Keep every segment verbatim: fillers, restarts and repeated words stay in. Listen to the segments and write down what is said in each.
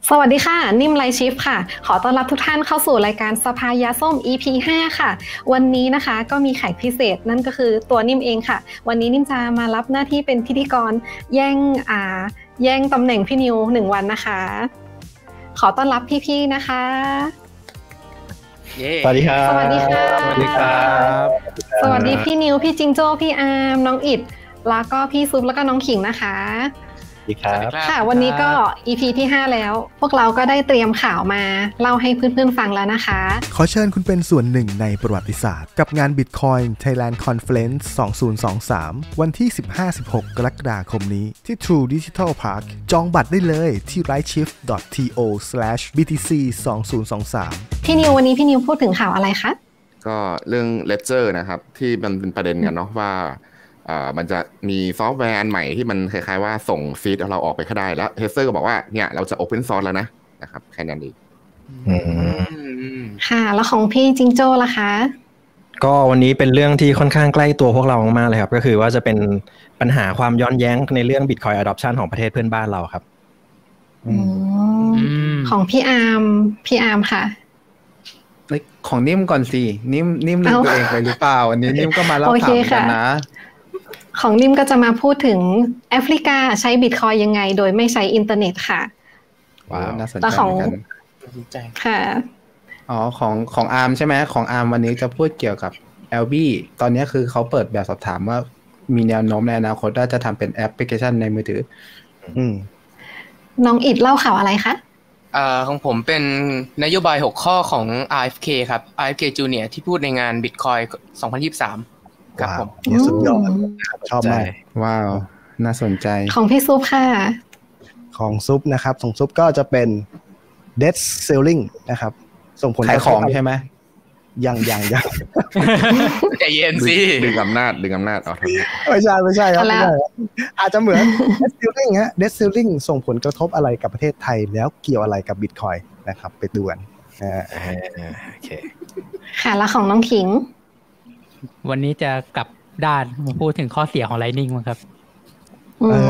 สวัสดีค่ะนิ่มไลฟ์ชิฟค่ะขอต้อนรับทุกท่านเข้าสู่รายการสภายาส้ม อี พี ห้าค่ะวันนี้นะคะก็มีแขกพิเศษนั่นก็คือตัวนิ่มเองค่ะวันนี้นิ่มจะมารับหน้าที่เป็นพิธีกรแย่งอ่าแย่งตำแหน่งพี่นิวหนึ่งวันนะคะขอต้อนรับพี่ๆนะคะสวัสดีครับสวัสดีค่ะสวัสดีครับสวัสดีพี่นิวพี่จิงโจ้พี่อาร์มน้องอิดแล้วก็พี่ซุปแล้วก็น้องขิงนะคะค่ะวันนี้ก็ อี พี ที่ห้าแล้วพวกเราก็ได้เตรียมข่าวมาเล่าให้เพื่อนๆฟังแล้วนะคะขอเชิญคุณเป็นส่วนหนึ่งในประวัติศาสตร์กับงาน Bitcoin Thailand Conference สองพันยี่สิบสามวันที่ สิบห้าถึงสิบหก กรกฎาคมนี้ที่ True Digital Park จองบัตรได้เลยที่ rightshift ดอท ที โอ สแลช บี ที ซี สองพันยี่สิบสามพี่นิววันนี้พี่นิวพูดถึงข่าวอะไรคะก็เรื่อง Ledger นะครับที่มันเป็นประเด็นกันเนาะว่าอ่ามันจะมีซอฟต์แวร์อันใหม่ที่มันคล้ายๆว่าส่งฟีดเราออกไปก็ได้แล้วเทสเซอร์ก็บอกว่าเนี่ยเราจะ Open Source แล้วนะนะครับแค่นั้นเองค่ะแล้วของพี่จิงโจ้ล่ะคะก็วันนี้เป็นเรื่องที่ค่อนข้างใกล้ตัวพวกเรามากๆเลยครับก็คือว่าจะเป็นปัญหาความย้อนแย้งในเรื่อง Bitcoin Adoption ของประเทศเพื่อนบ้านเราครับของพี่อาร์มพี่อาร์มค่ะของนิ่มก่อนสินิ่มนิ่มลืมตัวเองไปหรือเปล่าอันนี้นิ่มก็มาเล่าข่าวกันนะของนิ่มก็จะมาพูดถึงแอฟริกาใช้บิตคอยยังไงโดยไม่ใช้อินเทอร์เน็ตค่ะว้าวน่าสนใจเหมือนกันค่ะอ๋อของของอาร์มใช่ไหมของอาร์มวันนี้จะพูดเกี่ยวกับ แอล บี ตอนนี้คือเขาเปิดแบบสอบถามว่ามีแนวโน้มในอนาคตว่าจะทำเป็นแอปพลิเคชันในมือถืออืมน้องอิดเล่าข่าวอะไรคะอ่าของผมเป็นนโยบายหกข้อของ อาร์ เอฟ เค ครับ อาร์ เอฟ เค Junior ที่พูดในงาน Bitcoin สองพันยี่สิบสามครับผมสุดยอดชอบมากว้าวน่าสนใจของพี่ซุปค่ะของซุปนะครับของซุปก็จะเป็น dead selling นะครับส่งผลขายของใช่ไหมยังยังยังใจเย็นสิดึงอำนาจดึงอำนาจเอาทำไม่ใช่ไม่ใช่ครับอาจจะเหมือน dead selling ฮะ dead selling ส่งผลกระทบอะไรกับประเทศไทยแล้วเกี่ยวอะไรกับ Bitcoin นะครับไปดูกันโอเคค่ะแล้วของน้องขิงวันนี้จะกลับด้านมาพูดถึงข้อเสียของ Lightning มั้งครับโอ้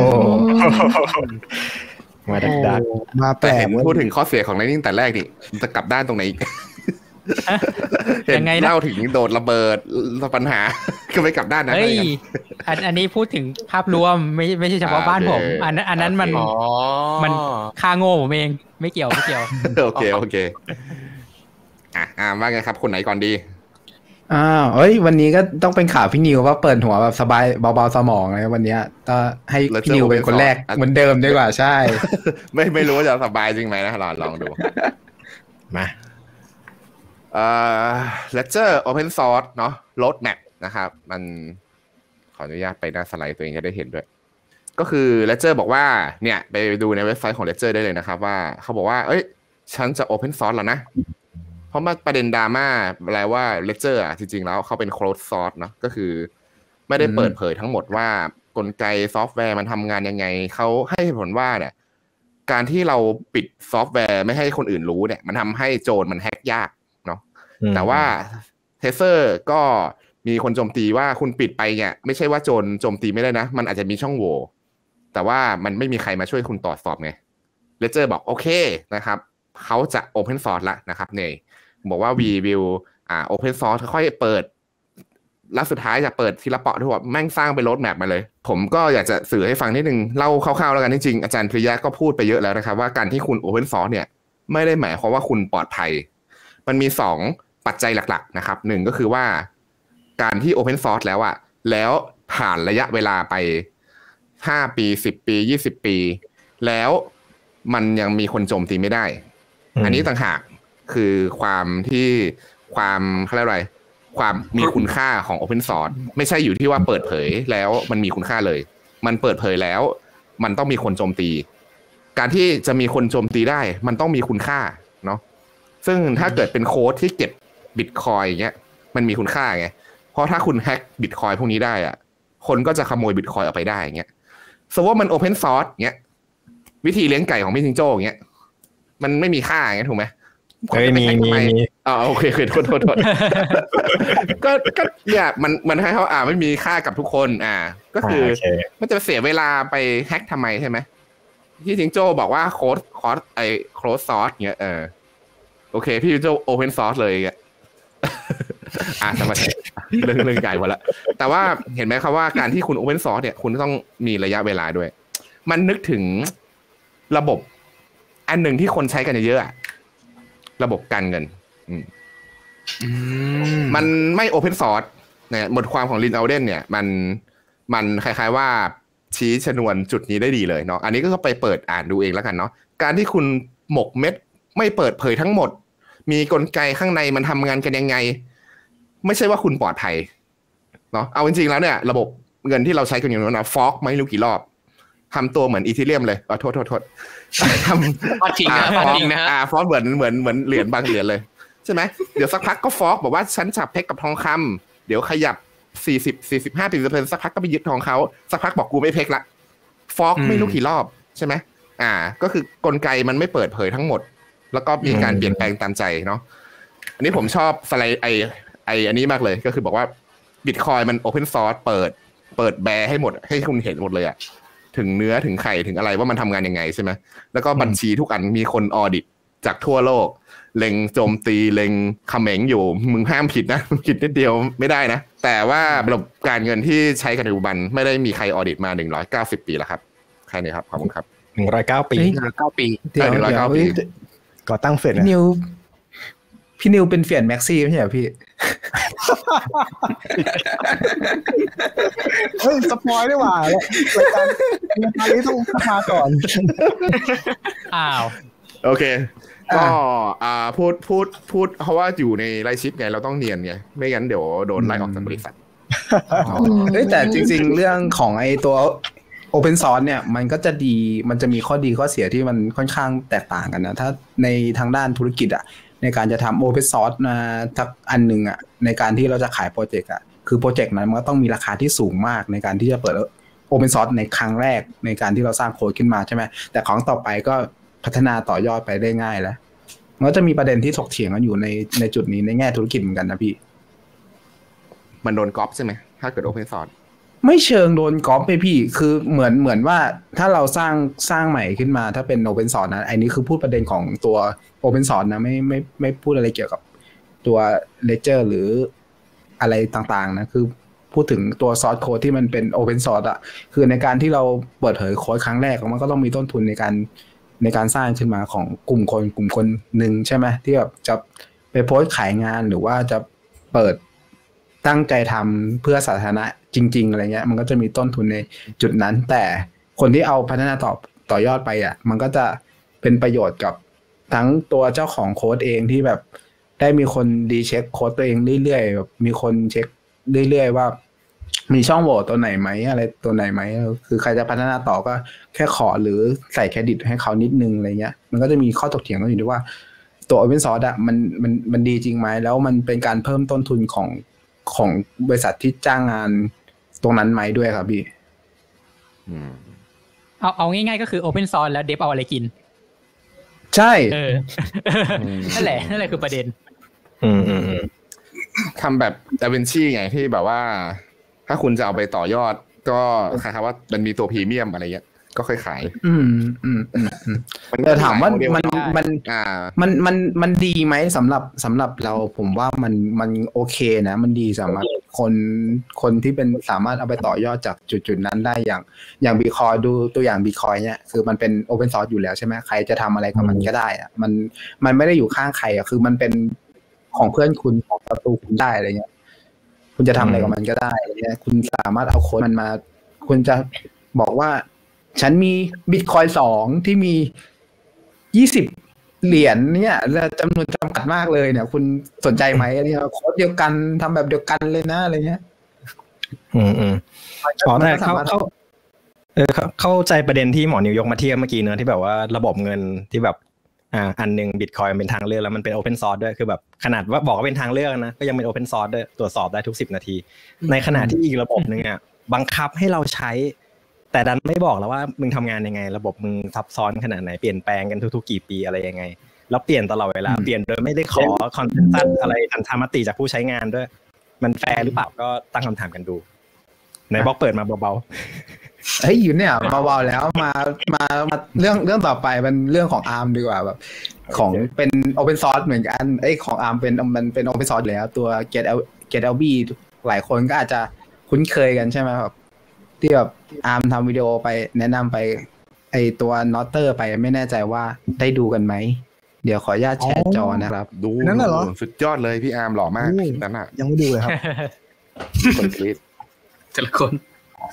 มาดักดักมาแต่เห็นพูดถึงข้อเสียของ Lightning แต่แรกนี่จะกลับด้านตรงไหนอีกเห็นเล่าถึงโดดระเบิดปัญหาก็ไม่กลับด้านนะเฮ้ยอันอันนี้พูดถึงภาพรวมไม่ไม่ใช่เฉพาะบ้านผมอันนั้นอันนั้นมันมันค่าโง่ผมเองไม่เกี่ยวไม่เกี่ยวโอเคโอเคอ่ะอ่าว่าไงครับคนไหนก่อนดีอ้าวเอ้ยวันนี้ก็ต้องเป็นข่าวพี่นิวว่าเปิดหัวแบบสบายเบาๆสมองเลยวันนี้ก็ให้พี่นิวเป็นคนแรกเหมือนเดิมดีกว่าใช่ไม่ไม่รู้ว่าจะสบายจริงไหมนะลองลองดูมาเอ่อ Ledger Open Source เนาะ Roadmap นะครับมันขออนุญาตไปหน้าสไลด์ตัวเองจะได้เห็นด้วยก็คือ Ledger บอกว่าเนี่ยไปดูในเว็บไซต์ของ Ledger ได้เลยนะครับว่าเขาบอกว่าเอ้ยฉันจะ Open Source แล้วนะเพราะมาประเด็นดราม่าแปลว่า Ledger อ่ะจริงๆแล้วเขาเป็น closed source เนาะก็คือไม่ได้เปิดเผยทั้งหมดว่ากลไกซอฟต์แวร์มันทำงานยังไงเขาให้ผลว่าเนี่ยการที่เราปิดซอฟต์แวร์ไม่ให้คนอื่นรู้เนี่ยมันทำให้โจรมันแฮกยากเนาะแต่ว่า Tether ก็มีคนโจมตีว่าคุณปิดไปเนี่ยไม่ใช่ว่าโจรโจมตีไม่ได้นะมันอาจจะมีช่องโหว่แต่ว่ามันไม่มีใครมาช่วยคุณตรวจสอบไง Ledger บอกโอเคนะครับเขาจะ Open Source ละนะครับเนี่ยบอกว่า we will อ่า Open Source ค่อยเปิดแล้วสุดท้ายจะเปิดทีละเปาะด้วยว่าแม่งสร้างเป็น roadmap มาเลยผมก็อยากจะสื่อให้ฟังนิดนึงเล่าคร่าวๆแล้วกันจริงๆอาจารย์ปริยะก็พูดไปเยอะแล้วนะครับว่าการที่คุณ Open Source เนี่ยไม่ได้หมายความว่าคุณปลอดภัยมันมีสองปัจจัยหลักๆนะครับหนึ่งก็คือว่าการที่ Open Source แล้วอะแล้วผ่านระยะเวลาไปห้าปีสิบปียี่สิบปีแล้วมันยังมีคนโจมตีไม่ได้อันนี้ต่างหากคือความที่ความเขาเรียกอะไรความมีคุณค่าของ Open Source ไม่ใช่อยู่ที่ว่าเปิดเผยแล้วมันมีคุณค่าเลยมันเปิดเผยแล้วมันต้องมีคนโจมตีการที่จะมีคนโจมตีได้มันต้องมีคุณค่าเนาะซึ่งถ้าเกิดเป็นโค้ดที่เก็บ Bitcoin อย่างเงี้ยมันมีคุณค่าไงเพราะถ้าคุณแฮ็ก Bitcoin พวกนี้ได้อะคนก็จะขโมย Bitcoin ออกไปได้อย่างเงี้ยสมมติว่ามัน Open Source เงี้ยวิธีเลี้ยงไก่ของพี่จิงโจ้อย่างเงี้ยมันไม่มีค่าอย่างเงี้ยถูกไหมเฮ้ยมีมีมีอ๋อโอเคโทษโทษโทษก็ก็เนี่ยมันมันให้เขาอ่าไม่มีค่ากับทุกคนอ่าก็คือมันจะเสียเวลาไปแฮ็กทำไมใช่ไหมที่จิงโจ้บอกว่าโค้ดคอร์สไอโคลสซอร์สเงี้ยเออโอเคพี่จิงโจ้โอเพนซอร์สเลยเงี้ยอ่ะสมัยเรื่องเรื่องใหญ่หมดละแต่ว่าเห็นไหมครับว่าการที่คุณโอเพนซอร์สเนี่ยคุณต้องมีระยะเวลาด้วยมันนึกถึงระบบอันหนึ่งที่คนใช้กันเยอะๆระบบการเงินมันไม่โอเพนซอร์สเนี่ยบทความของลินอัลเดนเนี่ยมันมันคล้ายๆว่าชี้ชนวนจุดนี้ได้ดีเลยเนาะอันนี้ก็ไปเปิดอ่านดูเองแล้วกันเนาะการที่คุณหมกเม็ดไม่เปิดเผยทั้งหมดมีกลไกข้างในมันทำงานกันยังไงไม่ใช่ว่าคุณปลอดภัยเนาะเอาจริงๆแล้วเนี่ยระบบเงินที่เราใช้กันอยู่นั้นนะฟอกไม่รู้กี่รอบทำตัวเหมือนอีทีเรียมเลยอ๋อโทษโทษโทษทำฟอกจริงนะฟอกจริงนะอ่าฟอกเหมือนเหมือนเหมือนเหรียญบางเหรียญเลยใช่ไหมเดี๋ยวสักพักก็ฟอกบอกว่าฉันจับเพชรกับทองคำเดี๋ยวขยับสี่สิบ สี่สิบห้า สี่สิบเปอร์เซ็นต์สักพักก็ไปยึดทองเขาสักพักบอกกูไม่เพชรละฟอกไม่รู้กี่รอบใช่ไหมอ่าก็คือกลไกมันไม่เปิดเผยทั้งหมดแล้วก็มีการเปลี่ยนแปลงตามใจเนาะอันนี้ผมชอบสไลด์ไอไออันนี้มากเลยก็คือบอกว่า Bitcoin มัน Open Source เปิดเปิดแบร์ให้หมดให้คุณเห็นหมดเลยอะถึงเนื้อถึงไข่ถึงอะไรว่ามันทำงานยังไงใช่ไหมแล้วก็บัญชีทุกอันมีคนออดิตจากทั่วโลกเล็งโจมตีเล็งเขม็งอยู่มึงห้ามผิดนะผิดนิดเดียวไม่ได้นะแต่ว่าระบบการเงินที่ใช้กันในปัจจุบันไม่ได้มีใครออดิตมาหนึ่งร้อยเก้าสิบปีแล้วครับใครเนี่ยครับขอบคุณครับหนึ่งร้อยเก้าปีหนึ่งร้อยเก้าปีเดี๋ยวหนึ่งร้อยเก้าปีก่อตั้งเฟดพี่นิวพี่นิวเป็นเฟียนแม็กซี่ไม่ใช่เหรอพี่เฮ้ยสปอยได้ว่ารายการรายการนี้ต้องมาก่อนอ้าวโอเคก็อ่าพูดพูดพูดเพราะว่าอยู่ในไลฟ์ชิปไงเราต้องเนียนไงไม่งั้นเดี๋ยวโดนไล่ออกจากบริษัทเฮ้ยแต่จริงๆเรื่องของไอ้ตัว Open Source เนี่ยมันก็จะดีมันจะมีข้อดีข้อเสียที่มันค่อนข้างแตกต่างกันนะถ้าในทางด้านธุรกิจอ่ะในการจะทำ Open Source มาทักอันหนึ่งอ่ะในการที่เราจะขายโปรเจกต์อ่ะคือโปรเจกต์นั้นมันก็ต้องมีราคาที่สูงมากในการที่จะเปิด Open Source ในครั้งแรกในการที่เราสร้างโค้ดขึ้นมาใช่ไหมแต่ของต่อไปก็พัฒนาต่อยอดไปได้ง่ายแล้วมันก็จะมีประเด็นที่ถกเถียงกันอยู่ในในจุดนี้ในแง่ธุรกิจเหมือนกันนะพี่มันโดนก๊อปใช่ไหมถ้าเกิด Open Source ไม่เชิงโดนก๊อปไปพี่คือเหมือนเหมือนว่าถ้าเราสร้างสร้างใหม่ขึ้นมาถ้าเป็น Open Source นะอันนี้คือพูดประเด็นของตัว Open Source นะไม่ไม่ไม่พูดอะไรเกี่ยวกับตัว Ledger หรืออะไรต่างๆนะคือพูดถึงตัว Source Code ที่มันเป็น Open Source อ่ะคือในการที่เราเปิดเผยโค้ดครั้งแรกมันก็ต้องมีต้นทุนในการในการสร้างขึ้นมาของกลุ่มคนกลุ่มคนหนึ่งใช่ไหมที่แบบจะไปโพสต์ขายงานหรือว่าจะเปิดตั้งใจทำเพื่อสาธารณะจริงๆอะไรเงี้ยมันก็จะมีต้นทุนในจุดนั้นแต่คนที่เอาพัฒนาต่อต่อยอดไปอ่ะมันก็จะเป็นประโยชน์กับทั้งตัวเจ้าของโค้ดเองที่แบบได้มีคนดีเช็คโค้ดตัวเองเรื่อยๆแบบมีคนเช็คเรื่อยๆว่ามีช่องโหว่ตัวไหนไหมอะไรตัวไหนไหมคือใครจะพัฒนาต่อก็แค่ขอหรือใส่เครดิตให้เขานิดนึงอะไรเงี้ยมันก็จะมีข้อถกเถียงกันอยู่ด้วยว่าตัว Open Source อ่ะมันมันมันดีจริงไหมแล้วมันเป็นการเพิ่มต้นทุนของของบริษัทที่จ้างงานตรงนั้นไหมด้วยครับพี่เอาเอาง่ายๆก็คือ Open Source แล้วเดฟเอาอะไรกินใช่เออนั่นแหละนั่นแหละคือประเด็นอืมทำแบบดาวินชีไงที่แบบว่าถ้าคุณจะเอาไปต่อยอดก็คล้ายๆว่ามันมีตัวพรีเมียมอะไรเงี้ยก็ค่อยขายอืมอืมอืมอืมแต่ถามว่ามันมันอ่ามันมันมันดีไหมสำหรับสำหรับเราผมว่ามันมันโอเคนะมันดีสำหรับคนคนที่เป็นสามารถเอาไปต่อยอดจากจุดๆนั้นได้อย่างอย่าง Bitcoin ดูตัวอย่าง Bitcoin เนี่ยคือมันเป็น Open Source อยู่แล้วใช่ไหมใครจะทำอะไรกับมันก็ได้อะมันมันไม่ได้อยู่ข้างใครอ่ะคือมันเป็นของเพื่อนคุณของศัตรูคุณได้อะไรเงี้ยคุณจะทำอะไรกับมันก็ได้อะไรเงี้ยคุณสามารถเอาโค้ดมันมาคุณจะบอกว่าฉันมี Bitcoin สองที่มียี่สิบเหรียญเนี่ยและจำนวนจำกัดมากเลยเนี่ยคุณสนใจไหมเนี่ยโค้ดเดียวกันทำแบบเดียวกันเลยนะอะไรเงี้ยอืมอืมอ๋อแต่เขาเขาเออเข้าใจประเด็นที่หมอนิวยกมาเทียบเมื่อกี้เนอะที่แบบว่าระบบเงินที่แบบอ่าอันนึง Bitcoin เป็นทางเลือกแล้วมันเป็น Open Source ด้วยคือแบบขนาดว่าบอกว่าเป็นทางเลือกนะก็ยังเป็น Open Source ด้วยตรวจสอบได้ทุกสิบนาทีในขณะที่อีกระบบนึงอ่ะบังคับให้เราใช้แต่ดันไม่บอกแล้วว่ามึงทำงานยังไงระบบมึงซับซ้อนขนาดไหนเปลี่ยนแปลงกันทุกๆกี่ปีอะไรยังไงแล้วเปลี่ยนตลอดเวลาเปลี่ยนโดยไม่ได้ขอคอนเซนซัสอะไรทันทามติจากผู้ใช้งานด้วยมันแฟร์หรือเปล่าก็ตั้งคำถามกันดูไหนบอกเปิดมาเบาเฮ้ยอยู่เนี่ยเบาๆแล้วมามามาเรื่องเรื่องต่อไปเป็นเรื่องของ อาร์ม ดีกว่าแบบของเป็น Open Source เหมือนกันไอ้ของ อาร์ม เป็นมันเป็น Open Source แล้วตัว Get Get แอล บี หลายคนก็อาจจะคุ้นเคยกันใช่ไหมครับที่แบบ อาร์ม ทำวิดีโอไปแนะนำไปไอตัว Notter ไปไม่แน่ใจว่าได้ดูกันไหมเดี๋ยวขออนุญาตแชร์จอนะครับดูนั่นเหรอสุดยอดเลยพี่อาร์มหล่อมากนั่นน่ะยังไม่ดูเลยครับคนคลิปแต่ละคน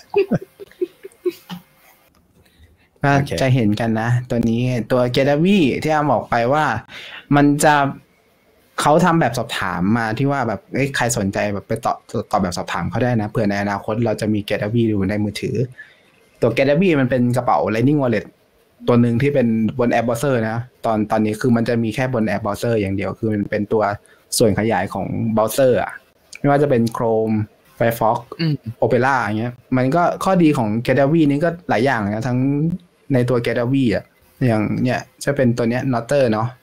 ก็จะเห็นกันนะตัวนี้ตัว Getavi ที่อาร์มบอกไปว่ามันจะเขาทำแบบสอบถามมาที่ว่าแบบเอ้ยใครสนใจแบบไปตอบตอบแบบสอบถามเขาได้นะเผื่อในอนาคตเราจะมี Getavi อยู่ในมือถือตัว Getavi มันเป็นกระเป๋า Lightning Wallet ตัวหนึ่งที่เป็นบนแอปเบราว์เซอร์นะตอนตอนนี้คือมันจะมีแค่บนแอปเบราว์เซอร์อย่างเดียวคือมันเป็นตัวส่วนขยายของเบราว์เซอร์อ่ะไม่ว่าจะเป็น Chrome Firefox Opera อย่างเงี้ยมันก็ข้อดีของ Getavi นี่ก็หลายอย่างนะทั้งในตัว Getavi อ่ะอย่างเนี่ยจะเป็นตัวเนี้ย Notter เนาะ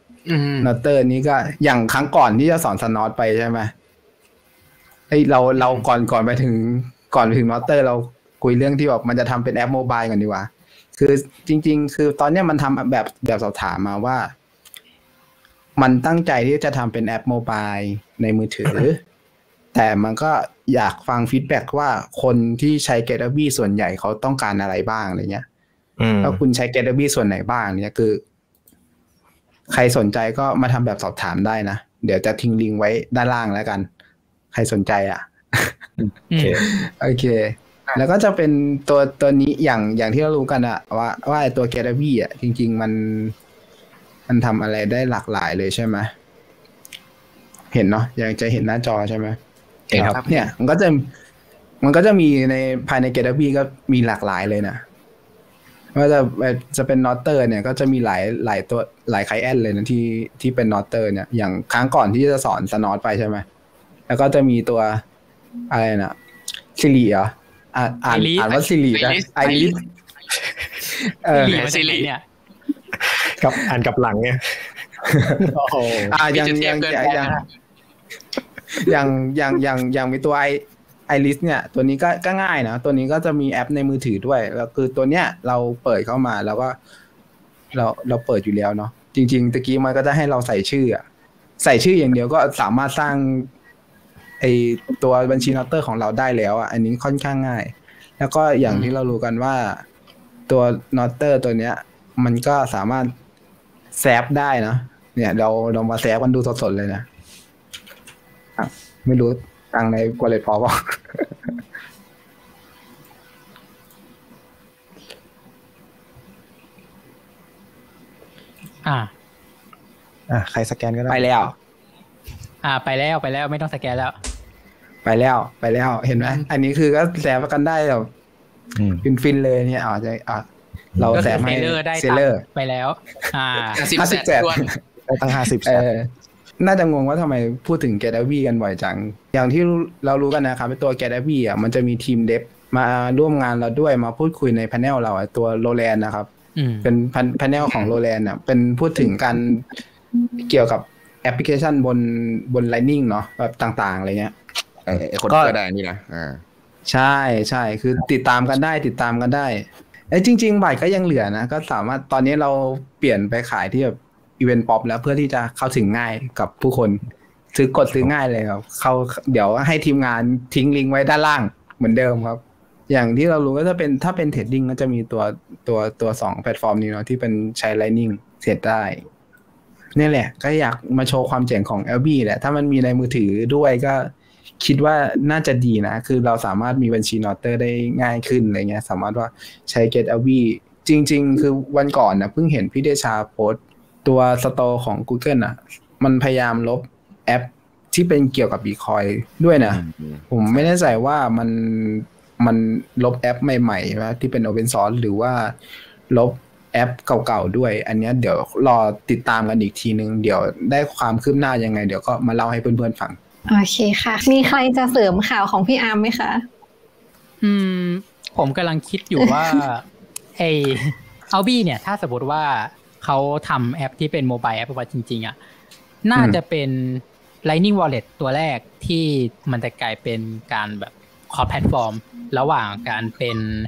Notter นี้ก็อย่างครั้งก่อนที่จะสอน Snort ไปใช่ไหมไอเราเราก่อนก่อนไปถึงก่อนไปถึง Notter เราคุยเรื่องที่แบบมันจะทำเป็นแอปโมบายกันดีกว่าคือจริงๆคือตอนนี้มันทำแบบแบบสอบถามมาว่ามันตั้งใจที่จะทำเป็นแอปโมบายในมือถือ แต่มันก็อยากฟังฟีดแบ็กว่าคนที่ใช้ Getavi ส่วนใหญ่เขาต้องการอะไรบ้างอะไรเงี้ยถ้าคุณใช้ Getavi ส่วนไหนบ้างเนี่ยคือใครสนใจก็มาทำแบบสอบถามได้นะเดี๋ยวจะทิ้งลิงก์ไว้ด้านล่างแล้วกันใครสนใจอ่ะโอเคโอเคแล้วก็จะเป็นตัวตัวนี้อย่างอย่างที่เรารู้กันอะว่าว่าตัว Getavi อ่ะจริงๆมันมันทำอะไรได้หลากหลายเลยใช่ไหมเห็นเนาะยังจะเห็นหน้าจอใช่ไหมครับเนี่ยมันก็จะมันก็จะมีในภายใน Getavi ก็มีหลากหลายเลยนะว่าจะจะเป็น Notter เนี่ยก็จะมีหลายหลายตัวหลายไคลเอนต์เลยนะที่ที่เป็น Notter เนี่ยอย่างครั้งก่อนที่จะสอน Snort ไปใช่ไหมแล้วก็จะมีตัวอะไรนะซิริเหรออ่านอ่านอ่านว่าซิรินะไอริสเออซิริเนี่ยกับอ่านกับหลังเนี่ยโอ้โหอ่ายังยังยังอย่างอย่างอย่างอย่างมีตัวไอไอริสเนี่ยตัวนี้ก็ก็ง่ายนะตัวนี้ก็จะมีแอปในมือถือด้วยแล้วคือตัวเนี้ยเราเปิดเข้ามาแล้วก็เราเราเปิดอยู่แล้วเนาะจริงๆตะกี้มันก็จะให้เราใส่ชื่อใส่ชื่ออย่างเดียวก็สามารถสร้างไอตัวบัญชี Notter ของเราได้แล้วอ่ะอันนี้ค่อนข้างง่ายแล้วก็อย่างที่เรารู้กันว่าตัว Notter ตัวเนี้ยมันก็สามารถแซฟได้นะเนี่ยเราเรามาแซฟกันดูสดๆเลยนะไม่รู้ตังใน wallet พอป่ะอ่าอ่าใครสแกนก็ได้ไปแล้วอ่าไปแล้วไปแล้วไม่ต้องสแกนแล้วไปแล้วไปแล้วเห็นไหมอันนี้คือก็แซฟกันได้แบบฟินๆเลยเนี่ยอ๋อจะอ่ะเราแซฟให้เซลเลอร์ไปแล้วอ่าห้าสิบแปดได้ตั้งห้าสิบเออน่าจะงงว่าทำไมพูดถึง Getavi กันบ่อยจังอย่างที่เรารู้กันนะครับตัว Getavi อ่ะมันจะมีทีมเดฟมาร่วมงานเราด้วยมาพูดคุยใน panel เราตัวโรแลนนะครับเป็น panel ของโรแลนอ่ะเป็นพูดถึงการเกี่ยวกับแอปพลิเคชันบนบน Lightning เนาะแบบต่างๆอะไรเงี้ยไอ้คนก็ได้นี่นะอ่าใช่ใช่คือติดตามกันได้ติดตามกันได้ไอ้จริงๆบัตรก็ยังเหลือนะก็สามารถตอนนี้เราเปลี่ยนไปขายที่แบบอีเวนต์ป๊อปแล้วเพื่อที่จะเข้าถึงง่ายกับผู้คนซื้อกดซื้อง่ายเลยครับเขาเดี๋ยวให้ทีมงานทิ้งลิงก์ไว้ด้านล่างเหมือนเดิมครับอย่างที่เรารู้ก็จะเป็นถ้าเป็นเทรดดิ้งก็จะมีตัวตัวตัวสองแพลตฟอร์มนี้เนาะที่เป็นใช้ Lightning เทรดได้นี่แหละก็อยากมาโชว์ความเจ๋งของ แอล บี แหละถ้ามันมีในมือถือด้วยก็คิดว่าน่าจะดีนะคือเราสามารถมีบัญชี Notter ได้ง่ายขึ้นอะไรเงี้ยสามารถว่าใช้ Get แอล บี จริงๆคือวันก่อนนะเพิ่งเห็นพี่เดชาโพสต์ตัวสโตร์ของ Google อ่ะมันพยายามลบแอปที่เป็นเกี่ยวกับ Bitcoin ด้วยนะผมไม่แน่ใจว่ามันมันลบแอปใหม่ๆว่าที่เป็น Open Source หรือว่าลบแอปเก่าๆด้วยอันนี้เดี๋ยวรอติดตามกันอีกทีนึงเดี๋ยวได้ความคืบหน้ายังไงเดี๋ยวก็มาเล่าให้เพื่อนๆฟังโอเคค่ะมีใครจะเสริมข่าวของพี่อาร์มไหมคะอืมผมกำลังคิดอยู่ว่าไอเอาบี้เนี่ยถ้าสมมติว่าเขาทำแอปที่เป็นโมบายแอปว่าจริงๆอ่ะน่าจะเป็น Lightning Wallet ตัวแรกที่มันจะกลายเป็นการแบบคอร์สแพลตฟอร์มระหว่างการเป็น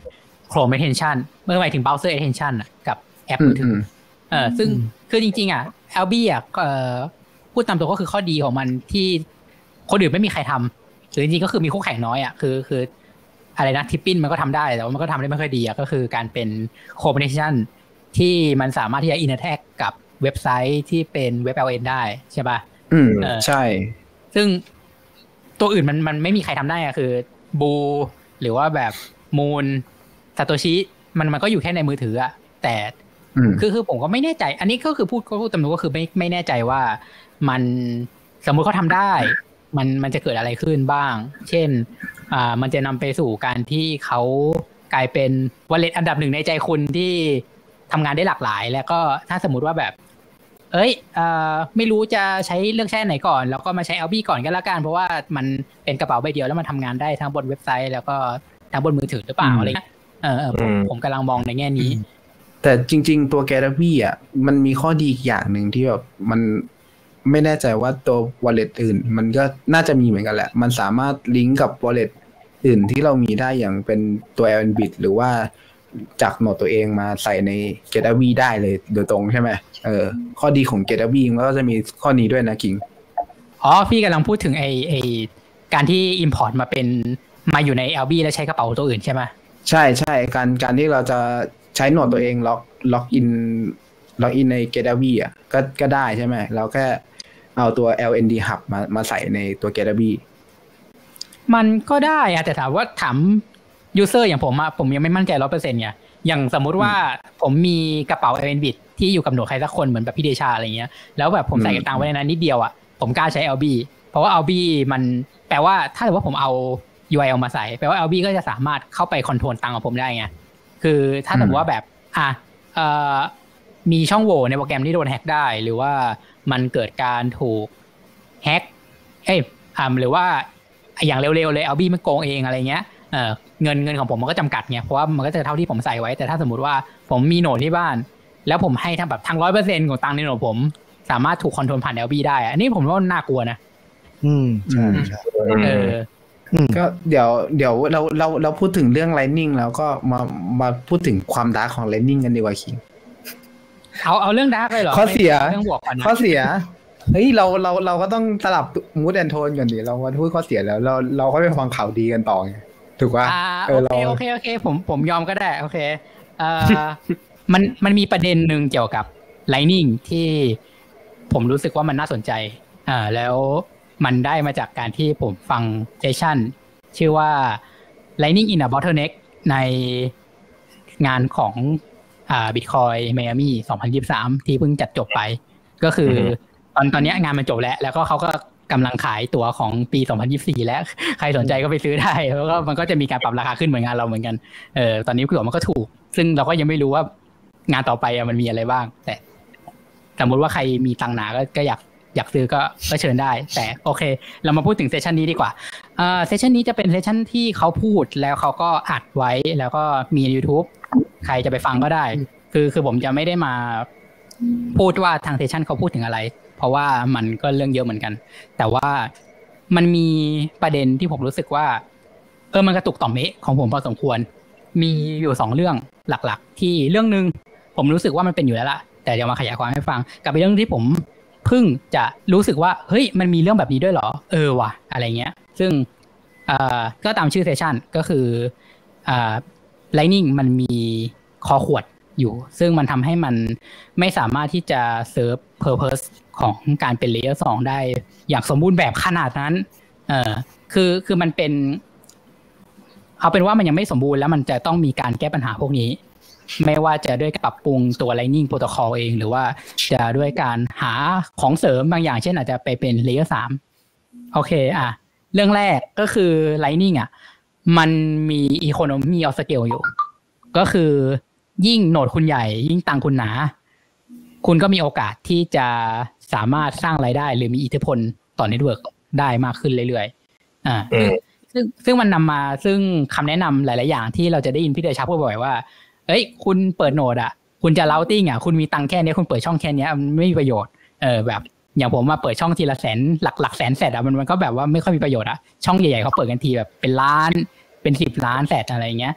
Chrome Extension เมื่อหมายถึง Browser Extension อ่ะกับแอปมือถือเออซึ่งคือจริงๆอ่ะ แอล บี อ่ะเอ่อพูดตามตัวก็คือข้อดีของมันที่คนอื่นไม่มีใครทำหรือจริงๆก็คือมีคู่แข่งน้อยอ่ะคือคืออะไรนะทิปปิ้นมันก็ทำได้แต่ว่ามันก็ทำได้ไม่ค่อยดีอ่ะก็คือการเป็น Chrome Extension ที่มันสามารถที่จะ interact กับเว็บไซต์ที่เป็นเว็บ แอล เอ็น ได้ใช่ป่ะอืมใช่ซึ่งตัวอื่นมันมันไม่มีใครทำได้อะคือบูหรือว่าแบบมูนซาโตชิมันมันก็อยู่แค่ในมือถืออะแต่คือคือผมก็ไม่แน่ใจอันนี้ก็คือพูดก็พูดตามตรงก็คือไม่ไม่แน่ใจว่ามันสมมุติเขาทำได้มันมันจะเกิดอะไรขึ้นบ้างเช่นอ่ามันจะนำไปสู่การที่เขากลายเป็นวอลเล็ตอันดับหนึ่งในใจคุณที่ทำงานได้หลากหลายแล้วก็ถ้าสมมุติว่าแบบเอ้ยเอ่อไม่รู้จะใช้เลือกใช้ไหนก่อนแล้วก็มาใช้ แอล บี ก่อนก็แล้วกันเพราะว่ามันเป็นกระเป๋าใบเดียวแล้วมันทำงานได้ทั้งบนเว็บไซต์แล้วก็ทั้งบนมือถือหรือเปล่าอะไรเงี้ยเออเออผมผมกำลังมองในแง่นี้แต่จริงๆตัว Galaxy อ่ะมันมีข้อดีอีกอย่างหนึ่งที่แบบมันไม่แน่ใจว่าตัว wallet อื่นมันก็น่าจะมีเหมือนกันแหละมันสามารถลิงก์กับ wallet อื่นที่เรามีได้อย่างเป็นตัว แอล เอ็น Bit หรือว่าจากโหนดตัวเองมาใส่ใน Galaxy ได้เลยโดยตรงใช่ไหมเออข้อดีของ Galaxy มันก็จะมีข้อนี้ด้วยนะคิงอ๋อพี่กำลังพูดถึงไอไอการที่ import มาเป็นมาอยู่ใน แอล บี แล้วใช้กระเป๋าตัวอื่นใช่ไหมใช่ใช่การการที่เราจะใช้โหนดตัวเองล็อกล็อกอินล็อกอินใน Galaxy อ่ะก็ก็ได้ใช่ไหมเราแค่เอาตัว แอล เอ็น ดี Hub มามาใส่ในตัว Galaxy มันก็ได้อะแต่ถามว่าถาม user อย่างผมอะผมยังไม่มั่นใจ ร้อยเปอร์เซ็นต์ เนี่ยอย่างสมมุติว่าผมมีกระเป๋า แอล เอ็น Bit ที่อยู่กับหนูใครสักคนเหมือนแบบพี่เดชาอะไรเงี้ยแล้วแบบผมใส่ตังค์ไว้ในนั้นนิดเดียวอะผมกล้าใช้ แอล บี เพราะว่า แอล บี มันแปลว่าถ้าสมมติว่าผมเอา ยู ไอ แอล มาใส่แปลว่า แอล บี ก็จะสามารถเข้าไปคอนโทรลตังค์ของผมได้ไงคือถ้าสมมติว่าแบบอ่ะเอ่อมีช่องโหว่ในโปรแกรมที่โดนแฮ็กได้หรือว่ามันเกิดการถูกแฮ็กเอ้ยอ่าหรือว่าอย่างเร็วๆเลย แอล บี มันโกงเองอะไรเงี้ยเอ่อเงินเงินของผมมันก็จำกัดไงเพราะว่ามันก็จะเท่าที่ผมใส่ไว้แต่ถ้าสมมติว่าผมมีโหนดที่บ้านแล้วผมให้ทั้งแบบทั้ง ร้อยเปอร์เซ็นต์ ของตังค์ในโหนดผมสามารถถูกคอนโทรลผ่าน แอล บี ได้อันนี้ผมว่าน่ากลัวนะอืมใช่ใช่เออก็เดี๋ยวเดี๋ยวเราเราเราพูดถึงเรื่อง Lightning แล้วก็มามาพูดถึงความดาร์กของ Lightning กันดีกว่าคิงเอาเอาเรื่องดาร์กเลยเหรอข้อเสียเรื่องบวกก่อนนะข้อเสียเฮ้ยเราเราเราก็ต้องสลับมูดแอนโทนก่อนดิเรามาพูดข้อเสียแล้วเราเราก็ไปฟังข่าวดีกันต่อไงถูกป่ะเออโอเคโอเคโอเคผมผมยอมก็ได้โอเคเอ่อมันมันมีประเด็นนึงเกี่ยวกับ Lightning ที่ผมรู้สึกว่ามันน่าสนใจอ่าแล้วมันได้มาจากการที่ผมฟังเซสชั่นชื่อว่า Lightning in a Bottleneck ในงานของอ่า Bitcoin Miami สองพันยี่สิบสามที่เพิ่งจัดจบไปก็คือตอนตอนนี้งานมันจบแล้วแล้วก็เขาก็กำลังขายตั๋วของปีสองพันยี่สิบสี่แล้วใครสนใจก็ไปซื้อได้แล้วก็มันก็จะมีการปรับราคาขึ้นเหมือนงานเราเหมือนกันเออตอนนี้ตั๋วมันก็ถูกซึ่งเราก็ยังไม่รู้ว่างานต่อไปมันมีอะไรบ้างแต่สมมติว่าใครมีตังค์หนาก็ก็อยากอยากซื้อก็ก็เชิญได้แต่โอเคเรามาพูดถึงเซสชันนี้ดีกว่าเอ่อเซสชันนี้จะเป็นเซสชันที่เขาพูดแล้วเขาก็อัดไว้แล้วก็มี YouTube ใครจะไปฟังก็ได้คือคือผมจะไม่ได้มาพูดว่าทางเซสชันเขาพูดถึงอะไรเพราะว่ามันก็เรื่องเยอะเหมือนกันแต่ว่ามันมีประเด็นที่ผมรู้สึกว่าเออมันกระตุกต่อมเมะของผมพอสมควรมีอยู่สองเรื่องหลักๆที่เรื่องนึงผมรู้สึกว่ามันเป็นอยู่แล้วล่ะแต่เดี๋ยวมาขยายความให้ฟังกับอีกเรื่องที่ผมเพิ่งจะรู้สึกว่าเฮ้ยมันมีเรื่องแบบนี้ด้วยเหรอเออว่ะอะไรเงี้ยซึ่งเอ่อก็ตามชื่อเซสชันก็คืออ่า Lightning มันมีคอขวดอยู่ซึ่งมันทำให้มันไม่สามารถที่จะเซิร์ฟ purpose ของการเป็น layer สองได้อย่างสมบูรณ์แบบขนาดนั้นเออคือคือมันเป็นเอาเป็นว่ามันยังไม่สมบูรณ์แล้วมันจะต้องมีการแก้ปัญหาพวกนี้ไม่ว่าจะด้วยปรับปรุงตัว Lightning Protocol เองหรือว่าจะด้วยการหาของเสริมบางอย่างเช่นอาจจะไปเป็น layer สามโอเคอ่ะเรื่องแรกก็คือ Lightning อ่ะมันมี economy of scale อยู่ก็คือยิ่งโหนดคุณใหญ่ยิ่งตังคุณหนาคุณก็มีโอกาสที่จะสามารถสร้างรายได้หรือมีอิทธิพลต่อเน็ตเวิร์กได้มากขึ้นเรื่อยๆอ่าซึ่งซึ่งมันนำมาซึ่งคำแนะนำหลายๆอย่างที่เราจะได้ยินพี่เดชาพูดบ่อยว่าเอ้ยคุณเปิดโหนดอ่ะคุณจะ routing อ่ะคุณมีตังแค่นี้คุณเปิดช่องแค่นี้มันไม่มีประโยชน์เออแบบอย่างผมมาเปิดช่องทีละแสนหลักหลักแสนแสนอ่ะมันมันก็แบบว่าไม่ค่อยมีประโยชน์อ่ะช่องใหญ่ๆเขาเปิดกันทีแบบเป็นล้านเป็นสิบล้านแสนอะไรเงี้ย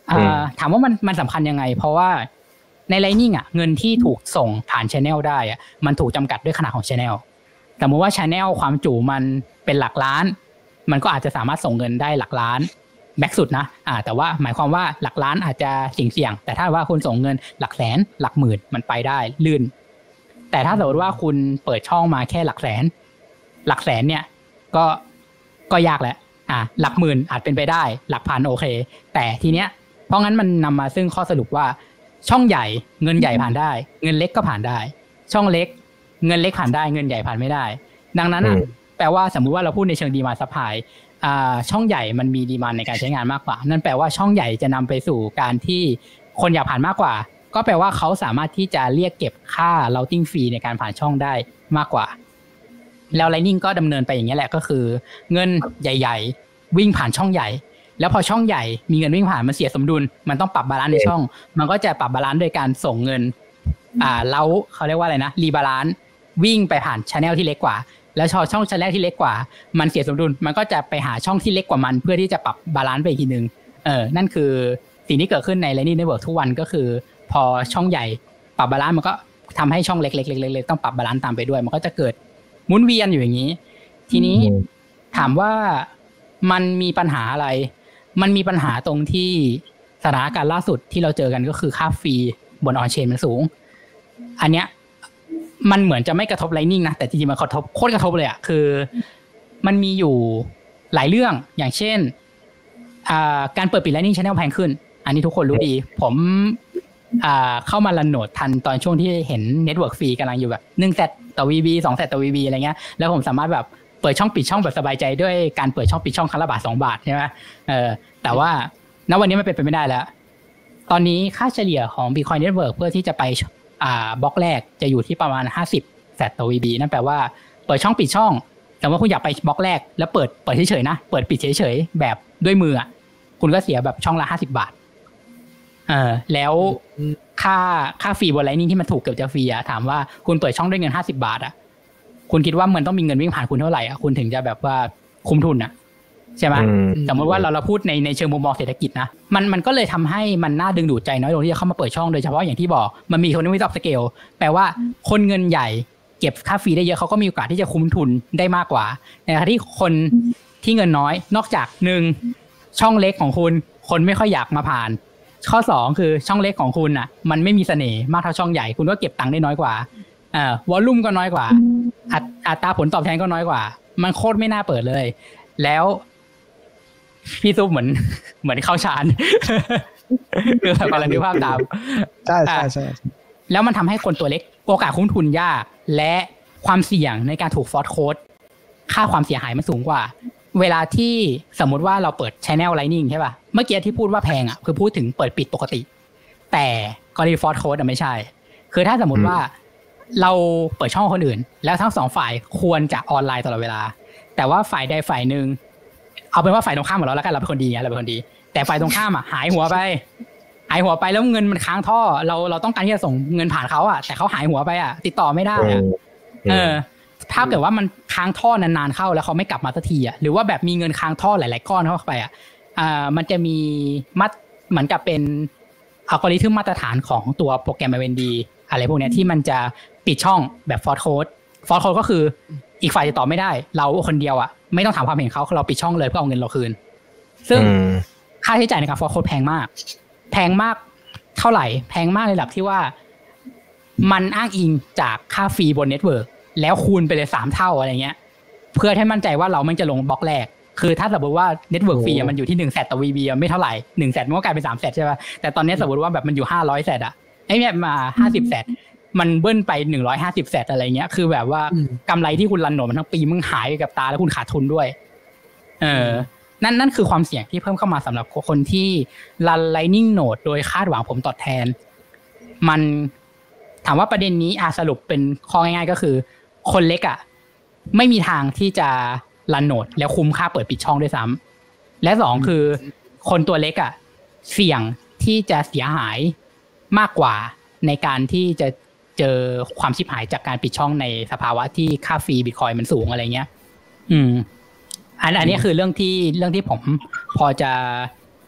ถามว่ามันมันสำคัญยังไงเพราะว่าใน Lightning อ่ะเงินที่ถูกส่งผ่าน Channel ได้อ่ะมันถูกจำกัดด้วยขนาดของ Channel สมมติว่า Channel ความจุมันเป็นหลักล้านมันก็อาจจะสามารถส่งเงินได้หลักล้านแม็กสุดนะอ่าแต่ว่าหมายความว่าหลักล้านอาจจะเสี่ยงๆแต่ถ้าว่าคุณส่งเงินหลักแสนหลักหมื่นมันไปได้ลื่นแต่ถ้าสมมติว่าคุณเปิดช่องมาแค่หลักแสนหลักแสนเนี่ยก็ก็ยากแหละอ่าหลักหมื่นอาจเป็นไปได้หลักพันโอเคแต่ทีเนี้ยเพราะงั้นมันนำมาซึ่งข้อสรุปว่าช่องใหญ่เงินใหญ่ผ่านได้เงินเล็กก็ผ่านได้ช่องเล็กเงินเล็กผ่านได้เงินใหญ่ผ่านไม่ได้ดังนั้นอ่ะแปลว่าสมมุติว่าเราพูดในเชิงดีมานด์ซัพพลายอ่าช่องใหญ่มันมีดีมานด์ในการใช้งานมากกว่านั่นแปลว่าช่องใหญ่จะนำไปสู่การที่คนอยากผ่านมากกว่าก็แปลว่าเขาสามารถที่จะเรียกเก็บค่า routing fee ในการผ่านช่องได้มากกว่าแล้ว Lightning ก็ดำเนินไปอย่างนี้แหละก็คือเงินใหญ่ๆวิ่งผ่านช่องใหญ่แล้วพอช่องใหญ่มีเงินวิ่งผ่านมันเสียสมดุลมันต้องปรับบาลานซ์ในช่องมันก็จะปรับบาลานซ์โดยการส่งเงินอ่าแล้วเขาเรียกว่าอะไรนะรีบาลานซ์วิ่งไปผ่าน channel ที่เล็กกว่าแล้วช่อง channel ที่เล็กกว่ามันเสียสมดุลมันก็จะไปหาช่องที่เล็กกว่ามันเพื่อที่จะปรับบาลานซ์ไปอีกทีนึงเออนั่นคือสิ่งที่เกิดขึ้นใน Lightning Network ทุกวันก็คือพอช่องใหญ่ปรับบาลานซ์มันก็ทำให้ช่องเล็กๆๆๆต้องปรับบาลานซ์ตามไปด้วยมันก็จะเกิดหมุนเวียนอยู่อย่างนี้ทีนี้ถามว่ามันมีปัญหาอะไรมันมีปัญหาตรงที่สถานการณ์ล่าสุดที่เราเจอกันก็คือค่าฟรีบนออนเชนมันสูงอันเนี้ยมันเหมือนจะไม่กระทบ Lightning นะแต่จริงๆมันกระทบโคตรกระทบเลยอ่ะคือมันมีอยู่หลายเรื่องอย่างเช่นอ่าการเปิดปิด Lightning Channel แพงขึ้นอันนี้ทุกคนรู้ดีผมอ่าเข้ามารันโหนดทันตอนช่วงที่เห็น Network Fee กำลังอยู่แบบหนึ่งแซดต่อ วี บี สองแซดต่อ วี บี อะไรเงี้ยแล้วผมสามารถแบบเปิดช่องปิดช่องแบบสบายใจด้วยการเปิดช่องปิดช่องครั้งละบาทสองบาทใช่ไหมเออแต่ว่าณวันนี้มันเป็นไปไม่ได้แล้วตอนนี้ค่าเฉลี่ยของ Bitcoin Network เพื่อที่จะไปอ่าบล็อกแรกจะอยู่ที่ประมาณห้าสิบแซดต่อ วี บี นั่นแปลว่าเปิดช่องปิดช่องแต่ว่าคุณอยากไปบล็อกแรกแล้วเปิดเปิดเฉยๆนะเปิดปิดเฉยๆแบบด้วยมือคุณก็เสียแบบช่องละห้าสิบบาทเออแล้วค่าค่าฟรีบน Lightning ที่มันถูกเกือบจะฟรีอะถามว่าคุณเปิดช่องด้วยเงินห้าสิบบาทอะคุณคิดว่ามันต้องมีเงินวิ่งผ่านคุณเท่าไหร่อ่ะคุณถึงจะแบบว่าคุ้มทุนอ่ะใช่ไหมสมมติว่าเราเราพูดในในเชิงมุมมองเศรษฐกิจนะมันมันก็เลยทำให้มันน่าดึงดูดใจน้อยลงที่จะเข้ามาเปิดช่องโดยเฉพาะอย่างที่บอกมันมี economy of scale แปลว่าคนเงินใหญ่เก็บค่าฟรีได้เยอะเขาก็มีโอกาสที่จะคุ้มทุนได้มากกว่าในขณะที่คนที่เงินน้อยนอกจากหนึ่งช่องเล็กของคุณคนไม่ค่อยอยากมาผ่านข้อสองคือช่องเล็กของคุณอ่ะมันไม่มีเสน่ห์มากเท่าช่องใหญ่คุณก็เก็บตังค์ได้น้อยกว่าอ่าวอลลุ่มก็น้อยกว่าอัตราผลตอบแทนก็น้อยกว่ามันโคตรไม่น่าเปิดเลยแล้วพี่ซุปเหมือนเหมือนเข้าฌานคือแบบกำลังนึกภาพตามใช่ใช่ใช่แล้วมันทำให้คนตัวเล็กโอกาสคุ้มทุนยากและความเสี่ยงในการถูกฟอร์สโค้ดค่าความเสียหายมันสูงกว่าเวลาที่สมมุติว่าเราเปิด Channel Lightning ใช่ป่ะเมื่อกี้ที่พูดว่าแพงอ่ะคือพูดถึงเปิดปิดปกติแต่กรณีฟอร์สโค้ดอ่ะไม่ใช่คือถ้าสมมุติว่าเราเปิดช่องคนอื่นแล้วทั้งสองฝ่ายควรจะออนไลน์ตลอดเวลาแต่ว่าฝ่ายใดฝ่ายหนึ่งเอาเป็นว่าฝ่ายตรงข้ามของเราแล้วกันเราเป็นคนดีไงเราเป็นคนดีแต่ฝ่ายตรงข้ามอ่ะหายหัวไปหายหัวไปแล้วเงินมันค้างท่อเราเราต้องการที่จะส่งเงินผ่านเขาอ่ะแต่เขาหายหัวไปอ่ะติดต่อไม่ได้อ่ะเออถ้าเกิดว่ามันค้างท่อนานๆเข้าแล้วเขาไม่กลับมาสักทีอ่ะหรือว่าแบบมีเงินค้างท่อหลายๆก้อนเข้าไปอ่ะอ่ามันจะมีมัดเหมือนกับเป็นอัลกอริทึมมาตรฐานของตัวโปรแกรม เอ เอ็น ดี อะไรพวกนี้ที่มันจะปิดช่องแบบฟอร์สโค้ดฟอร์สโค้ดก็คืออีกฝ่ายจะตอบไม่ได้เราคนเดียวอ่ะไม่ต้องถามความเห็นเขาเราปิดช่องเลยเพื่อเอาเงินเราคืนซึ่งค่าใช้จ่ายในการฟอร์สโค้ดแพงมากแพงมากเท่าไหร่แพงมากในระดับที่ว่ามันอ้างอิงจากค่าฟรีบนเน็ตเวิร์กแล้วคูณไปเลยสามเท่าอะไรเงี้ยเพื่อให้มั่นใจว่าเราไม่จะลงบล็อกแรกคือถ้าสมมติว่าเน็ตเวิร์กฟรีมันอยู่ที่หนึ่งแสนต่อ วี บี ไม่เท่าไหร่หนึ่งแสนมันก็กลายเป็นสามแสนใช่ป่ะแต่ตอนนี้สมมติว่าแบบมันอยู่ห้าร้อยแสนอ่ะไอ้เนี่ยมาห้าสิบแสนมันเบิ้ลไปหนึ่งร้อยห้าสิบแสนอะไรเงี้ยคือแบบว่ากำไรที่คุณรันโหนดมันทั้งปีมึงหายไปกับตาแล้วคุณขาดทุนด้วยเออนั่นนั่นคือความเสี่ยงที่เพิ่มเข้ามาสำหรับคนที่รัน Lightning Node โดยคาดหวังผลตอบแทนมันถามว่าประเด็นนี้อ่ะสรุปเป็นข้อง่ายๆก็คือคนเล็กอ่ะไม่มีทางที่จะรันโหนดแล้วคุ้มค่าเปิดปิดช่องด้วยซ้ำและสองคือคนตัวเล็กอ่ะเสี่ยงที่จะเสียหายมากกว่าในการที่จะเจอความชิบหายจากการปิดช่องในสภาวะที่ค่าฟรีบิตคอยน์มันสูงอะไรเงี้ยอืมอันอันนี้คือเรื่องที่เรื่องที่ผมพอจะ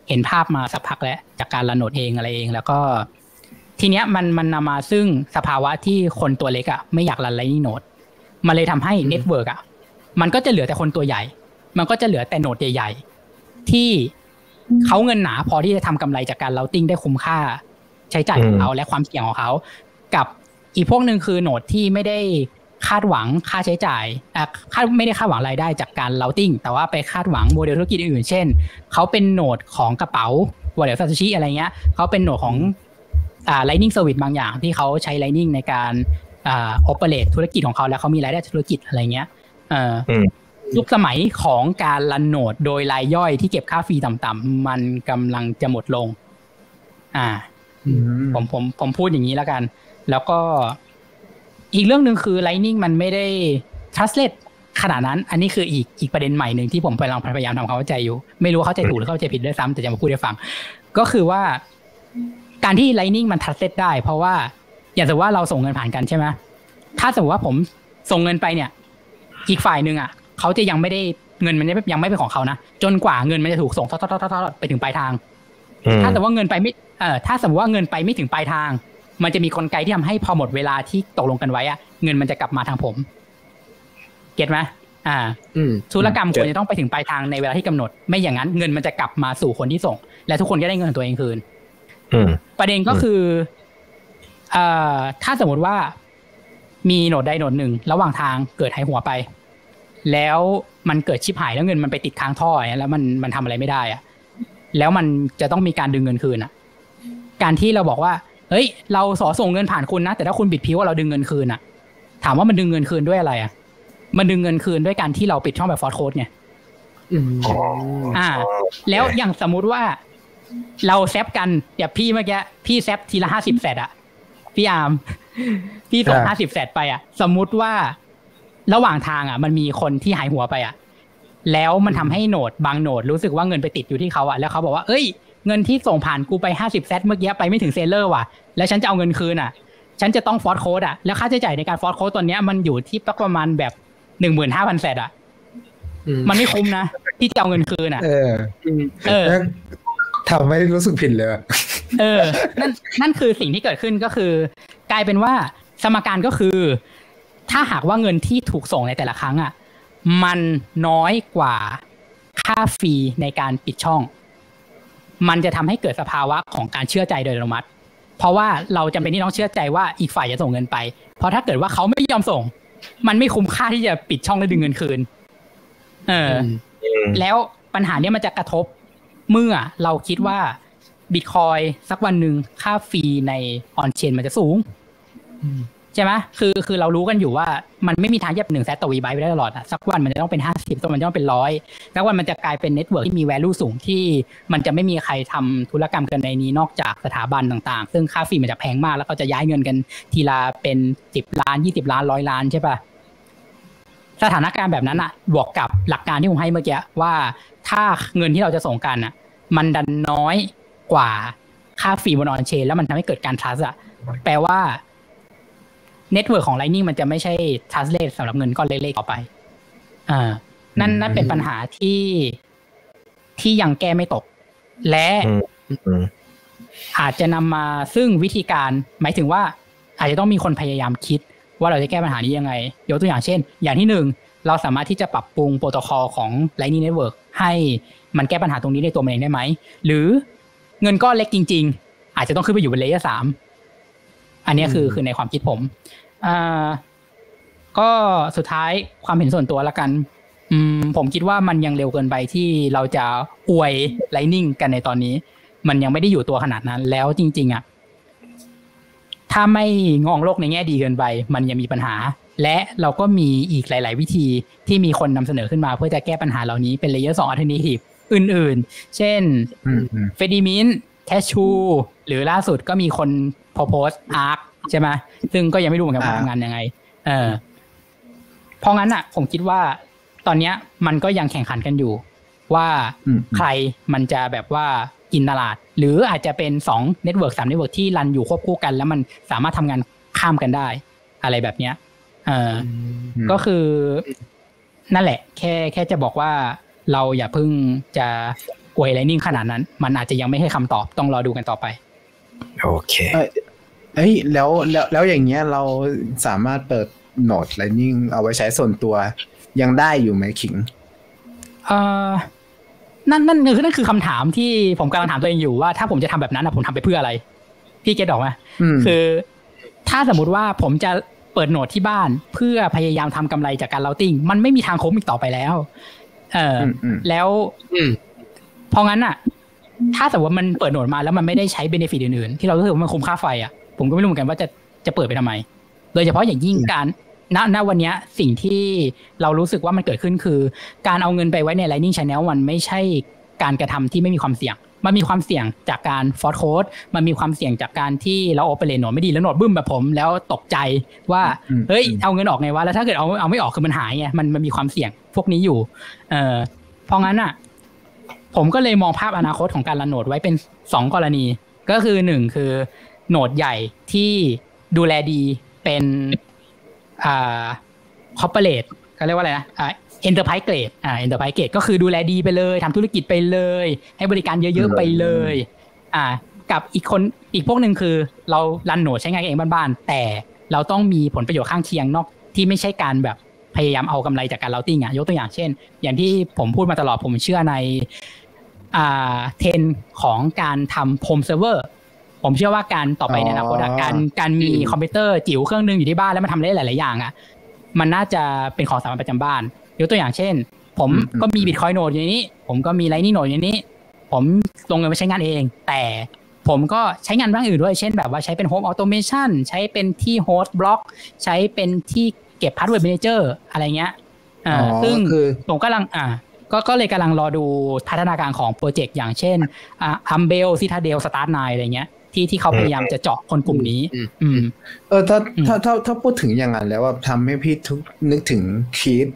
เห็นภาพมาสักพักแล้วจากการรันโนดเองอะไรเองแล้วก็ทีเนี้ยมันมันนำมาซึ่งสภาวะที่คนตัวเล็กอ่ะไม่อยากรัน Lightning Node มันเลยทำให้เน็ตเวิร์กอ่ะมันก็จะเหลือแต่คนตัวใหญ่มันก็จะเหลือแต่โนดใหญ่ๆที่เขาเงินหนาพอที่จะทำกำไรจากการ routing ได้คุ้มค่าใช้จ่ายของเขาและความเสี่ยงของเขากับอีกพวกนึงคือโนดที่ไม่ได้คาดหวังค่าใช้จ่ายอ่ะคาดไม่ได้คาดหวังรายได้จากการ routing แต่ว่าไปคาดหวังโมเดลธุรกิจอื่นๆเช่นเขาเป็นโนดของกระเป๋าวอลเล็ตซาโตชิอะไรเงี้ยเขาเป็นโหนดของอ่า Lightning Service บางอย่างที่เขาใช้ Lightning ในการอ่า operate ธุรกิจของเขาแล้วเขามีรายได้ธุรกิจอะไรเงี้ยเอ่อยุคสมัยของการรันโหนดโดยรายย่อยที่เก็บค่าฟรีต่ำๆมันกำลังจะหมดลงอ่าผมผมผมพูดอย่างนี้แล้วกันแล้วก็อีกเรื่องนึงคือ Lightning มันไม่ได้ translate ขนาดนั้นอันนี้คืออีกอีกประเด็นใหม่นึงที่ผมกำลังพยายามทำความเข้าใจอยู่ไม่รู้เข้าใจถูกหรือเข้าใจผิดด้วยซ้ำแต่จะมาพูดให้ฟังก็คือว่าการที่ Lightning มัน translate ได้เพราะว่าอย่างสมมติว่าเราส่งเงินผ่านกันใช่ไหมถ้าสมมติว่าผมส่งเงินไปเนี่ยอีกฝ่ายนึงอ่ะเขาจะยังไม่ได้เงินมันยังไม่เป็นของเขานะจนกว่าเงินมันจะถูกส่งทอดๆๆไปถึงปลายทางถ้าแต่ว่าเงินไปไม่เอ่อถ้าสมมติว่าเงินไปไม่ถึงปลายทางมันจะมีกลไกที่ทำให้พอหมดเวลาที่ตกลงกันไว้อ่ะเงินมันจะกลับมาทางผมเก็ทไหมอ่าธุรกรรมควรจะต้องไปถึงปลายทางในเวลาที่กำหนดไม่อย่างนั้นเงินมันจะกลับมาสู่คนที่ส่งและทุกคนก็ได้เงินของตัวเองคืนประเด็นก็คือเอ่อถ้าสมมติว่ามีโหนดใดโหนดหนึ่งระหว่างทางเกิดหายหัวไปแล้วมันเกิดชิปหายแล้วเงินมันไปติดค้างท่อแล้วมันมันทำอะไรไม่ได้อะแล้วมันจะต้องมีการดึงเงินคืนอ่ะการที่เราบอกว่าเฮ้ยเราสอส่งเงินผ่านคุณนะแต่ถ้าคุณบิดพิ้วว่าเราดึงเงินคืนอ่ะถามว่ามันดึงเงินคืนด้วยอะไรอ่ะมันดึงเงินคืนด้วยการที่เราปิดช่องแบบฟอร์สโค้ดไงอ่าแล้วอย่างสมมุติว่าเราแซปกันแบบพี่เมื่อกี้พี่แซปทีละห้าสิบแซดอ่ะพี่อาร์มพี่ส่งห้าสิบแซดไปอ่ะสมมุติว่าระหว่างทางอ่ะมันมีคนที่หายหัวไปอ่ะแล้วมันทำให้โหนดบางโหนดรู้สึกว่าเงินไปติดอยู่ที่เขาอ่ะแล้วเขาบอกว่าเอ้ยเงินที่ส่งผ่านกูไปห้าสิบแซดเมื่อกี้ไปไม่ถึงเซลเลอร์ว่ะแล้วฉันจะเอาเงินคืนอ่ะฉันจะต้องฟอร์สโค้ดอ่ะแล้วค่าใช้จ่ายในการฟอร์สโค้ดตัวเนี้ยมันอยู่ที่ประมาณแบบ หนึ่งหมื่นห้าพัน แซดอ่ะมันไม่คุ้มนะที่จะเอาเงินคืนอ่ะเออเออทำไม่รู้สึกผิดเลยเออนั่นนั่นคือสิ่งที่เกิดขึ้นก็คือกลายเป็นว่าสมการก็คือถ้าหากว่าเงินที่ถูกส่งในแต่ละครั้งอ่ะมันน้อยกว่าค่าฟรีในการปิดช่องมันจะทำให้เกิดสภาวะของการเชื่อใจโดยอัตโนมัติเพราะว่าเราจำเป็นที่ต้องเชื่อใจว่าอีกฝ่ายจะส่งเงินไปเพราะถ้าเกิดว่าเขาไม่ยอมส่งมันไม่คุ้มค่าที่จะปิดช่องและดึงเงินคืนเออแล้วปัญหาเนี้ยมันจะกระทบเมื่อเราคิดว่าบิตคอยสักวันหนึ่งค่าฟรีในออนเชนมันจะสูงใช่ไหมคือคือเรารู้กันอยู่ว่ามันไม่มีทางที่จะหนึ่งแซตต่อวีไบต์ไปได้ตลอดอ่ะสักวันมันจะต้องเป็นห้าสิบสักวันมันจะต้องเป็นร้อยสักวันมันจะกลายเป็นเน็ตเวิร์กที่มี value สูงที่มันจะไม่มีใครทำธุรกรรมกันในนี้นอกจากสถาบันต่างๆซึ่งค่าฟรีมันจะแพงมากแล้วก็จะย้ายเงินกันทีละเป็นสิบล้านยี่สิบล้านร้อยล้านใช่ป่ะสถานการณ์แบบนั้นอ่ะบวกกับหลักการที่ผมให้เมื่อกี้ว่าถ้าเงินที่เราจะส่งกันอ่ะมันดันน้อยกว่าค่าฟรีบนออนเชนแล้วมันทำให้เกิดการ trust อ่ะแปลว่าเน็ตเวิร์กของ Lightning มันจะไม่ใช่ translate สำหรับเงินก้อนเล็กๆต่อไปอ่านั่นนั่นเป็นปัญหาที่ที่ยังแก้ไม่ตกและอาจจะนำมาซึ่งวิธีการหมายถึงว่าอาจจะต้องมีคนพยายามคิดว่าเราจะแก้ปัญหานี้ยังไงยกตัวอย่างเช่นอย่างที่หนึ่งเราสามารถที่จะปรับปรุงโปรโตคอลของ Lightning Network ให้มันแก้ปัญหาตรงนี้ในตัวมันเองได้ไหมหรือเงินก้อนเล็กจริงๆอาจจะต้องขึ้นไปอยู่บนเลเยอร์สามอันนี้คือคือในความคิดผมอ่าก็สุดท้ายความเห็นส่วนตัวละกันอืมผมคิดว่ามันยังเร็วเกินไปที่เราจะอวย Lightning กันในตอนนี้มันยังไม่ได้อยู่ตัวขนาดนั้นแล้วจริงๆอ่ะถ้าไม่งองโลกในแง่ดีเกินไปมันยังมีปัญหาและเราก็มีอีกหลายๆวิธีที่มีคนนำเสนอขึ้นมาเพื่อจะแก้ปัญหาเหล่านี้เป็น Layer สอง Alternative อื่นๆเช่น Fedimint Cashew หรือล่าสุดก็มีคนpropose Arc ใช่ไหมซึ่งก็ยังไม่รู้เหมือนกันว่าทำงานยังไงเออเพราะงั้นอ่ะผมคิดว่าตอนเนี้ยมันก็ยังแข่งขันกันอยู่ว่าใครมันจะแบบว่ากินตลาดหรืออาจจะเป็นสองเน็ตเวิร์กสามเน็ตเวิร์กที่รันอยู่ควบคู่กันแล้วมันสามารถทำงานข้ามกันได้อะไรแบบเนี้ยเออก็คือนั่นแหละแค่แค่จะบอกว่าเราอย่าเพิ่งจะอวย Lightning ขนาดนั้นมันอาจจะยังไม่ให้คำตอบต้องรอดูกันต่อไปโอเคเอ้ยแล้วแล้วแล้วอย่างเงี้ยเราสามารถเปิดโหนด Lightning เอาไว้ใช้ส่วนตัวยังได้อยู่ไหมขิงเอ่อนั่นนั่นคือนั่นคือคำถามที่ผมกำลังถามตัวเองอยู่ว่าถ้าผมจะทำแบบนั้นนะผมทำไปเพื่ออะไรพี่เก็ตออกไหมคือถ้าสมมติว่าผมจะเปิดโหนดที่บ้านเพื่อพยายามทำกำไรจากการเราติ้งมันไม่มีทางคุ้มอีกต่อไปแล้วเออแล้วเพราะงั้นอ่ะถ้าสมมติว่ามันเปิดโหนดมาแล้วมันไม่ได้ใช้เบเนฟิตอื่นๆที่เรารู้สึกว่ามันคุ้มค่าไฟอ่ะผมก็ไม่รู้เหมือนกันว่าจะจะเปิดไปทำไมโดยเฉพาะอย่างยิ่งการณณวันนี้สิ่งที่เรารู้สึกว่ามันเกิดขึ้นคือการเอาเงินไปไว้ใน Lightning Channel มันไม่ใช่การกระทำที่ไม่มีความเสี่ยงมันมีความเสี่ยงจากการฟอร์สโค้ดมันมีความเสี่ยงจากการที่เราโอเปเรตโหนดไม่ดีแล้วโหนดบึ้มแบบผมแล้วตกใจว่าเฮ้ยเอาเงินออกไงวะแล้วถ้าเกิดเอาเอาไม่ออกคือมันหายไงมันมันมีความเสี่ยงพวกนี้อยู่เอ่อเพราะงั้นอ่ะผมก็เลยมองภาพอนาคตของการรันโหนดไว้เป็นสองกรณีก็คือหนึ่งคือโหนดใหญ่ที่ดูแลดีเป็นอ่าคอร์ปอเรทเขาเรียกว่าอะไรนะอ่า Enterprise Grade อ่า Enterprise Grade ก็คือดูแลดีไปเลยทำธุรกิจไปเลยให้บริการเยอะๆไปเลยอ่ากับอีกคนอีกพวกนึงคือเรารันโหนดใช้งานเองบ้านๆแต่เราต้องมีผลประโยชน์ข้างเคียงนอกที่ไม่ใช่การแบบพยายามเอากำไรจากการเราติ้งอ่ะยกตัวอย่างเช่นอย่างที่ผมพูดมาตลอดผมเชื่อในอ่าเทรนด์ของการทำโฮมเซิร์ฟเวอร์ผมเชื่อว่าการต่อไปในอนาคตการการมีคอมพิวเตอร์จิ๋วเครื่องนึงอยู่ที่บ้านแล้วมันทำได้หลายๆอย่างอ่ะมันน่าจะเป็นของสามัญประจำบ้านยกตัวอย่างเช่นผมก็มี Bitcoin Node อยู่ในนี้ผมก็มี Lightning Node อยู่ในนี้ผมลงเงินไปใช้งานเองแต่ผมก็ใช้งานบ้างอื่นด้วยเช่นแบบว่าใช้เป็น Home Automation ใช้เป็นที่ Host Block ใช้เป็นที่เก็บ Password Manager อะไรเงี้ยอ่าซึ่งผมกำลังอ่าก็ก็เลยกำลังรอดูพัฒนาการของโปรเจกต์อย่างเช่นอ่า Umbel Citadel Start ไนน์ อะไรเงี้ยที่ที่เขาพยายามจะเจาะคนกลุ่มนี้อืมเออถ้าถ้าถ้าถ้าพูดถึงอย่างนั้นแล้วว่าทำให้พี่นึกถึง Keep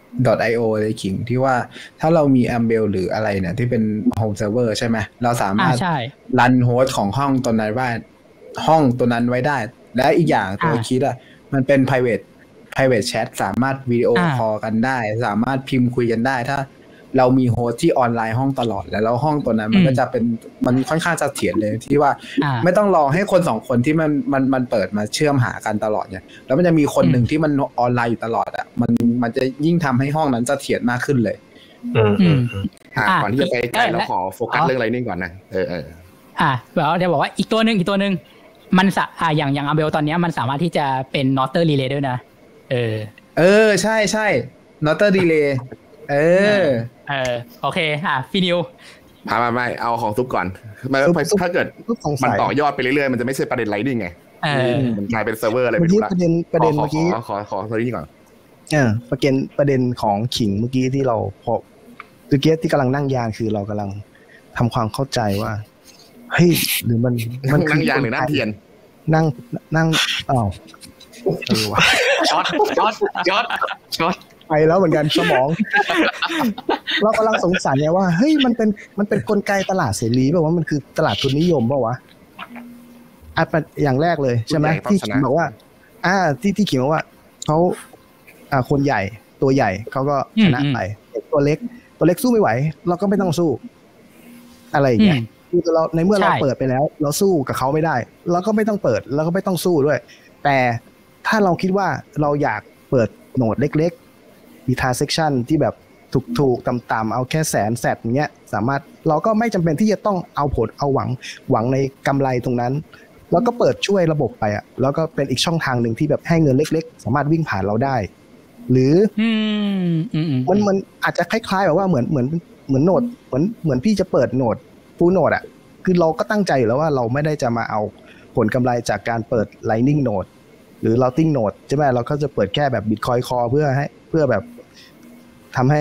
.io เลยขิงที่ว่าถ้าเรามี Umbel หรืออะไรเนี่ยที่เป็น Home Server ใช่ไหมเราสามารถรันโฮสต์ของห้องตัวนั้นไว้ห้องตัวนั้นไว้ได้และอีกอย่างตัวคิดอ่ะมันเป็น private private chat สามารถวิดีโอคอลกันได้สามารถพิมพ์คุยกันได้ถ้าเรามีโฮสต์ที่ออนไลน์ห้องตลอดแล้วห้องตัวนั้นมันก็จะเป็นมันค่อนข้างจะเถียรเลยที่ว่าไม่ต้องรอให้คนสองคนที่มันมันมันเปิดมาเชื่อมหากันตลอดเนี่ยแล้วมันจะมีคนหนึ่งที่มันออนไลน์อยู่ตลอดอ่ะมันมันจะยิ่งทำให้ห้องนั้นจะเถียรมากขึ้นเลยอืมก่อนที่จะไปไกลเราขอโฟกัสเรื่องอะไรนี่ก่อนนะเออเอออ่าเดี๋ยวเดี๋ยวบอกว่าอีกตัวนึงอีกตัวนึงมันอ่าอย่างอย่าง Umbel ตอนนี้มันสามารถที่จะเป็น Notter Relay ด้วยนะเออเออใช่ใช่ Notter Relay เออเออโอเคอ่ะพี่นิวมาไม่ไม่เอาของซุปก่อนถ้าเกิดมันต่อยอดไปเรื่อยๆมันจะไม่ใช่ประเด็นไลท์ดิ้งไงมันกลายเป็นเซิร์ฟเวอร์อะไรไปดูละประเด็นประเด็นเมื่อกี้ขอขอตัวนี้ก่อนเออประเด็นประเด็นของขิงเมื่อกี้ที่เราพอเมื่อกี้ที่กำลังนั่งยางคือเรากำลังทำความเข้าใจว่าเฮ้ยหรือมันมันนั่งยางหรือนั่งเทียนนั่งนั่งอ้าวเออว่ะช็อตช็อตช็อตช็อตไปแล้วเหมือนกันสมองเรากำลังสงสัยไงว่าเฮ้ยมันเป็นมันเป็นกลไกตลาดเสรีป่ะว่ามันคือตลาดทุนนิยมป่ะวะอ่ะอย่างแรกเลยใช่ไหมที่ขิงบอกว่าอ่าที่ที่ขิงบอกว่าเขาอ่าคนใหญ่ตัวใหญ่เขาก็ชนะไปตัวเล็กตัวเล็กสู้ไม่ไหวเราก็ไม่ต้องสู้อะไรอย่างเงี้ยคือเราในเมื่อเราเปิดไปแล้วเราสู้กับเขาไม่ได้เราก็ไม่ต้องเปิดเราก็ไม่ต้องสู้ด้วยแต่ถ้าเราคิดว่าเราอยากเปิดโหนดเล็กๆมี transaction ที่แบบถูกๆต่ำๆเอาแค่แสนแสนอย่างเงี้ยสามารถเราก็ไม่จำเป็นที่จะต้องเอาผลเอาหวังหวังในกำไรตรงนั้นแล้วก็เปิดช่วยระบบไปอ่ะแล้วก็เป็นอีกช่องทางหนึ่งที่แบบให้เงินเล็กๆสามารถวิ่งผ่านเราได้หรือมันมันอาจจะคล้ายๆแบบว่าเหมือนเหมือนเหมือนโหนดเหมือนเหมือนพี่จะเปิดโหนดฟูลโหนดอ่ะคือเราก็ตั้งใจอยู่แล้วว่าเราไม่ได้จะมาเอาผลกำไรจากการเปิด Lightning Node หรือ Routing Node ใช่ไหมเราก็จะเปิดแค่แบบ Bitcoin Core เพื่อให้เพื่อแบบทำให้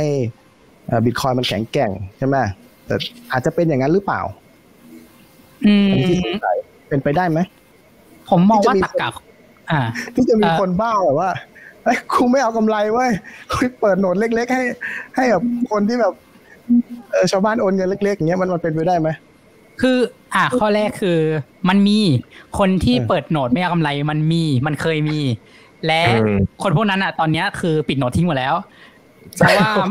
Bitcoin มันแข็งแกร่งใช่ไหมแต่อาจจะเป็นอย่างนั้นหรือเปล่าอืมเป็นไปได้ไหมผมมองว่าตรรกะอ่าที่จะมีคนบ้าแบบว่าเอ้ยกูไม่เอากำไรเว้ยเปิดโหนดเล็กๆให้ให้แบบคนที่แบบเออชาวบ้านโอนเงินเล็กๆอย่างเงี้ยมันมันเป็นไปได้ไหมคืออ่าข้อแรกคือมันมีคนที่เปิดโหนดไม่เอากำไรมันมีมันเคยมีและคนพวกนั้นอ่ะตอนนี้คือปิดโหนดทิ้งหมดแล้วเพราะว่า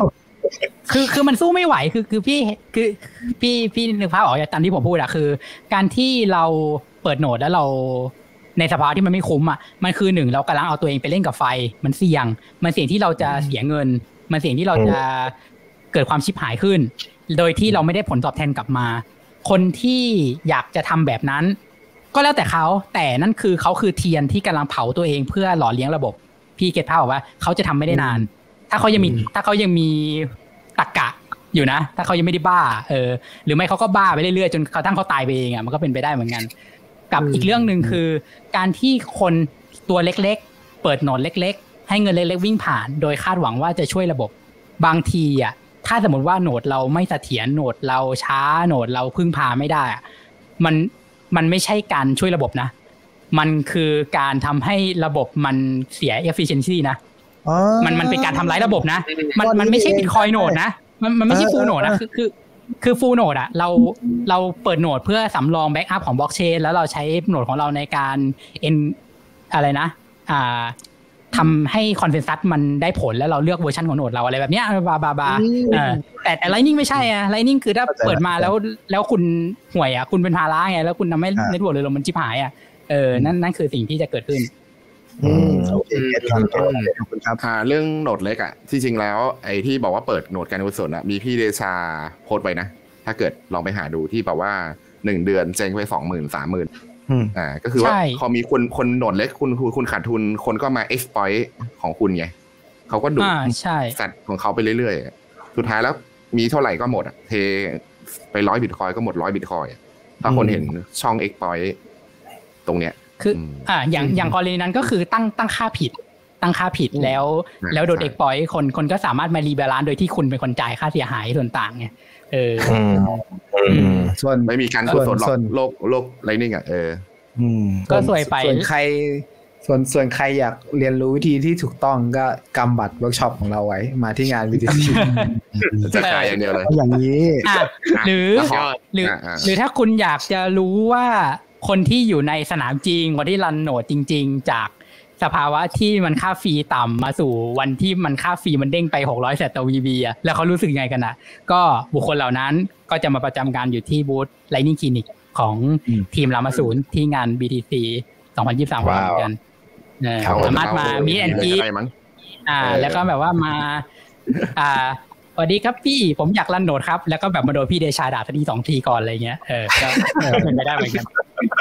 คือคือมันสู้ไม่ไหวคือคือพี่คือพี่พี่นึกภาพออกจากตามที่ผมพูดอะคือการที่เราเปิดโหนดแล้วเราในสภาวะที่มันไม่คุ้มอะมันคือหนึ่งเรากำลังเอาตัวเองไปเล่นกับไฟมันเสี่ยงมันเสี่ยงที่เราจะเสียเงินมันเสี่ยงที่เราจะเกิดความชิบหายขึ้นโดยที่เราไม่ได้ผลตอบแทนกลับมาคนที่อยากจะทำแบบนั้นก็แล้วแต่เขาแต่นั่นคือเขาคือเทียนที่กำลังเผาตัวเองเพื่อหล่อเลี้ยงระบบพี่เก็ตภาพว่าเขาจะทำไม่ได้นานถ้าเขายังมีถ้าเขายังมีตรรกะอยู่นะถ้าเขายังไม่ได้บ้าเออหรือไม่เขาก็บ้าไปเรื่อยๆจนกระทั่งเขาตายไปเองอ่ะมันก็เป็นไปได้เหมือนกันกับอีกเรื่องนึงคือการที่คนตัวเล็กๆเปิดโหนดเล็กๆให้เงินเล็กๆวิ่งผ่านโดยคาดหวังว่าจะช่วยระบบบางทีอ่ะถ้าสมมติว่าโหนดเราไม่เสถียรโหนดเราช้าโหนดเราพึ่งพาไม่ได้มันมันไม่ใช่การช่วยระบบนะมันคือการทำให้ระบบมันเสีย efficiency นะมันมันเป็นการทำร้ายระบบนะมันมันไม่ใช่ Bitcoin โหนดนะมันมันไม่ใช่ full โหนดนะคือคือคือ full โหนดอ่ะเราเราเปิดโหนดเพื่อสำรองแบ็กอัพของบล็อกเชนแล้วเราใช้โหนดของเราในการเอ็นอะไรนะอ่าทำให้คอนเซนซัสมันได้ผลแล้วเราเลือกเวอร์ชันของโหนดเราอะไรแบบเนี้ยบาบาบาเออแต่แต่ Lightning ไม่ใช่อ่ะ Lightning คือถ้าเปิดมาแล้วแล้วคุณห่วยอ่ะคุณเป็นภาระไงแล้วคุณทำให้เน็ตเวิร์คเลยลงมันชิบหายอ่ะเออนั่นนั่นคือสิ่งที่จะเกิดขึ้นอืมโอเคครับขอบคุณครับค่ะเรื่องโหนดเล็กอ่ะที่จริงแล้วไอ้ที่บอกว่าเปิดโหนดการกุศลอ่ะมีพี่เดชาโพสต์ไว้นะถ้าเกิดลองไปหาดูที่บอกว่าหนึ่งเดือนเจ๊งไป สองหมื่น สามหมื่น อ่าก็คือว่าพอมีคนคนโหนดเล็กคุณคุณขาดทุนคนก็มา exploit ของคุณไงเขาก็ดูสัตว์ของเขาไปเรื่อยๆสุดท้ายแล้วมีเท่าไหร่ก็หมดอ่ะเทไปร้อยบิตคอยก็หมดร้อยบิตคอยถ้าคนเห็นช่อง exploit ตรงเนี้ยคืออ่าอย่างอย่างกรณีนั้นก็คือตั้งตั้งค่าผิดตั้งค่าผิดแล้วแล้วโดน exploit คนคนก็สามารถมารีบาลานซ์โดยที่คุณเป็นคนจ่ายค่าเสียหายส่วนต่างไงเออส่วนไม่มีการกุศลหรอกโลกโลกไรนิ่งอ่ะเออก็สวยไปส่วนใครส่วนส่วนใครอยากเรียนรู้วิธีที่ถูกต้องก็กำบัตรเวิร์กช็อปของเราไว้มาที่งาน วี ที ซีจะขายอย่างเดียวเลยอย่างนี้หรือหรือหรือถ้าคุณอยากจะรู้ว่าคนที่อยู่ในสนามจริงคนที่รันโหนดจริงๆจากสภาวะที่มันค่าฟรีต่ำมาสู่วันที่มันค่าฟรีมันเด้งไปหกร้อยแสนต่อ วี บี อ่ะแล้วเขารู้สึกไงกันน่ะก็บุคคลเหล่านั้นก็จะมาประจำการอยู่ที่บูธ Lightning Clinic ของทีมรามาศูนย์ที่งาน บี ที ซี สองพันยี่สิบสามเหมือนกันสามารถมามีแอนตี้อ่าแล้วก็แบบว่ามาอ่าสวัสดีครับพี่ผมอยากรันโหนดครับแล้วก็แบบมาโดนพี่เดชาด่าทีสองทีก่อนอะไรเงี้ยเออก็เป็นไปได้เหมือนกัน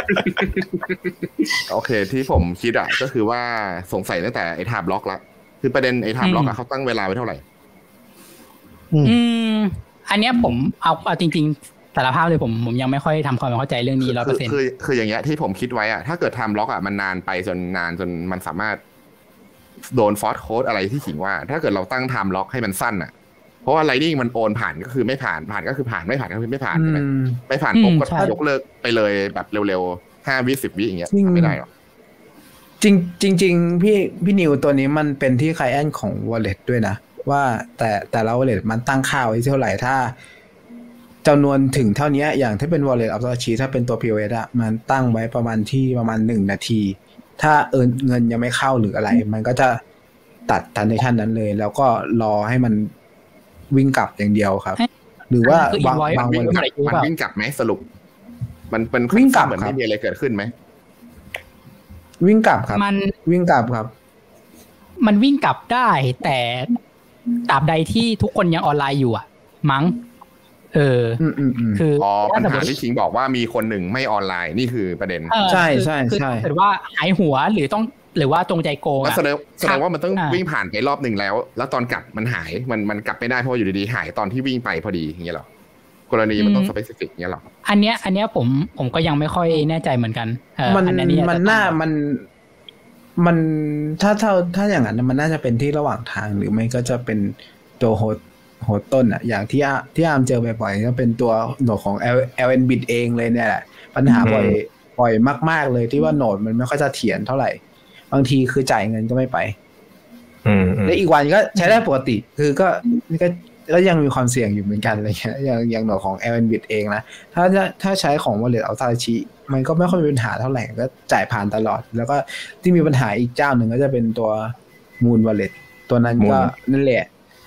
โอเคที่ผมคิดอ่ะก็คือว่าสงสัยตั้งแต่ไอ้ไทม์ล็อกละคือประเด็นไอ้ไทม์ล็อกอ่ะเขาตั้งเวลาไว้เท่าไหร่อืมอันเนี้ยผมเอาเอาจริงๆสารภาพเลยผมผมยังไม่ค่อยทำความเข้าใจเรื่องนี้ ร้อยเปอร์เซ็นต์คือคืออย่างเงี้ยที่ผมคิดไว้อ่ะถ้าเกิดไทม์ล็อกอ่ะมันนานไปจนนานจนมันสามารถโดนฟอร์สโค้ดอะไรที่ขิงว่าถ้าเกิดเราตั้งไทม์ล็อกให้มันสั้นอ่ะเพราะว่า Lightning มันโอนผ่านก็คือไม่ผ่านผ่านก็คือผ่านไม่ผ่านก็คือไม่ผ่านใช่ไหมไม่ผ่านปุ๊บก็ยกเลิกไปเลยแบบเร็วๆห้าวิสิบวิอย่างเงี้ยไม่ได้หรอกจริงจริงพี่พี่นิวตัวนี้มันเป็นที่ไคลเอนต์ของ Wallet ด้วยนะว่าแต่แต่ละ Wallet มันตั้งค่าไว้เท่าไหร่ถ้าจำนวนถึงเท่านี้อย่างถ้าเป็น Wallet Authority ถ้าเป็นตัว พี โอ เอส อ่ะมันตั้งไว้ประมาณที่ประมาณหนึ่งนาทีถ้าเอินเงินยังไม่เข้าหรืออะไรมันก็จะตัด transaction นั้นเลยแล้วก็รอให้มันวิ่งกลับอย่างเดียวครับหรือว่าบางบางวันมันวิ่งกลับไหมสรุปมันเป็นวิ่งกลับเหมือนไม่มีอะไรเกิดขึ้นไหมวิ่งกลับครับมันวิ่งกลับครับมันวิ่งกลับได้แต่ตราบใดที่ทุกคนยังออนไลน์อยู่อ่ะมั้งเออคืออ๋อปัญหาที่คิงบอกว่ามีคนหนึ่งไม่ออนไลน์นี่คือประเด็นใช่ใช่ใช่แต่ว่าหายหัวหรือต้องหรือว่าจงใจโกงแสดงแสดงว่ามันต้องวิ่งผ่านไปรอบหนึ่งแล้วแล้วตอนกลับมันหายมันมันกลับไม่ได้เพราะอยู่ดีๆหายตอนที่วิ่งไปพอดีอย่างเงี้ยหรอกรณีมันต้องสเปซิฟิกอย่างเงี้ยหรออันเนี้ยอันเนี้ยผมผมก็ยังไม่ค่อยแน่ใจเหมือนกันมันมันน่ามันมันถ้าเท่าถ้าอย่างนั้นมันน่าจะเป็นที่ระหว่างทางหรือไม่ก็จะเป็นตัวโฮสโหดต้นอ่ะอย่างที่ที่อาร์มเจอบ่อยๆก็เป็นตัวโหนดของ แอล เอ็น Bit เองเลยเนี่ยแหละปัญหาบ่อยบ่อยมากๆเลยที่ว่าโหนดมันไม่ค่อยจะเถียรเท่าไหร่บางทีคือจ่ายเงินก็ไม่ไปและอีกวันก็ใช้ได้ปกติคือก็นี่ก็ก็ยังมีความเสี่ยงอยู่เหมือนกันอะไรเงี้ยอย่างอย่างโหนดของ แอล เอ็น Bit เองนะถ้าถ้าใช้ของ Wallet Authority มันก็ไม่ค่อยมีปัญหาเท่าไหร่ก็จ่ายผ่านตลอดแล้วก็ที่มีปัญหาอีกเจ้าหนึ่งก็จะเป็นตัว Moon Wallet ตัวนั้นก็นั่นแหละ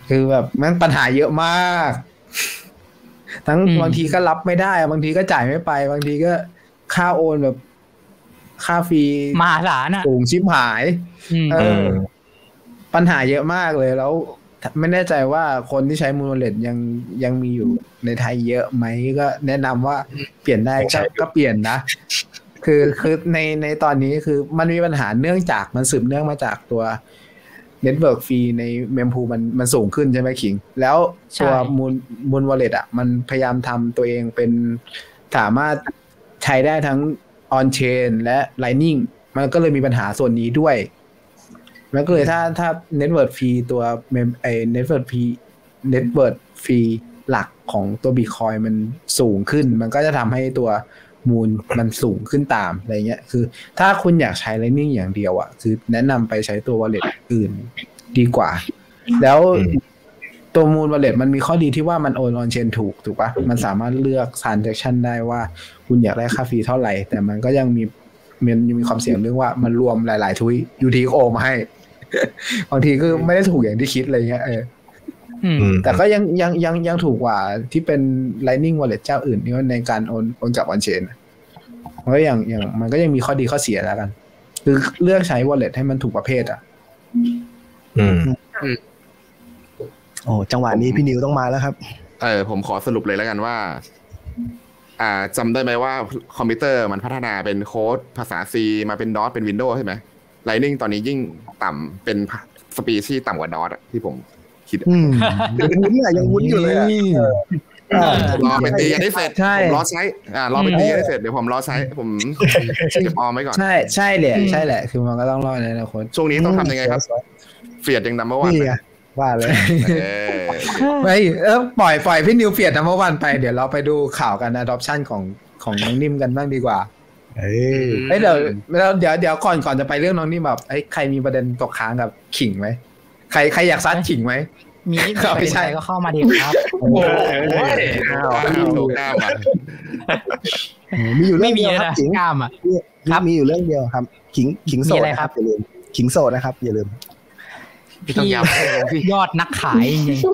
คือแบบแม่งปัญหาเยอะมากทั้งบางทีก็รับไม่ได้บางทีก็จ่ายไม่ไปบางทีก็ค่าโอนแบบค่าฟรีมหาศาลอ่ะสูงชิบหายเออปัญหาเยอะมากเลยแล้วไม่แน่ใจว่าคนที่ใช้มูลวอลเล็ตยังยังมีอยู่ในไทยเยอะไหมก็แนะนำว่าเปลี่ยนได้ก็ก็เปลี่ยนนะคือคือในในตอนนี้คือมันมีปัญหาเนื่องจากมันสืบเนื่องมาจากตัวเน็ตเวิร์กฟรีในเมมพูมันมันสูงขึ้นใช่ไหมขิงแล้วตัวมูลมูลวอลเล็ตอ่ะมันพยายามทำตัวเองเป็นสามารถใช้ได้ทั้งออนเชนและ Lightning มันก็เลยมีปัญหาส่วนนี้ด้วยมันก็เลยถ้าถ้าเน็ตเวิร์กฟรีตัวเมมไอเน็ตเวิร์กฟรีเน็ตเวิร์กฟรีหลักของตัว Bitcoin มันสูงขึ้นมันก็จะทำให้ตัวมูลมันสูงขึ้นตามอะไรเงี้ยคือถ้าคุณอยากใช้ Lightning อย่างเดียวอ่ะคือแนะนำไปใช้ตัว wallet อื่นดีกว่าแล้วตัวมูล wallet มันมีข้อดีที่ว่ามันโอนออนเชนถูกถูกปะมันสามารถเลือก transaction ได้ว่าคุณอยากได้ค่าฟรีเท่าไหร่แต่มันก็ยังมีมันยังมีความเสี่ยงเรื่องว่ามันรวมหลายๆทุย ยู ที เอ็กซ์ โอ มาให้บางทีก็ไม่ได้ถูกอย่างที่คิดอะไรเงี้ยเออแต่ก็ยังยังยังยังถูกกว่าที่เป็น Lightning Wallet เจ้าอื่นที่ในการโอนโอนกับออนเชนมันก็ยังยังมันก็ยังมีข้อดีข้อเสียแล้วกันคือเลือกใช้ Wallet ให้มันถูกประเภทอ่ะอืมโอ้จังหวะนี้พี่นิวต้องมาแล้วครับเออผมขอสรุปเลยแล้วกันว่าอ่าจำได้ไหมว่าคอมพิวเตอร์มันพัฒนาเป็นโค้ดภาษา C มาเป็น ดอท เป็น Windows ใช่ไหม Lightning ตอนนี้ยิ่งต่ำเป็นสปีชีส์ต่ำกว่า ดอท ที่ผมคิดอืมยังวุ้นอ่ะยังวุ้นอยู่เลยอ่ะรอไปตีกันได้เสร็จผมรอใช้อ่ารอไปตีกันได้เสร็จเดี๋ยวผมรอใช้ผมเก็บออมไว้ก่อนใช่ใช่เลยใช่แหละคือมันก็ต้องรอในอนาคตช่วงนี้ต้องทำยังไงครับเฟียดยังนัมเบอร์วันว่าเลยไม่เออปล่อยปล่อยพี่นิวเฟียดนัมเบอร์วันไปเดี๋ยวเราไปดูข่าวกัน adoption ของของน้องนิ่มกันบ้างดีกว่าเอ้ยเดี๋ยวเดี๋ยวเดี๋ยวก่อนก่อนจะไปเรื่องน้องนิ่มแบบไอ้ใครมีประเด็นตกค้างกับขิงไหมใครใครอยากซัดขิงไหมมีไม่ใช่ก็เข้ามาดีครับโอ้ยถูกน้ามามีอยู่เรื่องเดียวครับขิงก้ามอ่ะครับมีอยู่เรื่องเดียวครับขิงขิงโสดนะครับอย่าลืมขิงโสดนะครับอย่าลืมพี่ยอดนักขายจริง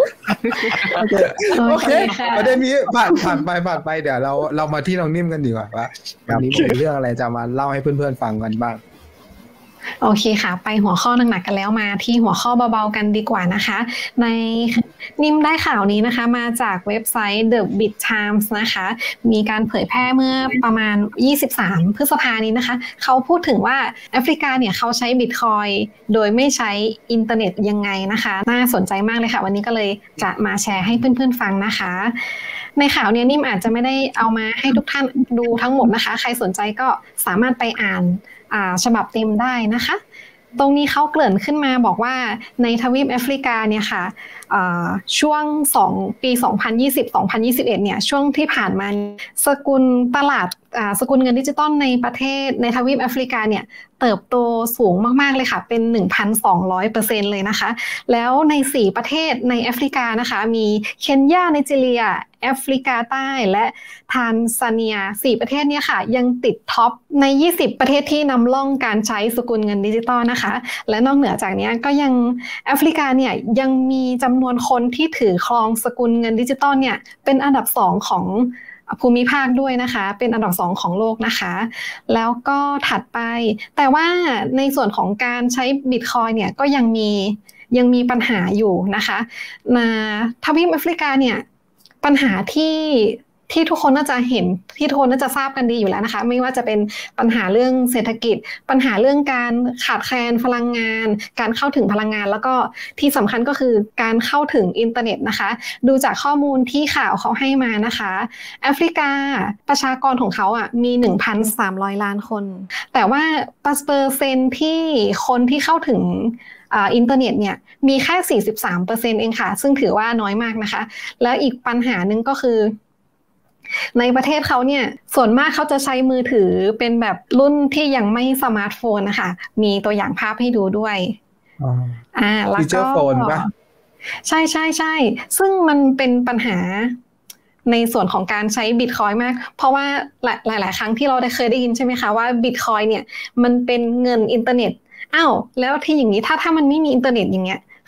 โอเคประเด็นนี้ผ่านผ่านไปผ่านไปเดี๋ยวเราเรามาที่น้องนิ่มกันดีกว่าว่าวันนี้มีเรื่องอะไรจะมาเล่าให้เพื่อนๆฟังกันบ้างโอเคค่ะไปหัวข้อหนักๆกันแล้วมาที่หัวข้อเบาๆกันดีกว่านะคะในนิ่มได้ข่าวนี้นะคะมาจากเว็บไซต์ The Bit Times นะคะมีการเผยแพร่เมื่อประมาณยี่สิบสามพฤษภาคมนี้นะคะเขาพูดถึงว่าแอฟริกาเนี่ยเขาใช้ Bitcoin โดยไม่ใช้อินเทอร์เน็ตยังไงนะคะน่าสนใจมากเลยค่ะวันนี้ก็เลยจะมาแชร์ให้เพื่อนๆฟังนะคะในข่าวนี้นิ่มอาจจะไม่ได้เอามาให้ทุกท่านดูทั้งหมดนะคะใครสนใจก็สามารถไปอ่านฉบับเต็มได้นะคะตรงนี้เขาเกริ่นขึ้นมาบอกว่าในทวีปแอฟริกาเนี่ยค่ะช่วงสองปีสองพันยี่สิบ สองพันยี่สิบเอ็ดเนี่ยช่วงที่ผ่านมาสกุลตลาดสกุลเงินดิจิตอลในประเทศในทวีปแอฟริกาเนี่ยเติบโตสูงมากๆเลยค่ะเป็น หนึ่งพันสองร้อยเปอร์เซ็นต์ เลยนะคะแล้วในสี่ประเทศในแอฟริกานะคะมีเคนยาไนจีเรียแอฟริกาใต้และทานซาเนียสี่ประเทศนี้ค่ะยังติดท็อปในยี่สิบประเทศที่นำร่องการใช้สกุลเงินดิจิตอลนะคะและนอกเหนือจากนี้ก็ยังแอฟริกาเนี่ยยังมีจำนวนคนที่ถือครองสกุลเงินดิจิตอลเนี่ยเป็นอันดับสองของภูมิภาคด้วยนะคะเป็นอันดับสองของโลกนะคะแล้วก็ถัดไปแต่ว่าในส่วนของการใช้ Bitcoin เนี่ยก็ยังมียังมีปัญหาอยู่นะคะในทวีปแอฟริกาเนี่ยปัญหาที่ที่ทุกคนน่าจะเห็นที่ทุกคนน่าจะทราบกันดีอยู่แล้วนะคะไม่ว่าจะเป็นปัญหาเรื่องเศรษฐกิจปัญหาเรื่องการขาดแคลนพลังงานการเข้าถึงพลังงานแล้วก็ที่สำคัญก็คือการเข้าถึงอินเทอร์เน็ตนะคะดูจากข้อมูลที่ข่าวเขาให้มานะคะแอฟริกาประชากรของเขาอ่ะมี หนึ่งพันสามร้อย ล้านคนแต่ว่าเปอร์เซ็นต์ที่คนที่เข้าถึงอินเทอร์เน็ตเนี่ยมีแค่ สี่สิบสามเปอร์เซ็นต์ เองค่ะซึ่งถือว่าน้อยมากนะคะแล้วอีกปัญหานึงก็คือในประเทศเขาเนี่ยส่วนมากเขาจะใช้มือถือเป็นแบบรุ่นที่ยังไม่สมาร์ทโฟนนะคะมีตัวอย่างภาพให้ดูด้วยอ่าแล้วก็ใช่ใช่ใช่ซึ่งมันเป็นปัญหาในส่วนของการใช้ Bitcoin มากเพราะว่าหลายๆครั้งที่เราได้เคยได้ยินใช่ไหมคะว่า Bitcoin เนี่ยมันเป็นเงินอินเทอร์เน็ตอ้าวแล้วที่อย่างนี้ถ้าถ้ามันไม่มีอินเทอร์เน็ตอย่างเงี้ย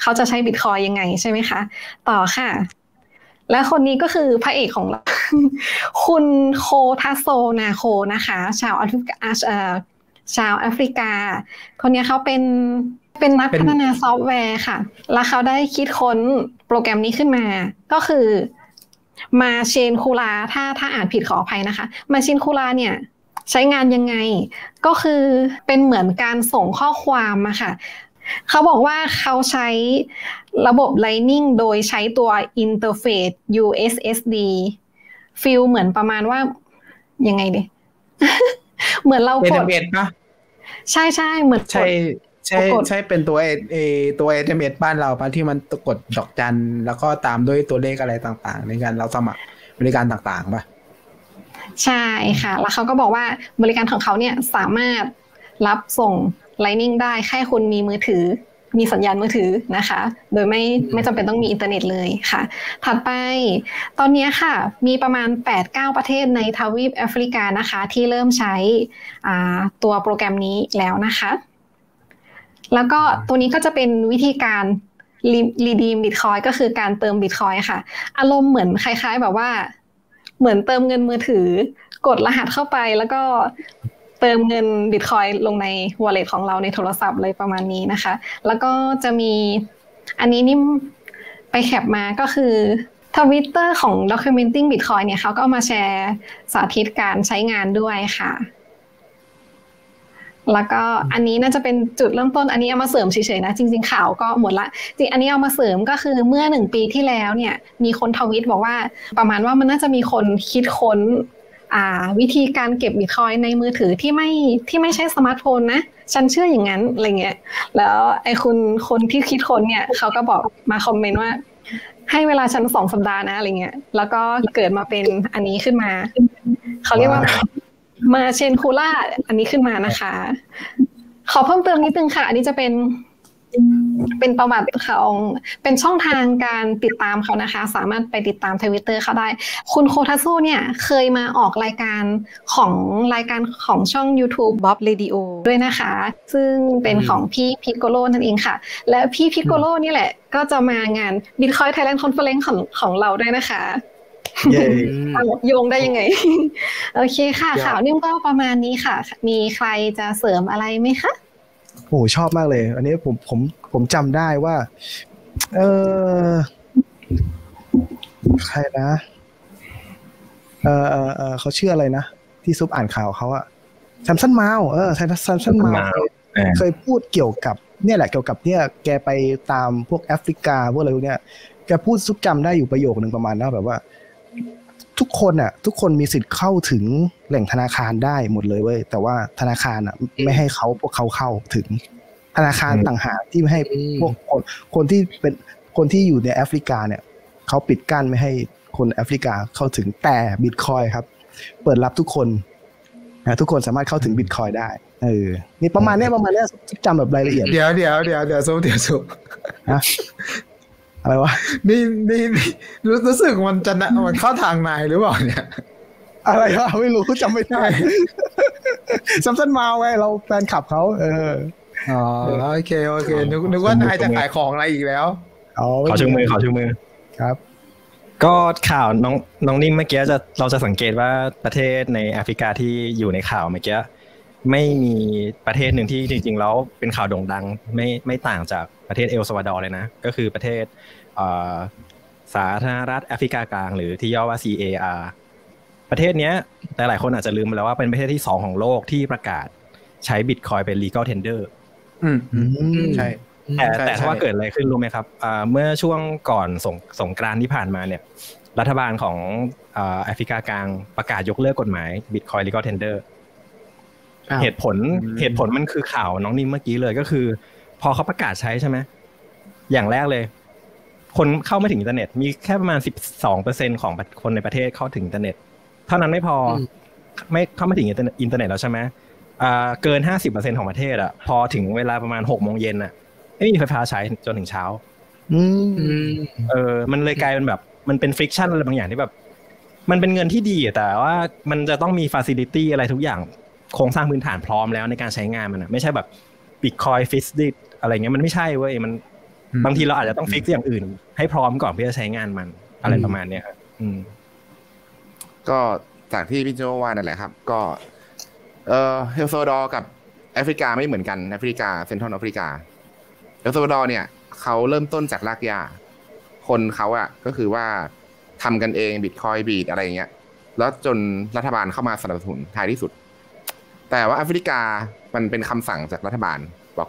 เขาจะใช้บิตคอยยังไงใช่ไหมคะต่อค่ะและคนนี้ก็คือพระเอกของเรา คุณโคทัสโซนาโคนะคะชาวแอฟริกาเอ่อชาวแอฟริกาคนนี้เขาเป็นเป็นนักพัฒนาซอฟต์แวร์ค่ะแล้วเขาได้คิดค้นโปรแกรมนี้ขึ้นมาก็คือมาเชนคูลาถ้าถ้าอ่านผิดขออภัยนะคะมาเชนคูลาเนี่ยใช้งานยังไงก็คือเป็นเหมือนการส่งข้อความอะค่ะเขาบอกว่าเขาใช้ระบบ Lightning โดยใช้ตัวอินเทอร์เฟซ ยู เอส เอส ดี ฟีลเหมือนประมาณว่ายังไงดิ เหมือนเรากดเอ ที เอ็ม เอส ป่ะใช่ๆเหมือนใช่ใช่ใช่เป็นตัวเอเอตัว เอ ที เอ็ม เอส บ้านเราป่ะที่มันกดดอกจันแล้วก็ตามด้วยตัวเลขอะไรต่างๆในการเราสมัครบริการต่างๆป่ะใช่ค่ะแล้วเขาก็บอกว่าบริการของเขาเนี่ยสามารถรับส่ง Lightning ได้แค่คุณมีมือถือมีสัญญาณมือถือนะคะโดยไม่ไม่จำเป็นต้องมีอินเทอร์เน็ตเลยค่ะถัดไปตอนนี้ค่ะมีประมาณ แปดถึงเก้า ประเทศในทวีปแอฟริกานะคะที่เริ่มใช้อ่าตัวโปรแกรมนี้แล้วนะคะแล้วก็ตัวนี้ก็จะเป็นวิธีการรีดีมบิตคอยก็คือการเติมบิตคอยค่ะอารมณ์เหมือนคล้ายๆแบบว่าเหมือนเติมเงินมือถือกดรหัสเข้าไปแล้วก็เติมเงินบิตคอยลงใน wallet ของเราในโทรศัพท์เลยประมาณนี้นะคะแล้วก็จะมีอันนี้นี่ไปแคปมาก็คือ Twitter ของ Documenting Bitcoin เนี่ยเขาก็เอามาแชร์สาธิตการใช้งานด้วยค่ะแล้วก็อันนี้น่าจะเป็นจุดเริ่มต้นอันนี้เอามาเสริมเฉยๆนะจริงๆข่าวก็หมดละจริงอันนี้เอามาเสริมก็คือเมื่อหนึ่งปีที่แล้วเนี่ยมีคนทวีตบอกว่าประมาณว่ามันน่าจะมีคนคิดค้นอ่าวิธีการเก็บบิตคอยน์ในมือถือที่ไม่ที่ไม่ใช่สมาร์ทโฟนนะฉันเชื่ออย่างนั้นอะไรเงี้ยแล้วไอ้คุณคนที่คิดค้นเนี่ยเขาก็บอกมาคอมเมนต์ว่าให้เวลาฉันสองสัปดาห์นะอะไรเงี้ยแล้วก็เกิดมาเป็นอันนี้ขึ้นมาเขาเรียกว่ามาเชนคูล่าอันนี้ขึ้นมานะคะขอเพิ่มเติมนิดนึงค่ะอันนี้จะเป็นเป็นประวัติของเป็นช่องทางการติดตามเขานะคะสามารถไปติดตาม Twitter เขาได้คุณโคทัสุเนี่ยเคยมาออกรายการของรายการของช่อง YouTube Bob Radio ด้วยนะคะซึ่งเป็นของพี่พิกโกโลนั่นเองค่ะและพี่พิกโกโลนี่แหละก็จะมางาน Bitcoin Thailand Conference ของของเราด้วยนะคะโยงได้ยังไงโอเคค่ะข่าวนิ่มก็ประมาณนี้ค่ะมีใครจะเสริมอะไรไหมคะโอ้ชอบมากเลยอันนี้ผมผมผมจำได้ว่าเออใครนะเออเออเออเขาชื่ออะไรนะที่ซุปอ่านข่าวเขาอะแซมสันมาวเออแซมสันมาวเคยพูดเกี่ยวกับเนี่ยแหละเกี่ยวกับเนี่ยแกไปตามพวกแอฟริกาพวกอะไรพวกเนี้ยแกพูดซุปจำได้อยู่ประโยคนึงประมาณนั้นแบบว่าทุกคนอ่ะทุกคนมีสิทธิ์เข้าถึงแหล่งธนาคารได้หมดเลยเว้ยแต่ว่าธนาคารอ่ะไม่ให้เขาพวกเขาเข้าถึงธนาคารต่างหากที่ไม่ให้พวกคนคนที่เป็นคนที่อยู่ในแอฟริกาเนี่ยเขาปิดกั้นไม่ให้คนแอฟริกาเข้าถึงแต่บิตคอยครับเปิดรับทุกคนนะทุกคนสามารถเข้าถึงบิตคอยได้เออนี่ประมาณนี้ประมาณนี้จำแบบรายละเอียดเดี๋ยวเดี๋ยวเดี๋ยวเดี๋ยวซุปเดี๋ยวซุปนะอะไรวะนี่นี่รู้รู้สึกมันจะมันเข้าทางนายหรือเปล่าเนี่ยอะไรวะไม่รู้จำไม่ได้ซัมซันมาไว้เราแฟนคลับเขาเอออ๋อโอเคโอเคนึกนึกว่านายจะขายของอะไรอีกแล้วขอชูมือขอชูมือครับก็ข่าวน้องน้องนิ่มเมื่อกี้จะเราจะสังเกตว่าประเทศในแอฟริกาที่อยู่ในข่าวเมื่อกี้ไม่มีประเทศหนึ่งที่จริงๆแล้วเป็นข่าวโด่งดังไม่ไม่ต่างจากประเทศเอลซัลวาดอร์เลยนะก็คือประเทศสาธารณรัฐแอฟริกากลางหรือที่ย่อว่า ซี เอ อาร์ ประเทศนี้แต่หลายคนอาจจะลืมไปแล้วว่าเป็นประเทศที่สองของโลกที่ประกาศใช้ Bitcoin เป็น legal tender อืมใช่แต่แต่ถ้าว่าเกิดอะไรขึ้นรู้ไหมครับเมื่อช่วงก่อนสงสงกรานต์ที่ผ่านมาเนี่ยรัฐบาลของแอฟริกากลางประกาศยกเลิกกฎหมาย Bitcoin legal tender เหตุผลเหตุผลมันคือข่าวน้องนิ่มเมื่อกี้เลยก็คือพอเขาประกาศใช้ใช่ไหมอย่างแรกเลยคนเข้าไม่ถึงอินเทอร์เน็ตมีแค่ประมาณ สิบสองเปอร์เซ็นต์ ของคนในประเทศเข้าถึงอินเทอร์เน็ตเท่านั้นไม่พอไม่เข้าไม่ถึงอินเทอร์เน็ตอินเทอร์เน็ตแล้วใช่ไหมอ่าเกิน ห้าสิบเปอร์เซ็นต์ ของประเทศอ่ะพอถึงเวลาประมาณ หกโมงเย็นอ่ะไม่มีไฟฟ้าใช้จนถึงเช้าอืมเออมันเลยกลายเป็นแบบมันเป็นฟริกชันอะไรบางอย่างที่แบบมันเป็นเงินที่ดีแต่ว่ามันจะต้องมีฟาซิลิตี้อะไรทุกอย่างโครงสร้างพื้นฐานพร้อมแล้วในการใช้งานมันอ่ะไม่ใช่แบบ Bitcoin Fixed อะไรเงี้ยมันไม่ใช่เว้ยมันบางทีเราอาจจะต้องฟิกอย่างอื่นให้พร้อมก่อนเพื่อจะใช้งานมันอะไรประมาณเนี้ยครับก็จากที่พี่โจว่านั่นแหละครับก็เออเอลซัลวาดอร์กับแอฟริกาไม่เหมือนกันแอฟริกาเซ็นทรัลแอฟริกาเอลซัลวาดอร์เนี่ยเขาเริ่มต้นจากรากหญ้าคนเขาอะก็คือว่าทำกันเองบิตคอยบีทอะไรอย่างเงี้ยแล้วจนรัฐบาลเข้ามาสนับสนุนท้ายที่สุดแต่ว่าแอฟริกามันเป็นคำสั่งจากรัฐบาลบอก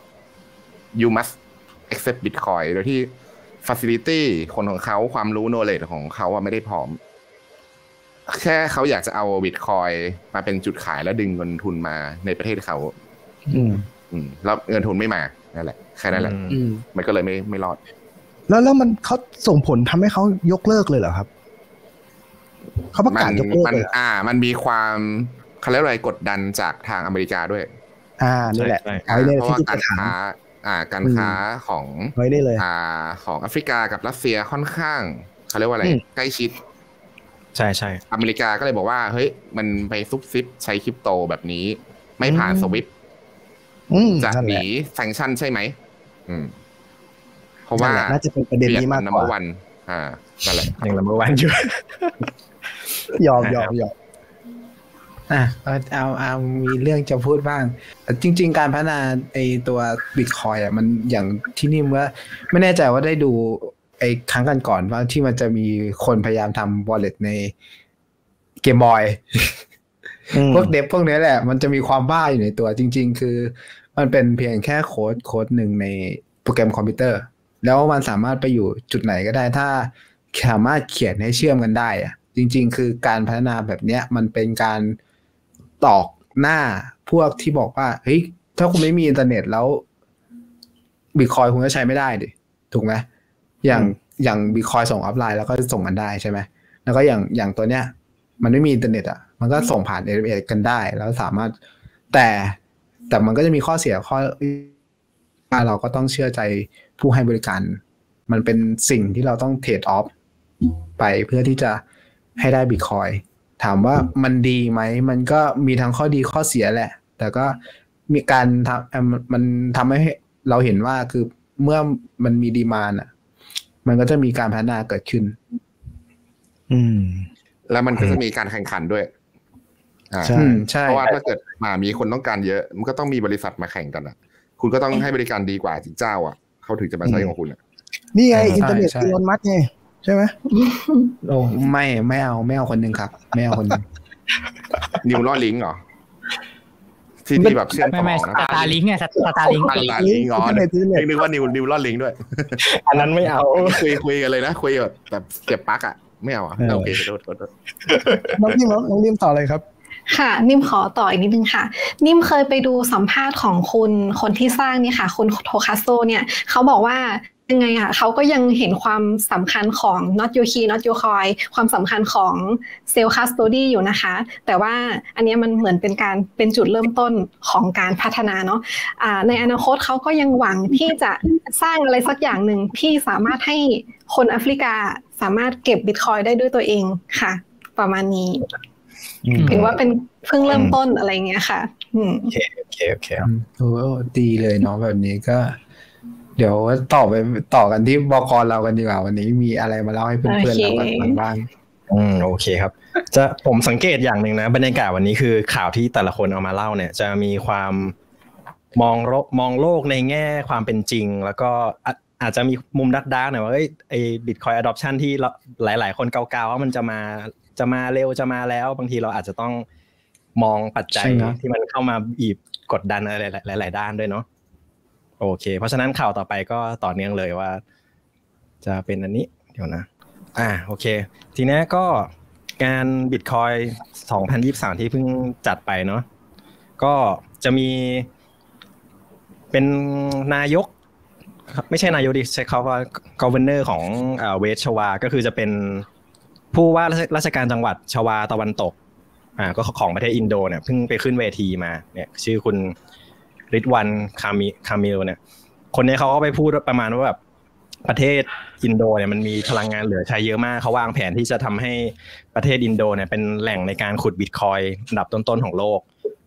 you must accept Bitcoin โดยที่ facility คนของเขาความรู้ knowledge ของเขาอะไม่ได้พร้อมแค่เขาอยากจะเอา Bitcoin มาเป็นจุดขายแล้วดึงเงินทุนมาในประเทศเขาอืมอืมแล้วเงินทุนไม่มานั่นแหละแค่นั้นแหละมันก็เลยไม่ไม่รอดแล้วแล้วมันเขาส่งผลทำให้เขายกเลิกเลยเหรอครับเขาประกาศยกเลิกเลยอ่ามันมีความเขาเรียกอะไรกดดันจากทางอเมริกาด้วยอ่านี่แหละเพราะว่าการค้าอ่าการค้าของไว้ได้เลยอ่าของแอฟริกากับรัสเซียค่อนข้างเขาเรียกว่าอะไรใกล้ชิดใช่ใช่อเมริกาก็เลยบอกว่าเฮ้ยมันไปซุบซิบใช้คริปโตแบบนี้ไม่ผ่านสวิฟต์จะหนีแซงชั่นใช่ไหมอืมเพราะว่าน่าจะเป็นประเด็นนี้มากกว่าวันอ่านั่นแหละยังนัมเบอร์วันอยู่ยอมยอมยอมอ่ะเอาเอามีเรื่องจะพูดบ้างจริงๆการพัฒนาไอตัว Bitcoin อ่ะมันอย่างที่นี่ว่าไม่แน่ใจว่าได้ดูไอ้ครั้งกันก่อนว่าที่มันจะมีคนพยายามทำ wallet ในเกมบอยพวกเดฟพวกนี้แหละมันจะมีความบ้าอยู่ในตัวจริงๆคือมันเป็นเพียงแค่โค้ดโค้ดหนึ่งในโปรแกรมคอมพิวเตอร์แล้วมันสามารถไปอยู่จุดไหนก็ได้ถ้าสามารถเขียนให้เชื่อมกันได้อะจริงๆคือการพัฒนาแบบเนี้ยมันเป็นการตอกหน้าพวกที่บอกว่าเฮ้ยถ้าคุณไม่มีอินเทอร์เน็ตแล้วบิตคอยคุณก็ใช้ไม่ได้ดิถูกไหมอย่างอย่างบิตคอยส่งออฟไลน์แล้วก็ส่งกันได้ใช่ไหมแล้วก็อย่างอย่างตัวเนี้ยมันไม่มีอินเทอร์เน็ตอ่ะมันก็ส่งผ่าน เอ เอส กันได้แล้วสามารถแต่แต่มันก็จะมีข้อเสียข้อเราก็ต้องเชื่อใจผู้ให้บริการมันเป็นสิ่งที่เราต้องเทรดออฟไปเพื่อที่จะให้ได้บิตคอยถามว่ามันดีไหมมันก็มีทั้งข้อดีข้อเสียแหละแต่ก็มีการทำมันทำให้เราเห็นว่าคือเมื่อมันมีดีมานด์อ่ะมันก็จะมีการพัฒนาเกิดขึ้นอืมแล้วมันก็จะมีการแข่งขันด้วยอ่าใช่เพราะว่าถ้าเกิดมามีคนต้องการเยอะมันก็ต้องมีบริษัทมาแข่งกันอ่ะคุณก็ต้องให้บริการดีกว่าเจ้าอ่ะเขาถึงจะมาใช้ของคุณอ่ะนี่ไงอินเทอร์เน็ตอีลอนมัสก์ไงใช่ไหมโอ้ไม่ไม่เอาไม่เอาคนหนึ่งครับไม่เอาคนหนึ่งนิวลอลิงก์เหรอที่ที่แบบเชื่อมต่อนะสตาร์ลิงก์ไงสตาร์ลิงก์สตาร์ลิงก์อ๋อนึกว่านิวนิวลอลิงก์ด้วยอันนั้นไม่เอาคุยคุยกันเลยนะคุยแบบแบบเก็บปลั๊กอ่ะไม่เอาอ่ะโอเคโทษโทษน้องนิ่มน้องนิ่มต่อเลยครับค่ะนิ่มขอต่ออีกนิดนึงค่ะนิ่มเคยไปดูสัมภาษณ์ของคุณคนที่สร้างนี่ค่ะคุณโทคัสโซเนี่ยเขาบอกว่ายังไงอ่ะเขาก็ยังเห็นความสำคัญของ not your key not your coin ความสำคัญของ self custody อยู่นะคะแต่ว่าอันนี้มันเหมือนเป็นการเป็นจุดเริ่มต้นของการพัฒนาเนาะอ่าในอนาคตเขาก็ยังหวังที่จะสร้างอะไรสักอย่างหนึ่งที่สามารถให้คนแอฟริกาสามารถเก็บ Bitcoin ได้ด้วยตัวเองค่ะประมาณนี้ถือว่าเป็นเพิ่งเริ่มต้นอะไรเงี้ยค่ะโอเคโอเคโอเคโอ้ดีเลยเนาะแบบนี้ก็เดี๋ยวต่อไปต่อกันที่บก.เรากันดีกว่าวันนี้มีอะไรมาเล่าให้เพื่อนๆเรากันบ้างอืมโอเคครับจะผมสังเกตอย่างหนึ่งนะบรรยากาศวันนี้คือข่าวที่แต่ละคนเอามาเล่าเนี่ยจะมีความมองมองโลกในแง่ความเป็นจริงแล้วก็อาจจะมีมุมดักดาร์กหน่อยว่าเอ้ยไอ้ Bitcoin adoption ที่หลายๆคนเกาๆว่ามันจะมาจะมาเร็วจะมาแล้วบางทีเราอาจจะต้องมองปัจจัยที่มันเข้ามาบีบกดดันอะไรหลายๆด้านด้วยเนาะโอเคเพราะฉะนั้นข่าวต่อไปก็ต่อเนื่องเลยว่าจะเป็นอันนี้เดี๋ยวนะอ่าโอเคทีนี้ก็งาน Bitcoin สองพันยี่สิบสามที่เพิ่งจัดไปเนาะก็จะมีเป็นนายกไม่ใช่นายกดิใช้คำว่า Governor ของเอ่อเวสชวาก็คือจะเป็นผู้ว่าราชการจังหวัดชวาตะวันตกอ่าก็ของประเทศอินโดเนี่ยเพิ่งไปขึ้นเวทีมาเนี่ยชื่อคุณริดวันคามิคามิลเนี่ยคนนี้เขาก็ไปพูดประมาณว่าแบบประเทศอินโดเนี่ยมันมีพลังงานเหลือใช้เยอะมากเขาวางแผนที่จะทำให้ประเทศอินโดเนี่ยเป็นแหล่งในการขุดบิตคอยน์อันดับต้นๆของโลก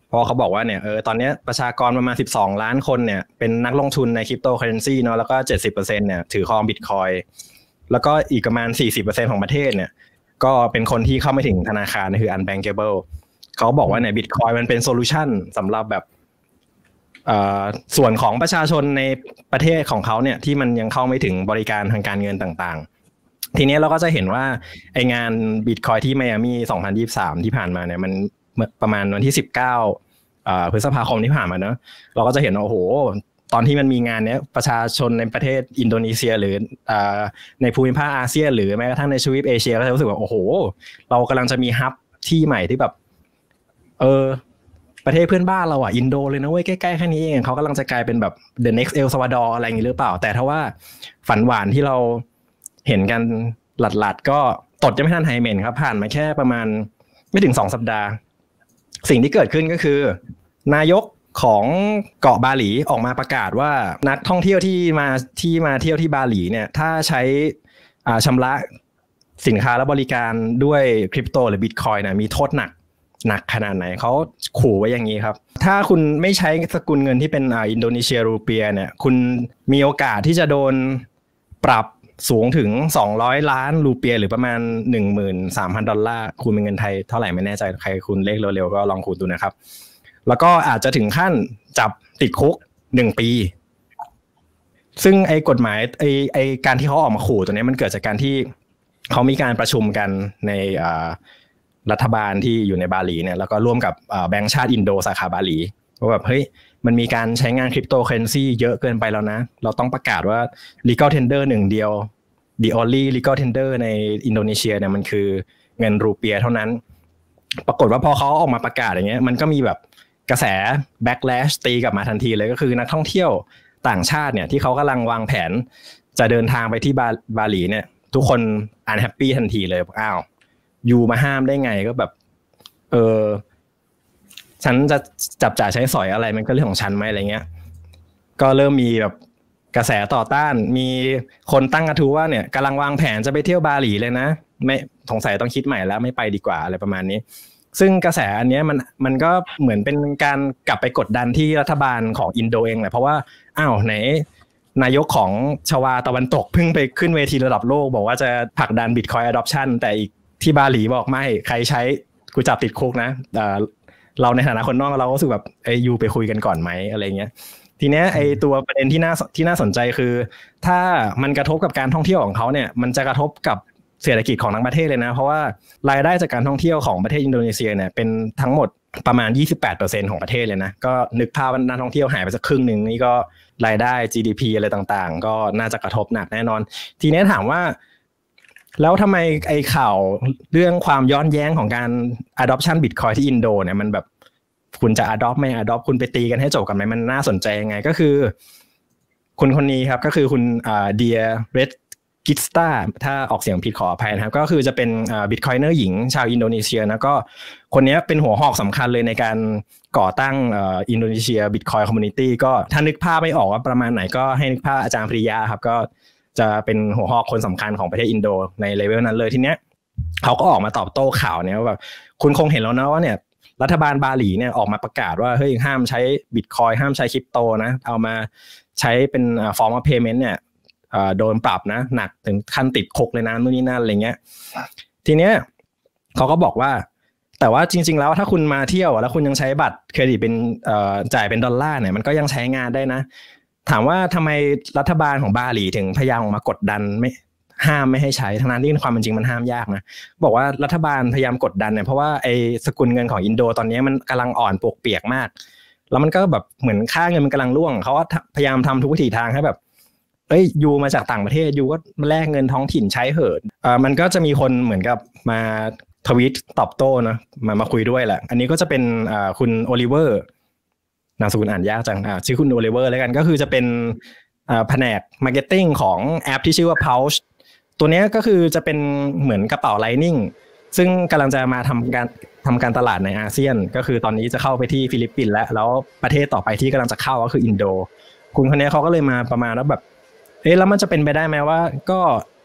เพราะเขาบอกว่าเนี่ยเออตอนนี้ประชากรประมาณสิบสองล้านคนเนี่ยเป็นนักลงทุนในคริปโตเคอเรนซีเนาะแล้วก็ เจ็ดสิบเปอร์เซ็นต์ เนี่ยถือครอง Bitcoin แล้วก็อีกประมาณ สี่สิบเปอร์เซ็นต์ ของประเทศเนี่ยก็เป็นคนที่เข้าไม่ถึงธนาคารคือ unbankable เขาบอกว่าเนี่ย Bitcoin มันเป็นโซลูชันสำหรับแบบเอ่อส่วนของประชาชนในประเทศของเขาเนี่ยที่มันยังเข้าไม่ถึงบริการทางการเงินต่างๆทีนี้เราก็จะเห็นว่าไองาน Bitcoin ที่ไมอามี่สองพันยี่สิบสามที่ผ่านมาเนี่ยมันประมาณวันที่สิบเก้าอ่าพฤษภาคมที่ผ่านมาเนอะเราก็จะเห็นว่าโอ้โหตอนที่มันมีงานเนี้ยประชาชนในประเทศอินโดนีเซียหรืออ่าในภูมิภาคอาเซียนหรือแม้กระทั่งในทวีปเอเชียก็จะรู้สึกว่าโอ้โหเรากำลังจะมีฮับที่ใหม่ที่แบบเออประเทศเพื่อนบ้านเราอ่ะอินโดเลยนะเว้ยใกล้ๆแค่นี้เองเขากำลังจะกลายเป็นแบบ the next El Salvador อะไรอย่างนี้หรือเปล่าแต่ถ้าว่าฝันหวานที่เราเห็นกันหลัดๆก็ตดจะไม่ทันไฮเมนครับผ่านมาแค่ประมาณไม่ถึงสองสัปดาห์สิ่งที่เกิดขึ้นก็คือนายกของเกาะบาหลีออกมาประกาศว่านักท่องเที่ยวที่มาที่มาเที่ยวที่บาหลีเนี่ยถ้าใช้อ่าชำระสินค้าและบริการด้วยคริปโตหรือบิตคอยน์นะมีโทษหนักหนักขนาดไหนเขาขู่ไว้อย่างนี้ครับถ้าคุณไม่ใช้สกุลเงินที่เป็นอ่าอินโดนีเซียรูเปียเนี่ยคุณมีโอกาสที่จะโดนปรับสูงถึงสองร้อยล้านรูเปียหรือประมาณ หนึ่งหมื่นสามพัน ดอลลาร์คูณเป็นเงินไทยเท่าไหร่ไม่แน่ใจใครคูณเลขเร็วๆก็ลองคูณดูนะครับแล้วก็อาจจะถึงขั้นจับติดคุกหนึ่งปีซึ่งไอ้กฎหมายไอ้ไอ้การที่เขาออกมาขู่ตัวนี้มันเกิดจากการที่เขามีการประชุมกันในอ่ารัฐบาลที่อยู่ในบาหลีเนี่ยแล้วก็ร่วมกับแบงก์ชาติอินโดสาขาบาหลีว่าแบบเฮ้ยมันมีการใช้งานคริปโตเคอเรนซีเยอะเกินไปแล้วนะเราต้องประกาศว่า legal tender หนึ่งเดียว the only legal tender ในอินโดนีเซียเนี่ยมันคือเงินรูเปียเท่านั้นปรากฏว่าพอเขาออกมาประกาศอย่างเงี้ยมันก็มีแบบกระแส backlash ตีกลับมาทันทีเลยก็คือนักท่องเที่ยวต่างชาติเนี่ยที่เขากำลังวางแผนจะเดินทางไปที่บาบาหลีเนี่ยทุกคน unhappy ทันทีเลยอ้าวยูมาห้ามได้ไงก็แบบเออฉันจะจับจ่ายใช้สอยอะไรมันก็เรื่องของฉันไหมอะไรเงี้ยก็เริ่มมีแบบกระแสต่อต้านมีคนตั้งกระทู้ว่าเนี่ยกำลังวางแผนจะไปเที่ยวบาหลีเลยนะไม่สงสัยต้องคิดใหม่แล้วไม่ไปดีกว่าอะไรประมาณนี้ซึ่งกระแสอันนี้มันมันก็เหมือนเป็นการกลับไปกดดันที่รัฐบาลของอินโดเองแหละเพราะว่าอ้าวไหนนายกของชวาตะวันตกเพิ่งไปขึ้นเวทีระดับโลกบอกว่าจะผลักดัน Bitcoin Adoption แต่อีกที่บาหลีบอกไม่ใครใช้กูจับติดคุกนะเราในฐานะคนนอกเราก็รู้สึกแบบไอ้ยูไปคุยกันก่อนไหมอะไรเงี้ยทีเนี้ยไอ้ตัวประเด็นที่น่าที่น่าสนใจคือถ้ามันกระทบกับการท่องเที่ยวของเขาเนี่ยมันจะกระทบกับเศรษฐกิจของทั้งประเทศเลยนะเพราะว่ารายได้จากการท่องเที่ยวของประเทศอินโดนีเซียเนี่ยเป็นทั้งหมดประมาณ ยี่สิบแปดเปอร์เซ็นต์ ของประเทศเลยนะก็นึกภาพว่านักท่องเที่ยวหายไปสักครึ่งนึงนี่ก็รายได้ จี ดี พี อะไรต่างๆก็น่าจะกระทบหนักแน่นอนทีนี้ถามว่าแล้วทำไมไอ้ข่าวเรื่องความย้อนแย้งของการ adoption Bitcoin ที่อินโดเนี่ยมันแบบคุณจะ adopt ไม่ adopt คุณไปตีกันให้จบกันไหมมันน่าสนใจยังไงก็คือคุณคนนี้ครับก็คือคุณอ่าเดียเรดกิสตาถ้าออกเสียงผิดขออภัยนะครับก็คือจะเป็นอ่า Bitcoiner หญิงชาวอินโดนีเซียนะก็คนนี้เป็นหัวหอกสำคัญเลยในการก่อตั้งอ่าอินโดนีเซีย Bitcoin Community ก็ถ้านึกภาพไม่ออกว่าประมาณไหนก็ให้นึกภาพอาจารย์ปริยาครับก็จะเป็นหัวหอกคนสำคัญของประเทศอินโดในเลเวลนั้นเลยทีเนี้ยเขาก็ออกมาตอบโต้ข่าวเนี่ยว่าแบบคุณคงเห็นแล้วนะว่าเนี่ยรัฐบาลบาหลีเนี่ยออกมาประกาศว่าเฮ้ยห้ามใช้ Bitcoin ห้ามใช้คริปโตนะเอามาใช้เป็น form of payment เนี่ยโดนปรับนะหนักถึงขั้นติดคุกเลยนะนู่นนี่นั่นอะไรเงี้ยทีเนี้ยเขาก็บอกว่าแต่ว่าจริงๆแล้วถ้าคุณมาเที่ยวแล้วคุณยังใช้บัตรเครดิตเป็นจ่ายเป็นดอลลาร์เนี่ยมันก็ยังใช้งานได้นะถามว่าทำไมรัฐบาลของบาหลีถึงพยายามออกมากดดันไม่ห้ามไม่ให้ใช้ทั้งนั้นที่ความเป็นจริงมันห้ามยากนะบอกว่ารัฐบาลพยายามกดดันเนี่ยเพราะว่าไอ้สกุลเงินของอินโดตอนนี้มันกำลังอ่อนปวกเปียกมากแล้วมันก็แบบเหมือนค่าเงินมันกำลังร่วงเขาก็พยายามทำทุกวิถีทางให้แบบเอ้ยยูมาจากต่างประเทศยูก็แลกเงินท้องถิ่นใช้เหินอ่ามันก็จะมีคนเหมือนกับมาทวีตตอบโต้นะมามาคุยด้วยแหละอันนี้ก็จะเป็นอ่าคุณโอลิเวอร์นามสกุลอ่านยากจังอ่าชื่อคุณโอลิเวอร์แล้วกันก็คือจะเป็นอ่าแผนกมาร์เก็ตติ้งของแอปที่ชื่อว่า Pouch ตัวนี้ก็คือจะเป็นเหมือนกระเป๋า Lightning ซึ่งกำลังจะมาทำการทำการตลาดในอาเซียนก็คือตอนนี้จะเข้าไปที่ฟิลิปปินส์แล้วแล้วประเทศต่อไปที่กำลังจะเข้าก็คืออินโดคุณคนนี้เขาก็เลยมาประมาณว่าแบบเอ๊ะแล้วมันจะเป็นไปได้ไหมว่าก็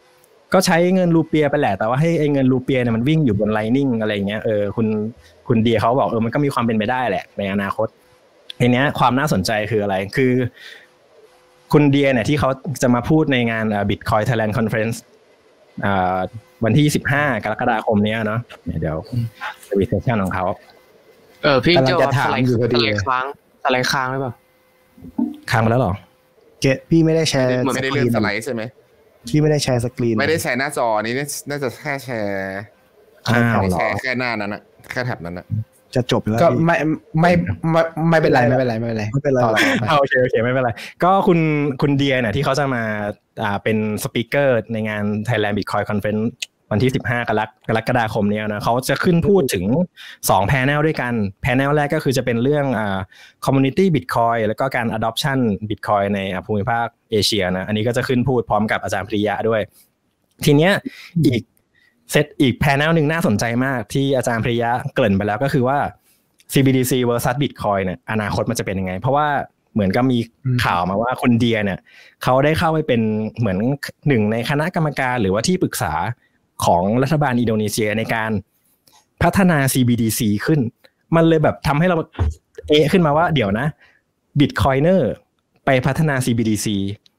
ก็ใช้เงินรูเปียไปแหละแต่ว่าให้ไอ้เงินรูเปียเนี่ยมันวิ่งอยู่บนไลนิ่งอะไรเงี้ยเออคุณคุณเดียเขาบอกเออมันก็มีความเป็นไปได้แหละในอนาคตทีเนี้ยความน่าสนใจคืออะไรคือคุณเดียเนี่ยที่เขาจะมาพูดในงาน Bitcoin Thailand Conference อ่าวันที่สิบห้ากรกฎาคมนี้เนาะเดี๋ยวจะมีเซสชั่นของเขาเออพี่โจสไลด์สไลด์ค้างสไลด์ค้างหรือเปล่าค้างไปแล้วหรอเกะพี่ไม่ได้แชร์ไม่ได้เลื่อนสไลด์ใช่ไหมพี่ไม่ได้แชร์สกรีนไม่ได้แชร์หน้าจอนี้น่าจะแค่แชร์อ้าวแชร์แค่หน้านั้นนะแค่แท็บนั้นนะจะจบแล้วก็ไม่ไม่ไม่ไม่เป็นไรไม่เป็นไรไม่เป็นไรไม่เป็นไรโอเคโอเคไม่เป็นไรก็คุณคุณเดียเนี่ยที่เขาจะมาอ่าเป็นสปีกเกอร์ในงาน Thailand Bitcoin Conference วันที่สิบห้ากรกฎาคมนี้นะเขาจะขึ้นพูดถึงสองแพนเนลด้วยกันแพนเนลแรกก็คือจะเป็นเรื่องอ่า Community Bitcoin แล้วก็การ Adoption Bitcoin ในภูมิภาคเอเชียนะอันนี้ก็จะขึ้นพูดพร้อมกับอาจารย์ปริยะด้วยทีเนี้ยอีกเซตอีกแพนเนลนึงน่าสนใจมากที่อาจารย์ปริยะเกริ่นไปแล้วก็คือว่า ซี บี ดี ซี versus Bitcoin เนี่ยอนาคตมันจะเป็นยังไงเพราะว่าเหมือนกับมีข่าวมาว่าคุณเดียเนี่ยเขาได้เข้าไปเป็นเหมือนหนึ่งในคณะกรรมการหรือว่าที่ปรึกษาของรัฐบาลอินโดนีเซียในการพัฒนา ซี บี ดี ซี ขึ้นมันเลยแบบทำให้เราเอะขึ้นมาว่าเดี๋ยวนะ Bitcoiner ไปพัฒนา ซี บี ดี ซี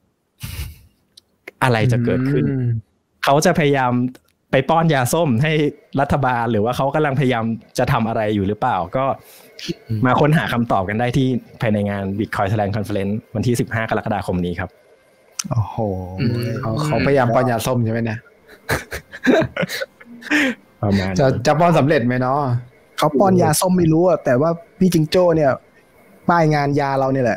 อะไรจะเกิดขึ้นเขาจะพยายามไปป้อนยาส้มให้รัฐบาลหรือว่าเขากำลังพยายามจะทำอะไรอยู่หรือเปล่าก็มาค้นหาคำตอบกันได้ที่ภายในงาน Bitcoin Thailand Conference วันที่สิบห้ากรกฎาคมนี้ครับโอ้โหเขาเขาพยายามป้อนยาส้มใช่ไหมเนี่ยประมาณจะจะป้อนสำเร็จไหมเนาะเขาป้อนยาส้มไม่รู้อ่ะแต่ว่าพี่จิงโจ้เนี่ยป้ายงานยาเราเนี่ยแหละ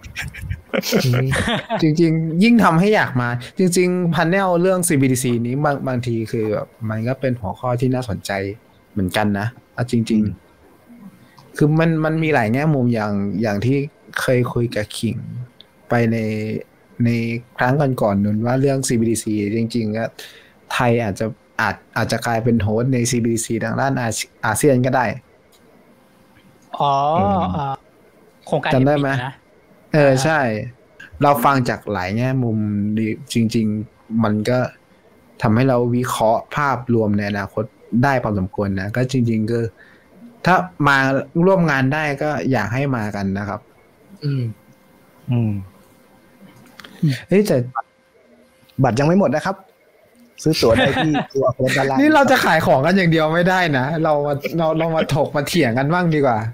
จริงๆยิ่งทำให้อยากมาจริงๆพันแนลเรื่อง ซี บี ดี ซี นี้บางบางทีคือแบบมันก็เป็นหัวข้อที่น่าสนใจเหมือนกันนะเอาจริงๆคือมันมันมีหลายแง่มุมอย่างอย่างที่เคยคุยกับคิงไปในในครั้งก่อนๆนู้นว่าเรื่อง ซี บี ดี ซี จริงๆก็ไทยอาจจะอาจอาจจะกลายเป็นโฮสต์ใน ซี บี ดี ซี ทางด้านอาเซียนก็ได้อ๋อโครงการจำได้ไหมเออใช่เราฟังจากหลายแง่มุมจริงๆมันก็ทำให้เราวิเคราะห์ภาพรวมในอนาคตได้พอสมควรนะก็จริงๆก็ถ้ามาร่วมงานได้ก็อยากให้มากันนะครับอืมอืมเฮ้ยแต่บัตรยังไม่หมดนะครับซื้อตั๋วได้ที่ตัวโค้ดด้านล่างนี่เราจะขายของกันอย่างเดียวไม่ได้นะเรามาเราเรามาถกมาเถียงกันบ้างดีกว่า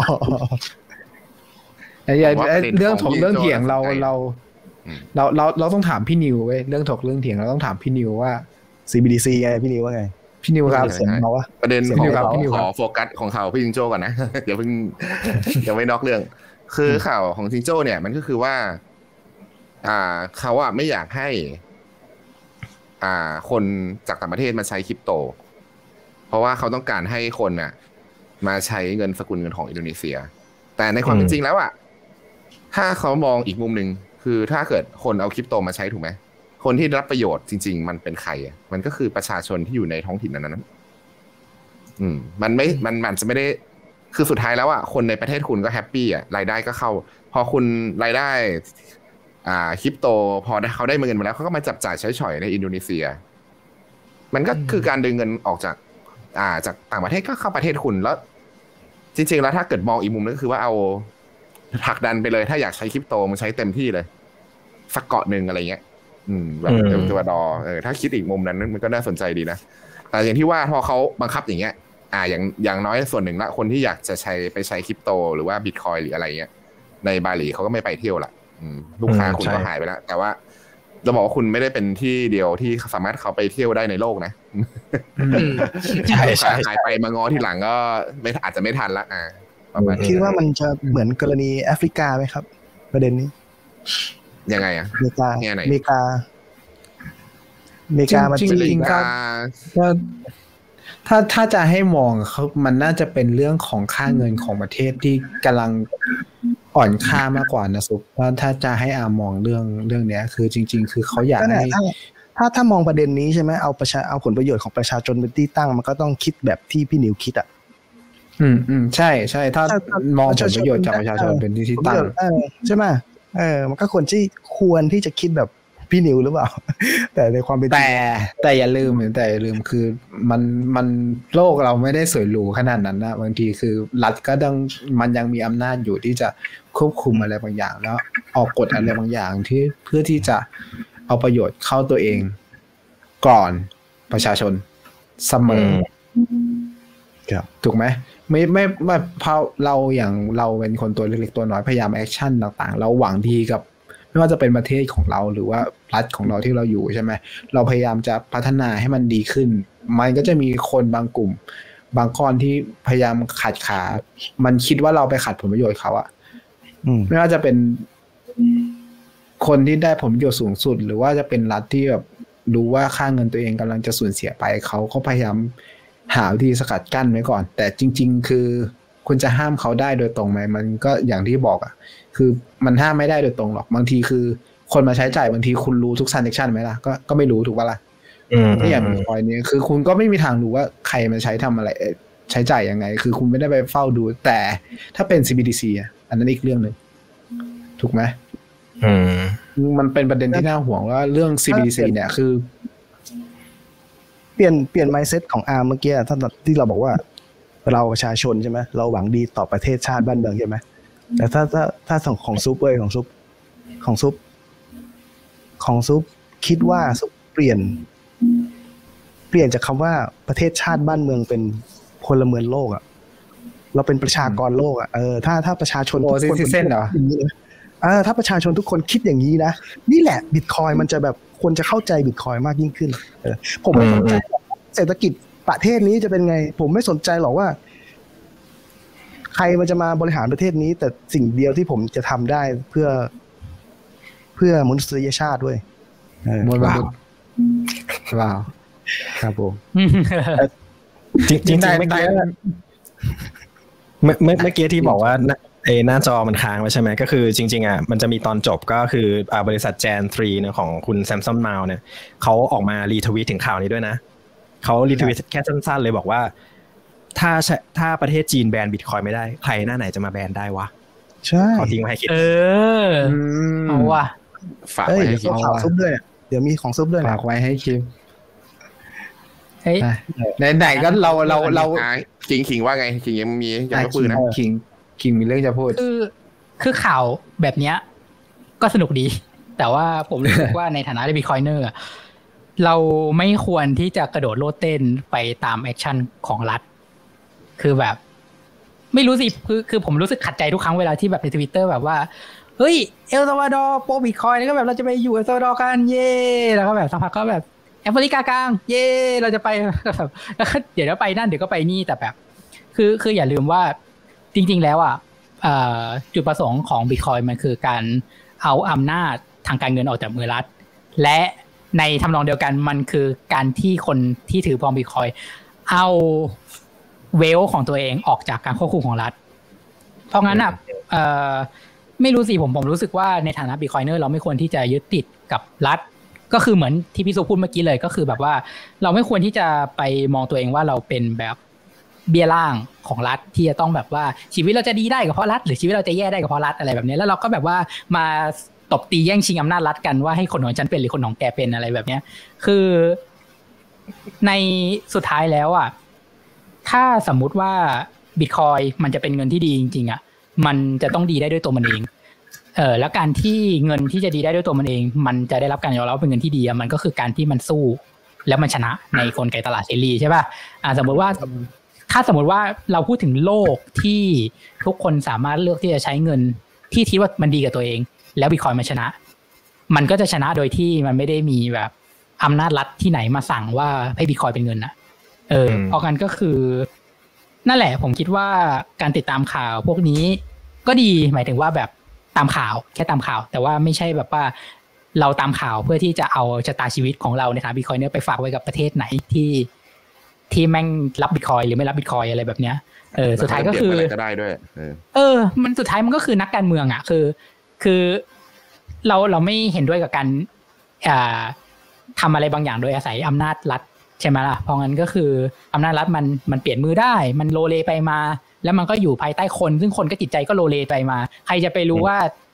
ไอ้เรื่องถกเรื่องเถียงเราเราเราเราเราต้องถามพี่นิวเว้ยเรื่องถกเรื่องเถียงเราต้องถามพี่นิวว่าซี บี ดี ซี ไงพี่นิวว่าไงพี่นิวครับเสียงเขาว่าประเด็นของเราขอโฟกัสของข่าวพี่จิงโจ้ก่อนนะเดี๋ยวเพิ่งยังไม่นอกเรื่องคือข่าวของจิงโจ้เนี่ยมันก็คือว่าอ่าเขาอะไม่อยากให้อ่าคนจากต่างประเทศมาใช้คริปโตเพราะว่าเขาต้องการให้คนน่ะมาใช้เงินสกุลเงินของอินโดนีเซียแต่ในความเป็นจริงแล้วอะถ้าเขามองอีกมุมนึงคือถ้าเกิดคนเอาคริปโตมาใช้ถูกไหมคนที่รับประโยชน์จริงๆมันเป็นใครอ่ะมันก็คือประชาชนที่อยู่ในท้องถิ่นนั้นๆอืมมันไม่มันมันจะไม่ได้คือสุดท้ายแล้วอ่ะคนในประเทศคุณก็แฮปปี้อ่ะรายได้ก็เข้าพอคุณรายได้อ่าคริปโตพอเขาได้เงินมาแล้วเขาก็มาจับจ่ายใช้สอยในอินโดนีเซียมันก็คือการดึงเงินออกจากอ่าจากต่างประเทศก็เข้าประเทศคุณแล้วจริงๆแล้วถ้าเกิดมองอีกมุมนึงก็คือว่าเอาผลักดันไปเลยถ้าอยากใช้คริปโตมันใช้เต็มที่เลยสักเกาะนึงอะไรเงี้ยอืมแบบเอลซัลวาดอร์เออถ้าคิดอีกมุมนั้นมันก็น่าสนใจดีนะแต่อย่างที่ว่าพอเขาบังคับอย่างเงี้ยอ่าอย่างอย่างน้อยส่วนหนึ่งละคนที่อยากจะใช้ไปใช้คริปโตหรือว่าบิตคอยหรืออะไรเงี้ยในบาหลีเขาก็ไม่ไปเที่ยวละลูกค้าคุณก็หายไปแล้วแต่ว่าจะบอกว่าคุณไม่ได้เป็นที่เดียวที่สามารถเขาไปเที่ยวได้ในโลกนะใช่ใช่หายไปมาง้อทีหลังก็ไม่อาจจะไม่ทันละอ่าคิดว่ามันจะเหมือนกรณีแอฟริกาไหมครับประเด็นนี้ยังไงอ่ะอเมริกาอเมริกาอเมริกามันจริงๆก็ถ้าถ้าจะให้มองเขามันน่าจะเป็นเรื่องของค่าเงินของประเทศที่กำลังอ่อนค่ามากกว่านะซุปว่าถ้าจะให้อามองเรื่องเรื่องเนี้ยคือจริงๆคือเขาอยากให้ถ้าถ้ามองประเด็นนี้ใช่ไหมเอาประชาเอาผลประโยชน์ของประชาชนเป็นที่ตั้งมันก็ต้องคิดแบบที่พี่นิวคิดอ่ะอืมอืมใช่ใช่ถ้ามองผลประโยชน์จากประชาชนเป็นที่ที่ตั้งใช่ไหมเออมันก็ควรที่ควรที่จะคิดแบบพี่นิวหรือเปล่าแต่ในความเป็นแต่แต่อย่าลืมแต่อย่าลืมคือมันมันโลกเราไม่ได้สวยหรูขนาดนั้นนะบางทีคือรัฐก็ต้องมันยังมีอำนาจอยู่ที่จะควบคุมอะไรบางอย่างแล้วออกกฎอะไรบางอย่างที่เพื่อที่จะเอาประโยชน์เข้าตัวเองก่อนประชาชนเสมอครับถูกไหมไม่ไม่ไม่เพราะเราอย่างเราเป็นคนตัวเล็กๆตัวน้อยพยายามแอคชั่นต่างๆเราหวังดีกับไม่ว่าจะเป็นประเทศของเราหรือว่ารัฐของเราที่เราอยู่ใช่ไหมเราพยายามจะพัฒนาให้มันดีขึ้นมันก็จะมีคนบางกลุ่มบางก้อนที่พยายามขัดขามันคิดว่าเราไปขัดผลประโยชน์เขาอะไม่ว่าจะเป็นคนที่ได้ผลประโยชน์สูงสุดหรือว่าจะเป็นรัฐที่แบบรู้ว่าค่าเงินตัวเองกำลังจะสูญเสียไปเขาก็พยายามหาวิธีสกัดกั้นไว้ก่อนแต่จริงๆคือคุณจะห้ามเขาได้โดยตรงไหมมันก็อย่างที่บอกอ่ะคือมันห้ามไม่ได้โดยตรงหรอกบางทีคือคนมาใช้จ่ายบางทีคุณรู้ทุก transaction ไหมล่ะก็ก็ไม่รู้ถูกป่ะล่ะที่อย่างคอยนี้คือคุณก็ไม่มีทางรู้ว่าใครมาใช้ทำอะไรใช้จ่ายยังไงคือคุณไม่ได้ไปเฝ้าดูแต่ถ้าเป็น ซี บี ดี ซี อ่ะอันนั้นอีกเรื่องนึงถูกไหมอืมมันเป็นประเด็นที่น่าห่วงว่าเรื่อง ซี บี ดี ซี เนี่ยคือเปลี่ยนเปลี่ยน mindset ของอาร์มเมื่อกี้ท่านที่เราบอกว่าเราประชาชนใช่ไหมเราหวังดีต่อประเทศชาติบ้านเมืองใช่ไหมแต่ถ้าถ้าถ้าของซุปเว้ยของซุปของซุปของซุปคิดว่าซุปเปลี่ยนเปลี่ยนจากคำว่าประเทศชาติบ้านเมืองเป็นพลเมืองโลกอ่ะเราเป็นประชากรโลกอ่ะเออถ้าถ้าประชาชนทุกคนเส้นเหรอเออถ้าประชาชนทุกคนคิดอย่างนี้นะนี่แหละบิตคอยมันจะแบบคนจะเข้าใจบิตคอยมากยิ่งขึ้นเออผมไม่สนใจเศรษฐกิจประเทศนี้จะเป็นไงผมไม่สนใจหรอกว่าใครมันจะมาบริหารประเทศนี้แต่สิ่งเดียวที่ผมจะทำได้เพื่อเพื่อมนุษยชาติด้วยมวลมนุษย์ว้าวครับผมจริงจริงไม่ได้เมื่อเมื่อกี้ที่บอกว่าไอ้หน้าจอมันค้างไว้ใช่ไหมก็คือจริงๆอ่ะมันจะมีตอนจบก็คืออ่าบริษัท Jan ทรีเนี่ยของคุณแซมซัมมาวเนี่ยเขาออกมารีทวีตถึงข่าวนี้ด้วยนะเขารีทวีตแค่สั้นๆเลยบอกว่าถ้าถ้าประเทศจีนแบนบิตคอยไม่ได้ใครหน้าไหนจะมาแบนได้วะใช่เขาทิ้งไว้ให้คิดเออเอาว่ะฝากไว้ให้คิดข่าวซุปด้วยเดี๋ยวมีของซุปด้วยฝากไว้ให้คิดเฮ้ยไหนๆก็เราเราเราคิงคิงว่าไงคิงยังมีอย่างก็พูดนะคิงคิงมีเรื่องจะพูดคือคือข่าวแบบเนี้ยก็สนุกดีแต่ว่าผมรู้สึกว่าในฐานะบิตคอยเนอร์เราไม่ควรที่จะกระโดดโลดเต้นไปตามแอคชั่นของรัฐคือแบบไม่รู้สิคือคือผมรู้สึกขัดใจทุกครั้งเวลาที่แบบใน Twitter แบบว่าเฮ้ยเอลซัลวาดอร์โปรบิตคอยน์แล้วก็แบบเราจะไปอยู่เอลซัลวาดอร์กันเย่แล้วก็แบบสักพักก็แบบแอฟริกากลางเย่เราจะไปแบบแล้วเดี๋ยวก็ไปนั่นเดี๋ยวก็ไปนี่แต่แบบคือคืออย่าลืมว่าจริงๆแล้วอ่ะจุดประสงค์ของบิตคอยน์มันคือการเอาอำนาจทางการเงินออกจากมือรัฐและในทำนองเดียวกันมันคือการที่คนที่ถือพร้อมบิตคอยน์เอาเวลของตัวเองออกจากการควบคุมของรัฐเพราะงั้นอ่ะไม่รู้สิผมผมรู้สึกว่าในฐานะบิตคอยเนอร์เราไม่ควรที่จะยึดติดกับรัฐก็คือเหมือนที่พี่สุพูดเมื่อกี้เลยก็คือแบบว่าเราไม่ควรที่จะไปมองตัวเองว่าเราเป็นแบบเบี้ยล่างของรัฐที่จะต้องแบบว่าชีวิตเราจะดีได้ก็เพราะรัฐหรือชีวิตเราจะแย่ได้ก็เพราะรัฐอะไรแบบนี้แล้วเราก็แบบว่ามาตบตีแย่งชิงอำนาจรัฐกันว่าให้คนของฉันเป็นหรือคนของแกเป็นอะไรแบบนี้คือในสุดท้ายแล้วอ่ะถ้าสมมุติว่าบิตคอยมันจะเป็นเงินที่ดีจริงๆอ่ะมันจะต้องดีได้ด้วยตัวมันเองเออแล้วการที่เงินที่จะดีได้ด้วยตัวมันเองมันจะได้รับการยอมรับเป็นเงินที่ดีอ่ะมันก็คือการที่มันสู้แล้วมันชนะในกลไกตลาดเสรีใช่ป่ะอ่าสมมติว่าถ้าสมมติว่าเราพูดถึงโลกที่ทุกคนสามารถเลือกที่จะใช้เงินที่คิดว่ามันดีกับตัวเองแล้วบิตคอยมันชนะมันก็จะชนะโดยที่มันไม่ได้มีแบบอำนาจรัฐที่ไหนมาสั่งว่าให้บิตคอยเป็นเงินนะเออเพราะงั้นก็คือนั่นแหละผมคิดว่าการติดตามข่าวพวกนี้ก็ดีหมายถึงว่าแบบตามข่าวแค่ตามข่าวแต่ว่าไม่ใช่แบบว่าเราตามข่าวเพื่อที่จะเอาชะตาชีวิตของเราในฐานะบิตคอยเนอร์ไปฝากไว้กับประเทศไหนที่ที่แม่งรับบิตคอยหรือไม่รับบิตคอยอะไรแบบเนี้ยเออสุดท้ายก็คือก็ได้ด้วยเออมันสุดท้ายมันก็คือนักการเมืองอ่ะคือคือเราเราไม่เห็นด้วยกับการอ่าทำอะไรบางอย่างโดยอาศัยอำนาจรัฐใช่ไหมล่ะเพราะงั้นก็คืออำนาจรัฐมันมันเปลี่ยนมือได้มันโลเลไปมาแล้วมันก็อยู่ภายใต้คนซึ่งคนก็จิตใจก็โลเลไปมาใครจะไปรู้ว่า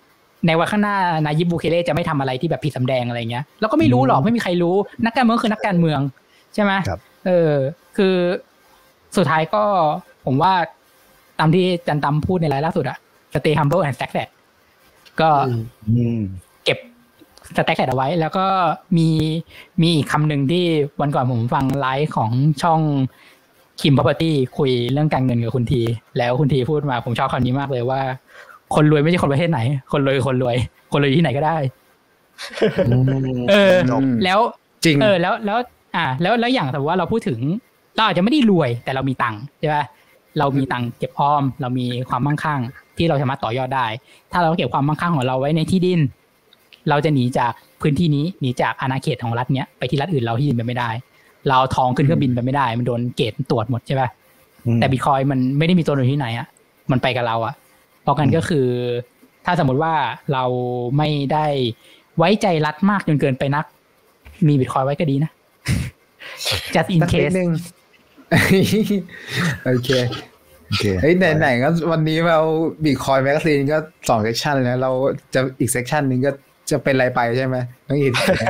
ในวันข้างหน้านายยิบบูเคเล่จะไม่ทำอะไรที่แบบผิดสำแดงอะไรเงี้ยเราก็ไม่รู้หรอกไม่มีใครรู้นักการเมืองคือนักการเมืองใช่ไหมเออคือสุดท้ายก็ผมว่าตามที่จันตำพูดในรายล่าสุดอะ stay humble and stack that ก็เก็บ stack that เอาไว้แล้วก็มีมีอีกคำหนึ่งที่วันก่อนผมฟังไลฟ์ของช่องคิม property คุยเรื่องการเงินกับคุณทีแล้วคุณทีพูดมาผมชอบคำนี้มากเลยว่าคนรวยไม่ใช่คนประเทศไหนคนรวยคือคนรวยคนรวยที่ไหนก็ได้เออแล้วจริงเออแล้วแล้วอ่าแล้วแล้วอย่างสมมติว่าเราพูดถึงเราอาจจะไม่ได้รวยแต่เรามีตังค์ใช่ป่ะเรามีตังค์เก็บออมเรามีความมั่งคั่งที่เราสามารถต่อยอดได้ถ้าเราเก็บความมั่งคั่งของเราไว้ในที่ดินเราจะหนีจากพื้นที่นี้หนีจากอาณาเขตของรัฐเนี้ยไปที่รัฐอื่นเราที่ดินไปไม่ได้เราทองขึ้นเครื่องบินไปไม่ได้มันโดนเกตตรวจหมดใช่ป่ะแต่บิตคอยน์มันไม่ได้มีตัวตนที่ไหนอ่ะมันไปกับเราอ่ะเพราะกันก็คือถ้าสมมติว่าเราไม่ได้ไว้ใจรัฐมากจนเกินไปนักมีบิตคอยน์ไว้ก็ดีนะ just in case นึงโอเคโอเคเฮ้ยไหนๆก็วันนี้เราบิตคอยน์แมกกาซีนก็สองเซกชันแล้วเราจะอีกเซกชันนึงก็จะเป็นอะไรไปใช่ไหมน้องอิน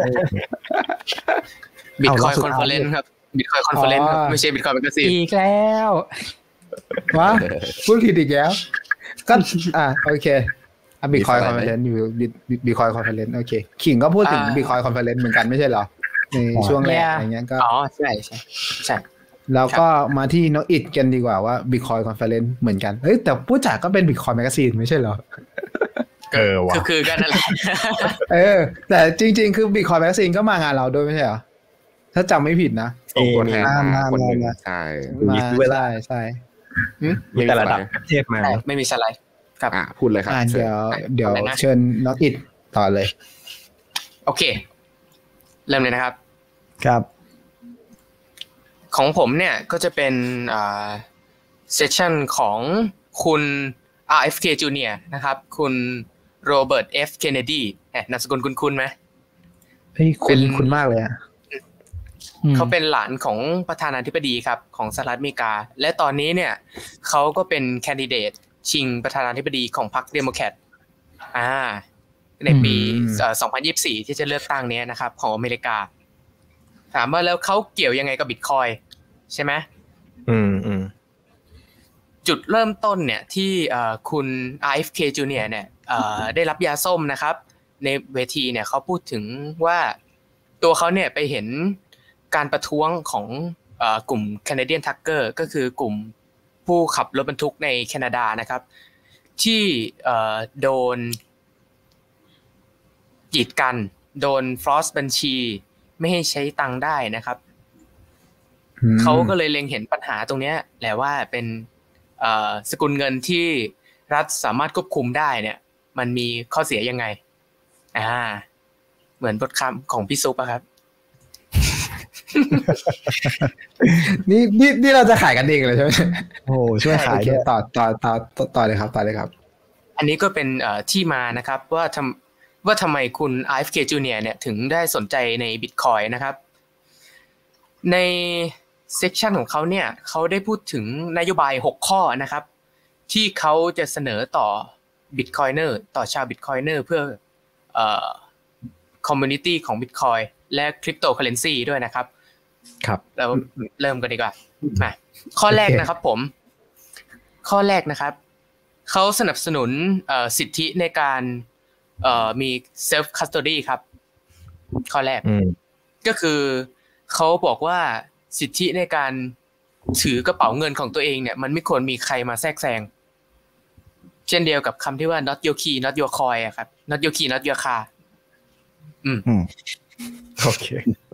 บิตคอยน์คอนเฟอเรนซ์ครับบิตคอยน์คอนเฟอเรนซ์ไม่ใช่บิตคอยน์แมกกาซีนอีกแล้ววะพูดผิดอีกแล้วก็อ่ะโอเคอ่ะบิตคอยน์คอนเฟอเรนซ์อยู่บิตคอยน์คอนเฟอเรนซ์โอเคขิงก็พูดถึงบิตคอยน์คอนเฟอเรนซ์เหมือนกันไม่ใช่เหรอในช่วงแรกอะไรเงี้ยก็อ๋อใช่ใช่ใช่แล้วก็มาที่น้องอิดกันดีกว่าว่า Bitcoin Conference เหมือนกันเฮ้ยแต่ผู้จัดก็เป็น Bitcoin Magazine ไม่ใช่เหรอเออว่ะคือๆกันนั่นแหละเออแต่จริงๆคือ Bitcoin Magazine ก็มางานเราด้วยไม่ใช่เหรอถ้าจำไม่ผิดนะส่งตัวแทนมาคนนึงใช่มีเวลาใช่มีแต่ระดับเทพมาไม่มีสไลด์ครับอ่ะพูดเลยครับเดี๋ยวเดี๋ยวเชิญน้องอิดต่อเลยโอเคเริ่มเลยนะครับครับของผมเนี่ยก็จะเป็นอ่าเซสชั่นของคุณ อาร์ เอฟ เค Junior นะครับคุณโรเบิร์ต F Kennedy แหมนามสกุลคุ้นๆมั้ยเฮ้ยคุ้นคุ้นมากเลยอ่ะเขาเป็นหลานของประธานาธิบดีครับของสหรัฐอเมริกาและตอนนี้เนี่ยเขาก็เป็นแคนดิเดตชิงประธานาธิบดีของพรรคเดโมแครตอ่าในปีสองพันยี่สิบสี่ที่จะเลือกตั้งนี้นะครับของอเมริกาถามว่าแล้วเขาเกี่ยวยังไงกับบิตคอยน์ใช่ไหมอืมอืมจุดเริ่มต้นเนี่ยที่คุณ อาร์ เอฟ เค Junior เนี่ยได้รับยาส้มนะครับในเวทีเนี่ยเขาพูดถึงว่าตัวเขาเนี่ยไปเห็นการประท้วงของกลุ่ม Canadian Trucker ก็คือกลุ่มผู้ขับรถบรรทุกในแคนาดานะครับที่โดนกีดกันโดนฟรอสบัญชีไม่ให้ใช้ตังค์ได้นะครับเขาก็เลยเล็งเห็นปัญหาตรงนี้แหละว่าเป็นสกุลเงินที่รัฐสามารถควบคุมได้เนี่ยมันมีข้อเสียยังไงอ่าเหมือนบทคำของพี่ซุปอะครับนี่นี่นี่เราจะขายกันเองเลยใช่ไหมโอ้ช่วยขายด้วยต่อต่อต่อต่อเลยครับต่อเลยครับอันนี้ก็เป็นที่มานะครับว่าทำว่าทำไมคุณ อาร์ เอฟ เค Junior เนี่ยถึงได้สนใจใน Bitcoin นะครับในเซกชันของเขาเนี่ยเขาได้พูดถึงนโยบายหกข้อนะครับที่เขาจะเสนอต่อ Bitcoiner ต่อชาว Bitcoiner เพื่อเอ่อ community ของ Bitcoin และ Cryptocurrency ด้วยนะครับครับเราเริ่มกันดีกว่ามาข้อแรกนะครับผมข้อแรกนะครับเขาสนับสนุนเอ่อสิทธิในการเอ่อมี self custody ครับข้อแรกก็คือเขาบอกว่าสิทธิในการถือกระเป๋าเงินของตัวเองเนี่ยมันไม่ควรมีใครมาแทรกแซงเช่นเดียวกับคำที่ว่า not your key not your coin อ่ะครับ not your key not your car อืมโอเค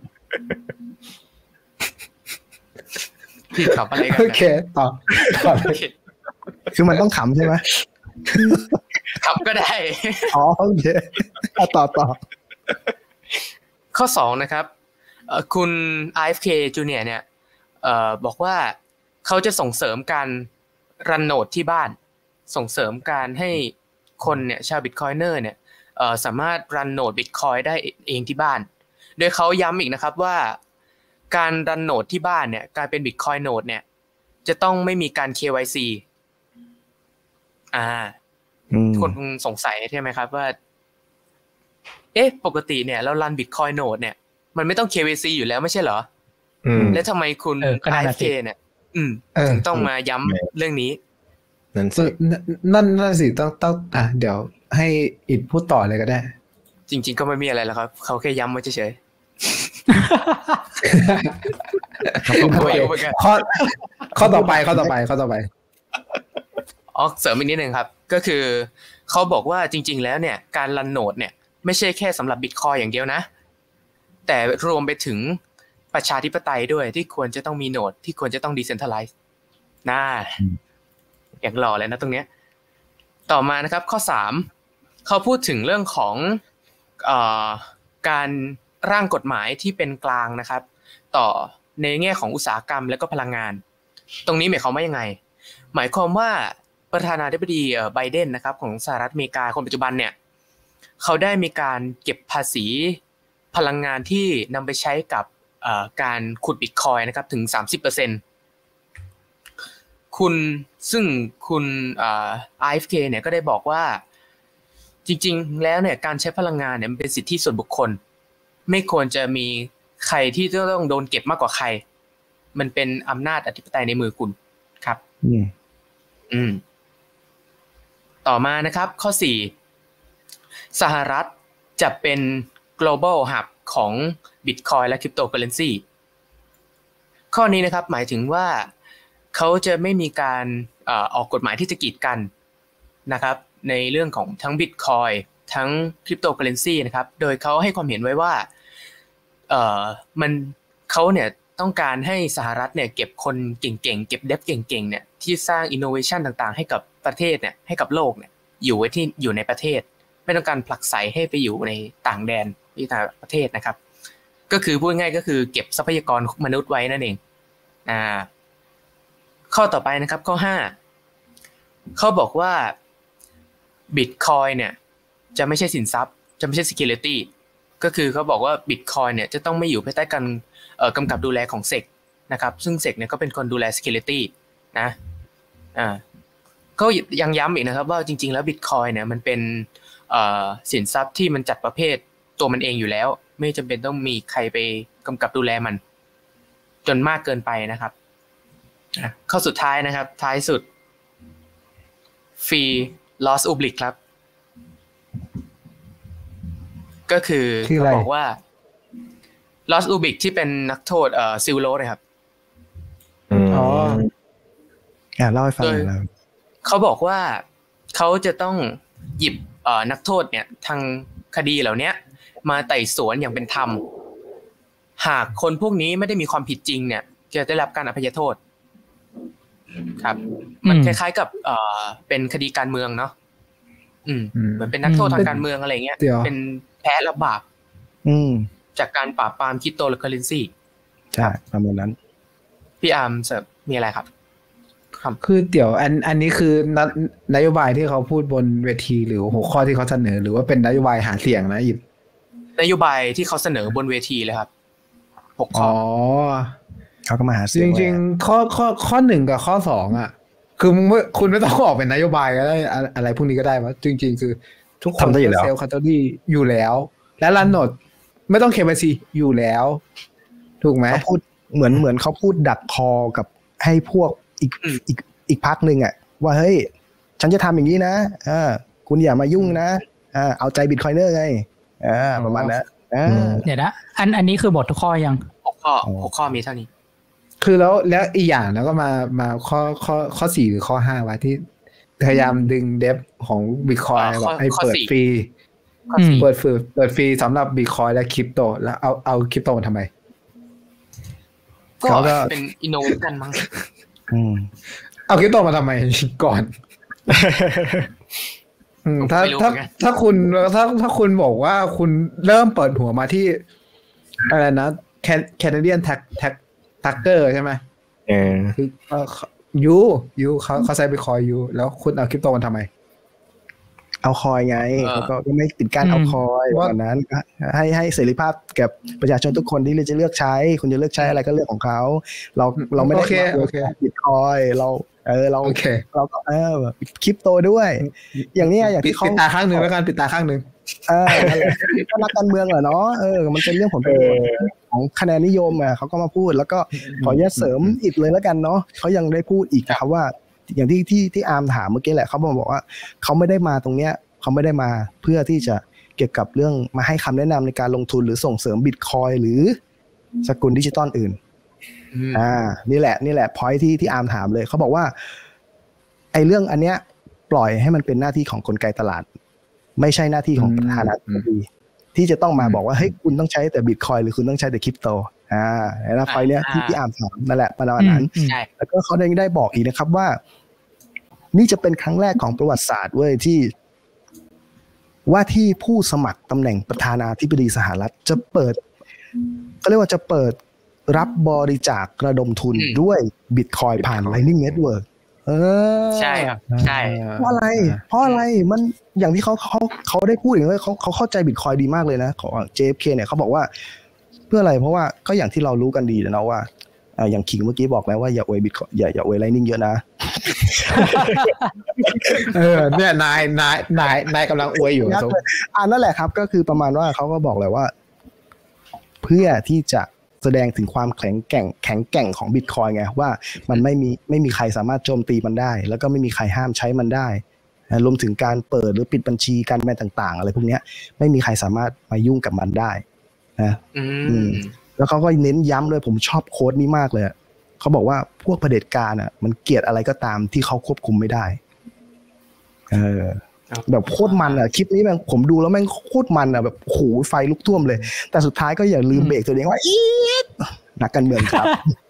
พี่ขับอะไรกันโอเคต่อต่อคือมันต้องขำใช่ไหมขับก็ได้อ๋อโอเคเอาต่อต่อข้อสองนะครับคุณ อาร์ เอฟ เค Junior เนี่ยเอ่อบอกว่าเขาจะส่งเสริมการรันโนดที่บ้านส่งเสริมการให้คนเนี่ยชาว Bitcoiner เนี่ยเอ่อสามารถรันโนด Bitcoin ได้เองที่บ้านโดยเขาย้ำอีกนะครับว่าการรันโนดที่บ้านเนี่ยการเป็น Bitcoin Node เนี่ยจะต้องไม่มีการ เค วาย ซี อ่าคนสงสัยใช่ไหมครับว่าเอ๊ะปกติเนี่ยเรารัน Bitcoin Node เนี่ยมันไม่ต้อง เค วาย ซี อยู่แล้วไม่ใช่เหรออืมแล้วทำไมคุณ ไอ เอฟ เค เนี่ยอืมถึงต้องมาย้ำเรื่องนี้นั่นสินั่นนั่นสิต้องต้องอ่ะเดี๋ยวให้อิดพูดต่อเลยก็ได้จริงๆก็ไม่มีอะไรแล้วครับเขาแค่ย้ำไว้เฉยๆข้อข้อต่อไปข้อต่อไปข้อต่อไปอ๋อเสริมอีกนิดนึงครับก็คือเขาบอกว่าจริงๆแล้วเนี่ยการรันโนดเนี่ยไม่ใช่แค่สำหรับ Bitcoin อย่างเดียวนะแต่รวมไปถึงประชาธิปไตยด้วยที่ควรจะต้องมีโนดที่ควรจะต้อง decentralize น่าอย่างหล่อเลยนะตรงเนี้ยต่อมานะครับข้อสามเขาพูดถึงเรื่องของเอ่อการร่างกฎหมายที่เป็นกลางนะครับต่อในแง่ของอุตสาหกรรมและก็พลังงานตรงนี้หมายความว่ายังไงหมายความว่าประธานาธิบดีไบเดนนะครับของสหรัฐอเมริกาคนปัจจุบันเนี่ยเขาได้มีการเก็บภาษีพลังงานที่นำไปใช้กับการขุด Bitcoin นะครับถึง สามสิบเปอร์เซ็นต์ คุณซึ่งคุณเอ่อ อาร์ เอฟ เค เนี่ยก็ได้บอกว่าจริงๆแล้วเนี่ยการใช้พลังงานเนี่ยมันเป็นสิทธิส่วนบุคคลไม่ควรจะมีใครที่ต้องโดนเก็บมากกว่าใครมันเป็นอำนาจอธิปไตยในมือคุณครับอืมอืมต่อมานะครับข้อสี่สหรัฐจะเป็น global hub ของ Bitcoin และ Cryptocurrency ข้อนี้นะครับหมายถึงว่าเขาจะไม่มีการเอ่อออกกฎหมายที่จะกีดกันนะครับในเรื่องของทั้ง Bitcoin ทั้ง Cryptocurrency นะครับโดยเขาให้ความเห็นไว้ว่าเอ่อมันเขาเนี่ยต้องการให้สหรัฐเนี่ยเก็บคนเก่งๆเก็บเดฟเก่งๆเนี่ยที่สร้าง innovation ต่างๆให้กับประเทศเนี่ยให้กับโลกเนี่ยอยู่ไว้ที่อยู่ในประเทศไม่ต้องการผลักไสให้ไปอยู่ในต่างแดนที่ต่างประเทศนะครับก็คือพูดง่ายก็คือเก็บทรัพยากรมนุษย์ไว้นั่นเองอ่าข้อต่อไปนะครับข้อห้าเขาบอกว่า Bitcoin เนี่ยจะไม่ใช่สินทรัพย์จะไม่ใช่ security ก็คือเขาบอกว่า Bitcoin เนี่ยจะต้องไม่อยู่ภายใต้การเอ่อกำกับดูแลของ เซ อี ซี นะครับซึ่ง เซ อี ซี เนี่ยก็เป็นคนดูแล security นะอ่าก็ยังย้ำอีกนะครับว่าจริงๆแล้ว Bitcoin เนี่ยมันเป็นเอ่อสินทรัพย์ที่มันจัดประเภทตัวมันเองอยู่แล้วไม่จำเป็นต้องมีใครไปกำกับดูแลมันจนมากเกินไปนะครับข้อสุดท้ายนะครับท้ายสุด Free Loss Oblique ครับก็คือเขาบอกว่า Loss Oblique ที่เป็นนักโทษเอ่อซิลโลนะครับอ๋ออ่าเล่าให้ฟังหน่อยครับเขาบอกว่าเขาจะต้องหยิบเอ่อนักโทษเนี่ยทางคดีเหล่านี้มาไต่สวนอย่างเป็นธรรมหากคนพวกนี้ไม่ได้มีความผิดจริงเนี่ยจะได้รับการอภัยโทษครับมันคล้ายๆกับเอ่อเป็นคดีการเมืองเนาะอืมเหมือนเป็นนักโทษทางการเมืองอะไรเงี้ยเป็นแพ้รับบาปอืมจากการปราบปรามคริปโตเคอเรนซีใช่ประมาณนั้นพี่อาร์มเสิร์ฟมีอะไรครับคือเดี๋ยวอันอันนี้คือนโยบายที่เขาพูดบนเวทีหรือหัวข้อที่เขาเสนอหรือว่าเป็นนโยบายหาเสียงนะอิบนโยบายที่เขาเสนอบนเวทีเลยครับหกข้ออ๋อเขาก็มาหาเสียงจริงๆข้อข้อข้อหนึ่งกับข้อสองอ่ะคือคุณไม่ต้องออกเป็นนโยบายก็ได้อะไรพวกนี้ก็ได้ว่าจริงๆคือทุกคนทำได้อยู่แล้วเซลล์คัตเตอรี่อยู่แล้วและรันโนดไม่ต้อง เค วาย ซี อยู่แล้วถูกไหมเขาพูดเหมือนเหมือนเขาพูดดักคอกับให้พวกอีกอีกอีกพักหนึ่งอ่ะว่าเฮ้ยฉันจะทำอย่างนี้นะอ่าคุณอย่ามายุ่งนะอ่าเอาใจบิตคอยเนอร์ไงอ่าประมาณนั้นอ่าเดี๋ยวนะอันอันนี้คือหมดทุกข้อยังหกข้อหกข้อมีเท่านี้คือแล้วแล้วอีกอย่างแล้วก็มามาข้อข้อข้อสี่หรือข้อห้าไว้ที่พยายามดึงเดฟของบิตคอยแบบให้เปิดฟรีเปิดฟรีเปิดฟรีสำหรับบิตคอยและคริปโตแล้วเอาเอาคริปโตมาทำไมก็เป็นอินโนเวชั่นมั้งเอาคริปโตมาทำไมก่อนถ้าถ้าถ้าคุณถ้าถ้าคุณบอกว่าคุณเริ่มเปิดหัวมาที่อะไรนะแคนาเดียนแท็กแท็กแท็กเกอร์ใช่ไหมเออคือยูยูเขาเขาใช้บิตคอยยูแล้วคุณเอาคริปโตมาทำไมเอาคอยไงเขาก็ไม่ปิดกั้นเอาคอยวันนั้นให้ให้เสรีภาพแก่ประชาชนทุกคนที่จะเลือกใช้คุณจะเลือกใช้อะไรก็เรื่องของเขาเราเราไม่ได้บิตคอยเราเออเราเราก็เออคริปโตด้วยอย่างนี้อย่างที่ปิดตาข้างหนึ่งแล้วกันปิดตาข้างหนึ่งเออนั่นแหละก็นักการเมืองแหละเนาะเออมันเป็นเรื่องผลประโยชน์ของคะแนนนิยมอ่ะเขาก็มาพูดแล้วก็ขอแยกเสริมอีกเลยแล้วกันเนาะเขายังได้พูดอีกนะครับว่าอย่างที่ที่ที่อาร์มถามเมื่อกี้แหละเขาบอกว่าเขาไม่ได้มาตรงเนี้ยเขาไม่ได้มาเพื่อที่จะเกี่ยวกับเรื่องมาให้คำแนะนำในการลงทุนหรือส่งเสริมบิตคอยหรือสกุลดิจิตอลอื่นอ่านี่แหละนี่แหละพอยที่ที่อาร์มถามเลยเขาบอกว่าไอ้เรื่องอันเนี้ยปล่อยให้มันเป็นหน้าที่ของกลไกตลาดไม่ใช่หน้าที่ของประธานาธิบดีที่จะต้องมาบอกว่าเฮ้ยคุณต้องใช้แต่บิตคอยหรือคุณต้องใช้แต่คริปโตอ่าแล้วพอยเนี้ยที่ที่อาร์มถามนั่นแหละประมาณนั้นแล้วก็เขาได้ได้บอกอีกนะครับว่านี่จะเป็นครั้งแรกของประวัติศาสตร์เว้ยที่ว่าที่ผู้สมัครตำแหน่งประธานาธิบดีสหรัฐจะเปิดก็เรียกว่าจะเปิดรับบริจาคระดมทุนด้วยบิตคอยผ่าน Lightning Network เออใช่ครับใช่เพราะอะไรเพราะอะไรมันอย่างที่เขาเขาเขาได้พูดอย่างนี้เขาเขาเข้าใจบิตคอยดีมากเลยนะของ เจ เอฟ เค เนี่ยเขาบอกว่าเพื่ออะไรเพราะว่าก็อย่างที่เรารู้กันดีนะว่าอย่างขิงเมื่อกี้บอกแล้วว่าอย่าอวยบิตคอยอย่าอย่าอวย Lightning เยอะนะเออเนี่ยนายนายนายนายกำลังอวยอยู่อ่านั่นแหละครับก็คือประมาณว่าเขาก็บอกเลยว่าเพื่อที่จะแสดงถึงความแข็งแกร่งแข็งแกร่งของบิตคอยไงว่ามันไม่มีไม่มีใครสามารถโจมตีมันได้แล้วก็ไม่มีใครห้ามใช้มันได้รวมถึงการเปิดหรือปิดบัญชีการแบนต่างๆอะไรพวกนี้ไม่มีใครสามารถมายุ่งกับมันได้นะแล้วเขาก็เน้นย้ำเลยผมชอบโค้ดนี้มากเลยเขาบอกว่าพวกเผด็จการอ่ะมันเกลียดอะไรก็ตามที่เขาควบคุมไม่ได้เออแบบโคตรมันอ่ะคลิปนี้แม่งผมดูแล้วแม่งโคตรมันอ่ะแบบโหไฟลุกท่วมเลยแต่สุดท้ายก็อย่าลืมเบรกตัวเองว่าอี๊ดนักการเมืองครับ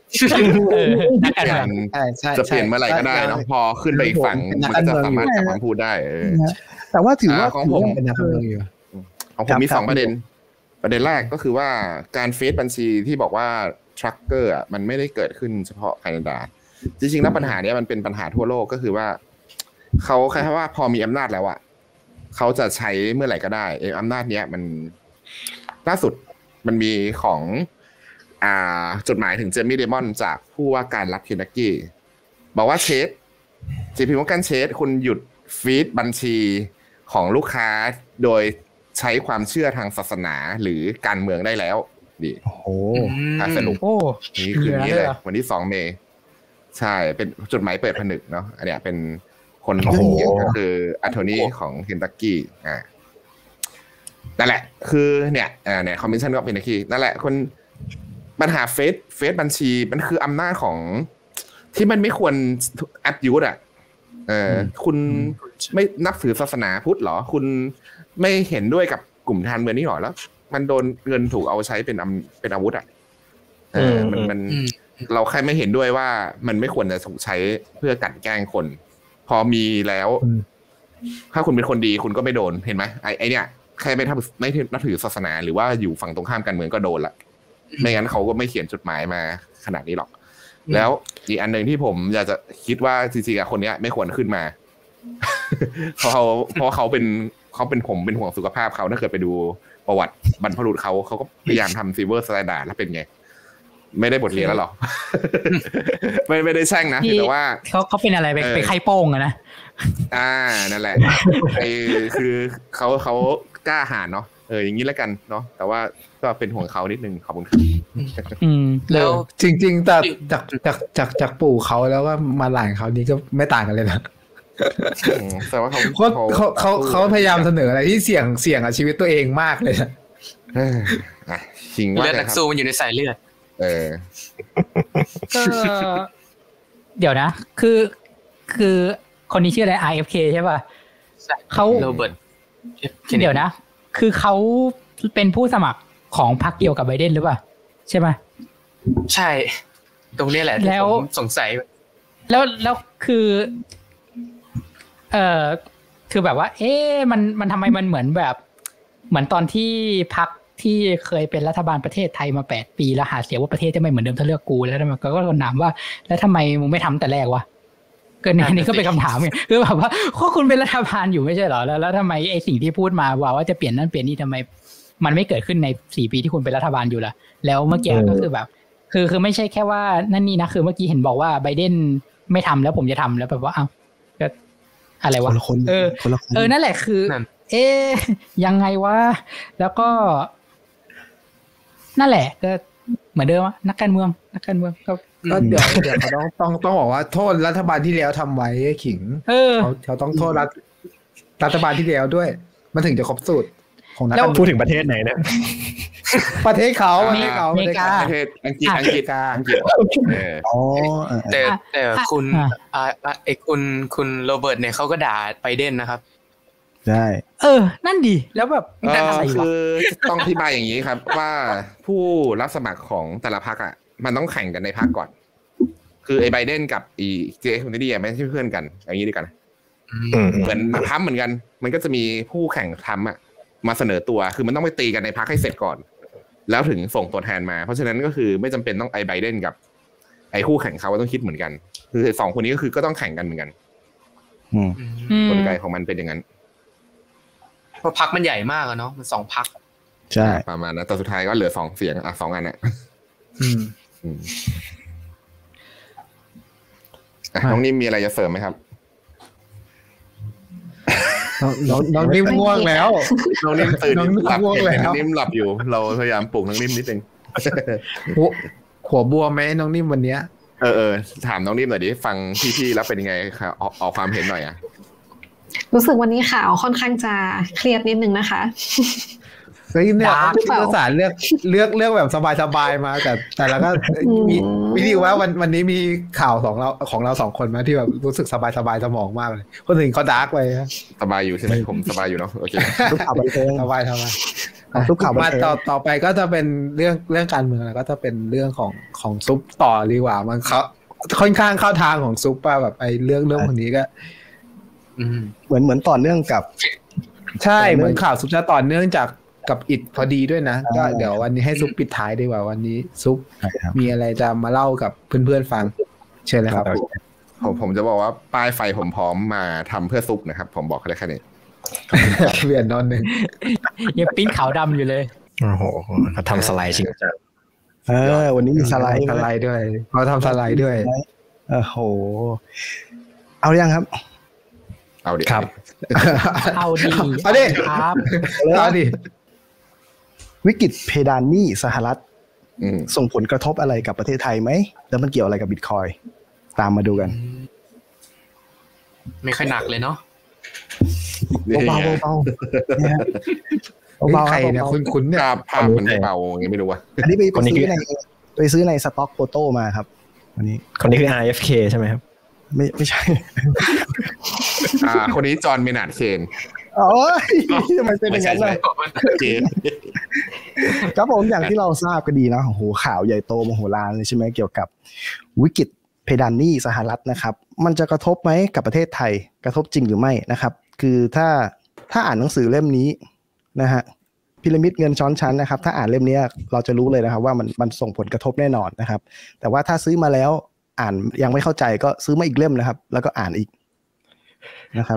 จะเปลี่ยนเมื่อไหร่ก็ได้นะพอขึ้นไปอีกฝั่งมันก็จะสามารถกลับมาพูดได้แต่ว่าถือว่าของผมของผมมีสองประเด็นประเด็นแรกก็คือว่าการเฟซบัญชีที่บอกว่าทรัคเกอร์อ่ะมันไม่ได้เกิดขึ้นเฉพาะแคนาดาจริงๆแล้วปัญหาเนี้ยมันเป็นปัญหาทั่วโลกก็คือว่าเขาคล้ายๆว่าพอมีอำนาจแล้วอ่ะเขาจะใช้เมื่อไหร่ก็ได้เอออำนาจเนี้ยมันล่าสุดมันมีของอ่าจดหมายถึงเจมี่เดมอนจากผู้ว่าการรัฐเคนทักกี้บอกว่าเชส จี พี Morgan Chase คุณหยุดฟีดบัญชีของลูกค้าโดยใช้ความเชื่อทางศาสนาหรือการเมืองได้แล้วดีโอ้โหสรุปนี่คืนนี้เลยวันที่สองเมษายนใช่เป็นจดหมายเปิดผนึกเนาะอันเนี้ยเป็นคนเขียนก็คืออัทโทนี่ของเคนทักกี้อ่านั่นแหละคือเนี่ยอ่าเนี่ยคอมมิชชั่นก็เป็นนักขี่นั่นแหละคนปัญหาเฟซเฟซบัญชีมันคืออำนาจของที่มันไม่ควรแอปยูสอ่ะเออคุณไม่นับถือศาสนาพุทธหรอคุณไม่เห็นด้วยกับกลุ่มทานเมืองนี้หรอแล้วมันโดนเงินถูกเอาใช้เป็นเป็นอาวุธอ่ะเออมันมันเราแค่ไม่เห็นด้วยว่ามันไม่ควรจะถูกใช้เพื่อกันแกล้งคนพอมีแล้วถ้าคุณเป็นคนดีคุณก็ไม่โดนเห็นไหมไอ้ไอเนี่ยใครไม่ทำไม่นับถือศาสนาหรือว่าอยู่ฝั่งตรงข้ามกันเมืองก็โดนละไม่งั้นเขาก็ไม่เขียนจดหมายมาขนาดนี้หรอกแล้วอีกอันหนึ่งที่ผมอยากจะคิดว่าจริงๆอ่ะคนเนี้ยไม่ควรขึ้นมาเพราะเขาเพราะเขาเป็นเขาเป็นผมเป็นห่วงสุขภาพเขาถ้าเกิดไปดูประวัติบรรพบุรุษเขาเขาก็พยายามทำซิลเวอร์สแตนดาร์ดแล้วเป็นไงไม่ได้บทเรียนแล้วหรอไม่ไม่ได้แช่งนะแต่ว่าเขาเขาเป็นอะไรไปไปไข่โป้งอะนะอ่านั่นแหละไอคือเขาเขากล้าหาญเนาะเอออย่างนี้แล้วกันเนาะแต่ว่าก็เป็นห่วงเขานิดนึงขอบคุณครับอืมแล้วจริงๆแต่จากจากจากจากปู่เขาแล้วก็มาหลานเขานี่ก็ไม่ต่างกันเลยนะแต่ว่าเขาเขาเขาเขาพยายามเสนออะไรที่เสี่ยงเสี่ยงกับชีวิตตัวเองมากเลยนะจริงว่าเลือดนักสู้มันอยู่ในสายเลือดเออก็เดี๋ยวนะคือคือคนนี้ชื่ออะไร อาร์ เอฟ เค ใช่ป่ะเขาโรเบิร์ตเดี๋ยวนะคือเขาเป็นผู้สมัครของพรรคเดียวกับไบเดนหรือเปล่าใช่ไหมใช่ตรงนี้แหละที่ผมสงสัยแล้วแล้วคือเอ่อคือแบบว่าเอ๊ะมันมันทำไมมันเหมือนแบบเหมือนตอนที่พรรคที่เคยเป็นรัฐบาลประเทศไทยมาแปดปีแล้วหาเสียงว่าประเทศจะไม่เหมือนเดิมถ้าเลือกกูแล้วมันก็ก็ถามว่าแล้วทำไมมึงไม่ทำแต่แรกวะเกินนี้ก็เป็นคำถามไงคือแบบว่าก็คุณเป็นรัฐบาลอยู่ไม่ใช่เหรอแล้วแล้วทำไมไอ้สิ่งที่พูดมาว่าว่าจะเปลี่ยนนั่นเปลี่ยนนี่ทำไมมันไม่เกิดขึ้นในสี่ปีที่คุณเป็นรัฐบาลอยู่ล่ะแล้วเมื่อกี้ก็คือแบบคือคือไม่ใช่แค่ว่านั่นนี่นะคือเมื่อกี้เห็นบอกว่าไบเดนไม่ทำแล้วผมจะทำแล้วแบบว่าอ้าวก็อะไรวะเออเออนั่นแหละคือเอ๊ะยังไงวะแล้วก็นั่นแหละก็เหมือนเดิมนักการเมืองนักการเมืองก็ก็เดี๋ยวเดี๋ยวเขาต้องต้องต้องบอกว่าโทษรัฐบาลที่แล้วทำไว้ขิงเออเขาเขาต้องโทษรัฐรัฐบาลที่แล้วด้วยมันถึงจะครบสูตรของนักการเมืองพูดถึงประเทศไหนเนี่ยประเทศเขาประเทศเขาอเมริกาประเทศอังกฤษอังกฤษอังกฤษเอออ๋อแต่แต่คุณอ่ะอ่าอ่าไอ้คุณคุณโรเบิร์ตเนี่ยเขาก็ด่าไบเดนนะครับใช่เออนั่นดีแล้วแบบเอออะไรคืวะอต้องอธิบายอย่างนี้ครับ ว่าผู้รับสมัครของแต่ละพรรคอ่ะมันต้องแข่งกันในพรรคก่อน คือไอ้ไบเดนกับอีเจคคนนี้ไม่ใช่เพื่อนกันอย่างนี้ดีกันเหมือนทำเหมือนกัน มันก็จะมีผู้แข่งทำอ่ะมาเสนอตัวคือมันต้องไปตีกันในพรรคให้เสร็จก่อน แล้วถึงส่งตัวแทนมาเพราะฉะนั้นก็คือไม่จำเป็นต้องไอ้ไบเดนกับไอ้คู่แข่งเขาต้องคิดเหมือนกัน คือสองคนนี้ก็คือก็ต้องแข่งกันเหมือนกันอืมกลไกของมันเป็นอย่างนั้นเพราะพักมันใหญ่มากอะเนาะมันสองพักใช่ประมาณนั้นแต่สุดท้ายก็เหลือสองเสียงอ่ะสองอันอ่ะอืมอืมอ่ะน้องนิ่มมีอะไรจะเสริมไหมครับน้องน้องน้องนิ่มง่วงแล้วน้องนิ่มตื่นน้องนิ่มหลับง่วงแล้วน้องนิ่มหลับอยู่ เราพยายามปลุกน้องนิ่มนิดนึงหัวหัวบัวไหมน้องนิ่มวันเนี้ยเออเออถามน้องนิ่มหน่อยดิฟังพี่ๆแล้วเป็นยังไงครับออกออกความเห็นหน่อยอ่ะรู้สึกวันนี้ข่าวค่อนข้างจะเครียดนิดนึงนะคะเฮ้ยเนี่ยดาร์กพี่ภาษาเลือกเลือกเลือกแบบสบายๆมาแต่แต่แล้วก็มีวิธีว่าวันวันนี้มีข่าวของเราของเราสองคนมาที่แบบรู้สึกสบายๆสมองมากเลยคนอื่นเขาดาร์กไปนะสบายอยู่ใช่ไหมผมสบายอยู่เนาะโอเคทุกข่าวบันเทิงสบายสบายทุกข่าวบันมาเทิงต่อต่อไปก็จะเป็นเรื่องเรื่องการเมืองแล้วก็จะเป็นเรื่องของของซุปต่อดีกว่ามันเขาค่อนข้างเข้าทางของซุปป่ะแบบไอ้เรื่องเรื่องคนนี้ก็อืมเหมือนเหมือนต่อเนื่องกับใช่เหมือนข่าวซุปจะต่อเนื่องจากกับอิดพอดีด้วยนะก็เดี๋ยววันนี้ให้ซุปปิดท้ายดีกว่าวันนี้ซุปมีอะไรจะมาเล่ากับเพื่อนๆฟังเชิญเลยครับผมผมจะบอกว่าป้ายไฟผมพร้อมมาทำเพื่อซุปนะครับผมบอกแค่แค่นี้เปลี่ยนนอนหนึ่งยังปิ้นขาวดำอยู่เลยโอ้โหเขาทำสไลด์จริงจังเออวันนี้มีสไลด์สไลด์ด้วยเขาทำสไลด์ด้วยโอ้โหเอาหรือยังครับเอาดิครับเอาดีเอาดิครับเอาดิวิกฤตเพดานหนี้สหรัฐอืมส่งผลกระทบอะไรกับประเทศไทยไหมแล้วมันเกี่ยวอะไรกับบิตคอยน์ตามมาดูกันไม่ค่อยหนักเลยเนาะนี่เบาไงๆเบาๆเนี่ยฮะเฮ้ยเบาๆใครเนี่ยเบาคุณคุณเนี่ยภาพภาพมันไม่เบาไงไม่รู้ว่าๆอันนี้ไปคนนี้ซื้คือ อในไปซื้อในสต็อกโฟโต้มาครับวันนี้คนนี้คือ อาร์ เอฟ เค ใช่ไหมครับไม่ไม่ใช่อ่า คนนี้จอห์นเมนาร์ดเคนโอ้ยทำไมเป็นอย่างนั้นล่ะเคนครับผมอย่างที่เราทราบก็ดีนะโอ้โหข่าวใหญ่โตมโหฬารเลยใช่ไหมเกี่ยวกับวิกฤตเพดานหนี้สหรัฐนะครับมันจะกระทบไหมกับประเทศไทยกระทบจริงหรือไม่นะครับคือถ้าถ้าอ่านหนังสือเล่มนี้นะฮะพีระมิดเงินช้อนชั้นนะครับถ้าอ่านเล่มนี้เราจะรู้เลยนะครับว่ามันมันส่งผลกระทบแน่นอนนะครับแต่ว่าถ้าซื้อมาแล้วอ่านยังไม่เข้าใจก็ซื้อมาอีกเล่มนะครับแล้วก็อ่านอีกนะครับ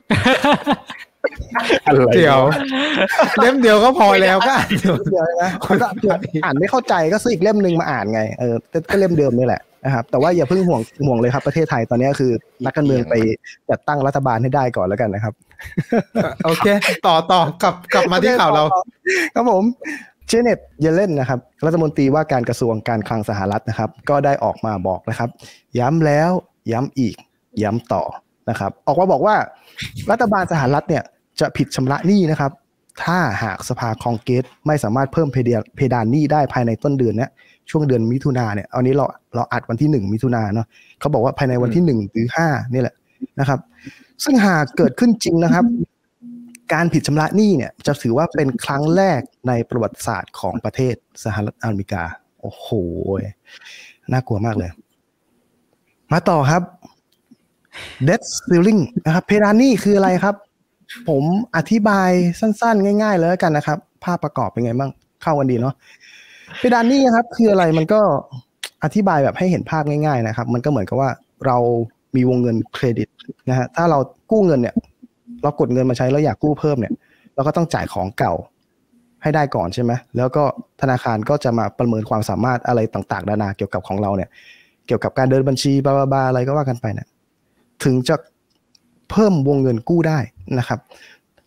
เดี๋ยวเล่มเดียวก็พอแล้วก็อ่านเดี๋ยวนะมันก็อ่านไม่เข้าใจก็ซื้ออีกเล่มหนึ่งมาอ่านไงเออก็เล่มเดิมนี่แหละนะครับแต่ว่าอย่าเพิ่งห่วงห่วงเลยครับประเทศไทยตอนนี้คือนักการเมืองไปจัดตั้งรัฐบาลให้ได้ก่อนแล้วกันนะครับโอเคต่อต่อกลับกลับมาที่ข่าวเราครับผมเจเน็ตเยเลนนะครับรัฐมนตรีว่าการกระทรวงการคลังสหรัฐนะครับก็ได้ออกมาบอกนะครับย้ำแล้วย้ำอีกย้ำต่อนะครับออกมาบอกว่ารัฐบาลสหรัฐเนี่ยจะผิดชำระหนี้นะครับถ้าหากสภาคองเกรสไม่สามารถเพิ่มเพดานหนี้ได้ภายในต้นเดือนนี้ช่วงเดือนมิถุนาเนี่ยเอานี้เราเราอัดวันที่หนึ่งมิถุนาเนาะเขาบอกว่าภายในวันที่หนึ่งหรือห้านี่แหละนะครับซึ่งหากเกิดขึ้นจริงนะครับการผิดชำระหนี้เนี่ยจะถือว่าเป็นครั้งแรกในประวัติศาสตร์ของประเทศสหรัฐอเมริกาโอ้โหน่ากลัวมากเลยมาต่อครับ debt ceiling นะครับเพดานหนี้คืออะไรครับผมอธิบายสั้นๆง่ายๆเลยแล้วกันนะครับภาพประกอบเป็นไงบ้างเข้ากันดีเนาะเพดานหนี้ครับคืออะไรมันก็อธิบายแบบให้เห็นภาพง่ายๆนะครับมันก็เหมือนกับว่าเรามีวงเงินเครดิตนะฮะถ้าเรากู้เงินเนี่ยเรากดเงินมาใช้แล้วอยากกู้เพิ่มเนี่ยเราก็ต้องจ่ายของเก่าให้ได้ก่อนใช่ไหมแล้วก็ธนาคารก็จะมาประเมินความสามารถอะไรต่างๆนานาเกี่ยวกับของเราเนี่ยเกี่ยวกับการเดินบัญชีบลาบลาอะไรก็ว่ากันไปเนี่ยถึงจะเพิ่มวงเงินกู้ได้นะครับ